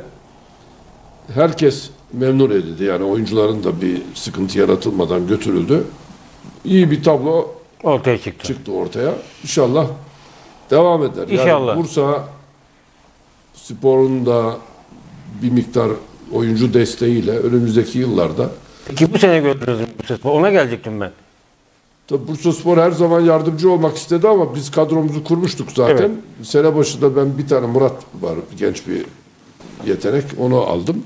herkes memnun edildi. Yani oyuncuların da bir sıkıntı yaratılmadan götürüldü. İyi bir tablo ortaya çıktı ortaya. İnşallah devam eder. İnşallah. Yani Bursa Spor'un da bir miktar oyuncu desteğiyle önümüzdeki yıllarda. Peki bu sene gördünüz mü Bursa Spor? Ona gelecektim ben. Tabii Bursa Spor her zaman yardımcı olmak istedi ama biz kadromuzu kurmuştuk zaten. Evet. Sene başında ben bir tane Murat var, genç bir yetenek. Onu aldım.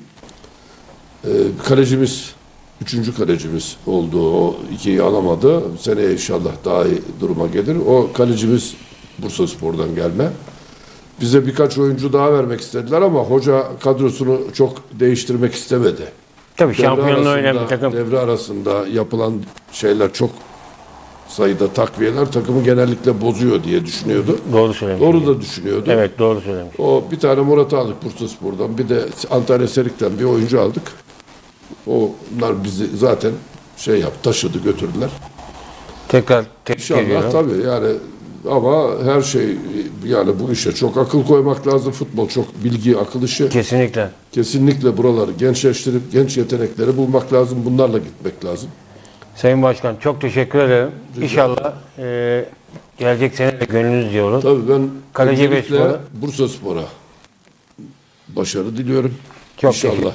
Kalecimiz, 3. kalecimiz oldu. O 2'yi alamadı. Seneye inşallah daha iyi duruma gelir. O kalecimiz Bursa Spor'dan gelme. Bize birkaç oyuncu daha vermek istediler ama hoca kadrosunu çok değiştirmek istemedi. Tabii şampiyonluğu önemli takım. Devre arasında yapılan şeyler, çok sayıda takviyeler takımı genellikle bozuyor diye düşünüyordu. Doğru söylemiş. Doğru da düşünüyordu. Evet, doğru söylemiş. O bir tane Murat'ı aldık Bursaspor'dan. Bir de Antalya Serik'ten bir oyuncu aldık. Onlar bizi zaten taşıdı, götürdüler. Tekrar tebrik İnşallah ediyorum. tabii yani, ama her şey, yani bu işe çok akıl koymak lazım. Futbol çok bilgi, akıl işi. Kesinlikle. Kesinlikle buraları gençleştirip genç yetenekleri bulmak lazım. Bunlarla gitmek lazım. Sayın Başkan çok teşekkür ederim. İnşallah gelecek sene de gönlünüz diyoruz. Tabii ben Karacabey Spor'a, Bursa Spor'a başarı diliyorum. Çok İnşallah.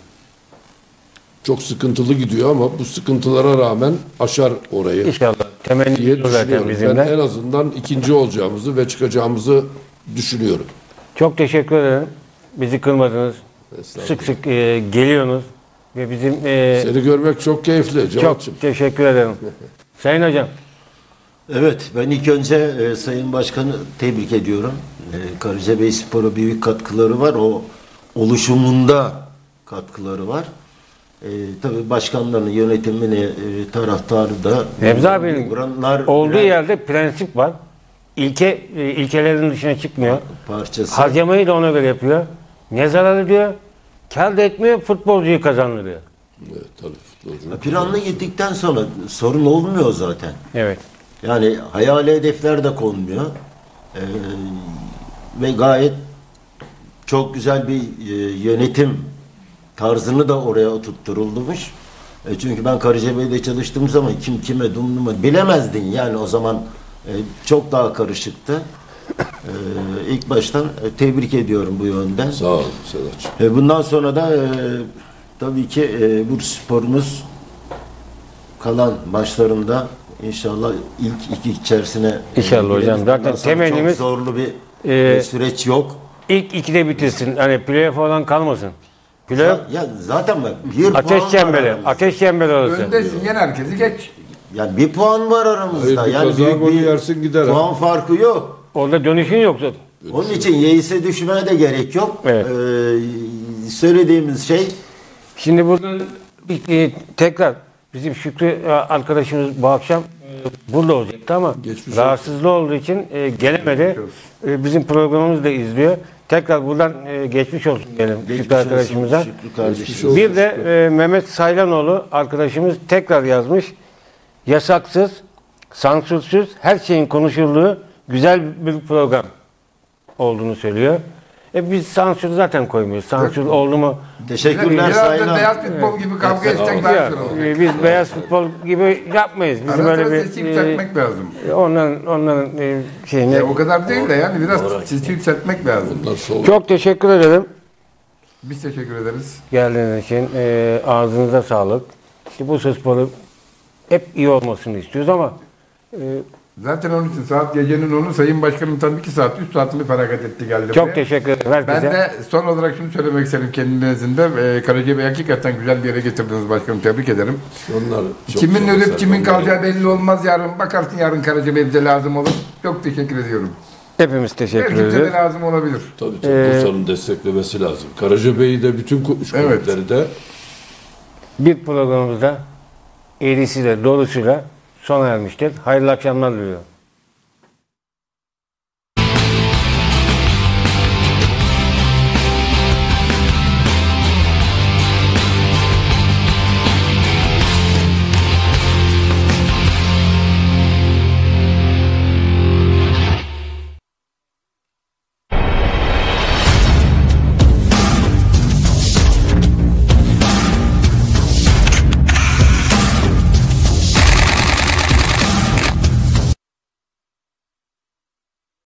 Çok sıkıntılı gidiyor ama bu sıkıntılara rağmen aşar orayı. İnşallah. Temenni diye zaten düşünüyorum. bizimle. Ben en azından ikinci olacağımızı ve çıkacağımızı düşünüyorum. Çok teşekkür ederim. Bizi kırmadınız. Sık sık geliyorsunuz ve bizim seni görmek çok keyifli Cevat'cığım. Çok teşekkür ederim. Sayın Hocam. Evet, ben ilk önce Sayın Başkan'ı tebrik ediyorum. Karacabey Spor'a büyük katkıları var. O oluşumunda katkıları var. Tabii başkanların yönetimini, taraftarı da Remzi abinin olduğu yerde prensip var. ilkelerin dışına çıkmıyor. Parçası. Harcamayı da ona göre yapıyor. Ne zarar ediyor? Kâr da etmiyor, futbolcuyu kazandırıyor. Evet, tabii futbolcu. Planlı gittikten sonra sorun olmuyor zaten. Evet. Yani hayali hedefler de konmuyor. Ve gayet çok güzel bir yönetim tarzını da oraya oturtturulmuş. Çünkü ben Karacabey'de çalıştığım zaman kim kime dumluma bilemezdin yani o zaman çok daha karışıktı. İlk baştan tebrik ediyorum bu yönden. Sağ olun Sedat'cığım. Bundan sonra da tabii ki Bursaspor'umuz kalan maçlarında inşallah ilk iki içerisine İnşallah hocam. Zaten temennimiz çok zorlu bir süreç yok. İlk ikide bitirsin. Hani playoff falan kalmasın. Playoff Ya zaten bak bir ateş puan çemberi. var Ateş çemberi orası. Öndesin, yen herkesi geç. Yani bir puan var aramızda. Hayır, bir yani kaza büyük golü bir yersin gider ha. puan farkı yok. Orada dönüşün yok zaten. Onun için yeise düşmeye de gerek yok. Evet. Söylediğimiz şey Şimdi buradan tekrar bizim Şükrü arkadaşımız bu akşam burada olacaktı ama rahatsızlığı olduğu için gelemedi. Bizim programımızı da izliyor. Tekrar buradan geçmiş olsun diyelim Şükrü arkadaşımıza. Bir de Mehmet Saylanoğlu arkadaşımız tekrar yazmış. Yasaksız, sansürsüz her şeyin konuşulduğu güzel bir program olduğunu söylüyor. Biz sansür zaten koymuyoruz. Sansür oldu mu? Teşekkürler Biraz Sayın da beyaz futbol gibi kavga edecek daha güzel olur. Biz beyaz futbol gibi yapmayız. Bizim Arada öyle sesi yükseltmek lazım. Onların şeyine... O kadar değil de yani biraz sesi yükseltmek lazım. Çok teşekkür ederim. Biz teşekkür ederiz. Geldiğiniz için ağzınıza sağlık. İşte Bursaspor'u hep iyi olmasını istiyoruz ama zaten onun için saat gecenin 10'u Sayın Başkanım tam 2 saat, 3 saatini feragat etti geldi çok buraya. teşekkür ederim herkese. Ben de son olarak şunu söylemek isterim kendi nezdimde. Karacabey'i hakikaten güzel bir yere getirdiniz başkanım. Tebrik ederim. Onlar kimin ölüp kimin kalacağı belli olmaz yarın. Bakarsın yarın Karacabey bize lazım olur. Çok teşekkür ediyorum. Hepimiz teşekkür ederiz. Belki de lazım olabilir. Tabii Bursa'nın desteklemesi lazım. Karacabey'i de bütün kulüpleri de bir programımızda eğrisiyle doğrusuyla sona ermiştir. Hayırlı akşamlar diliyorum.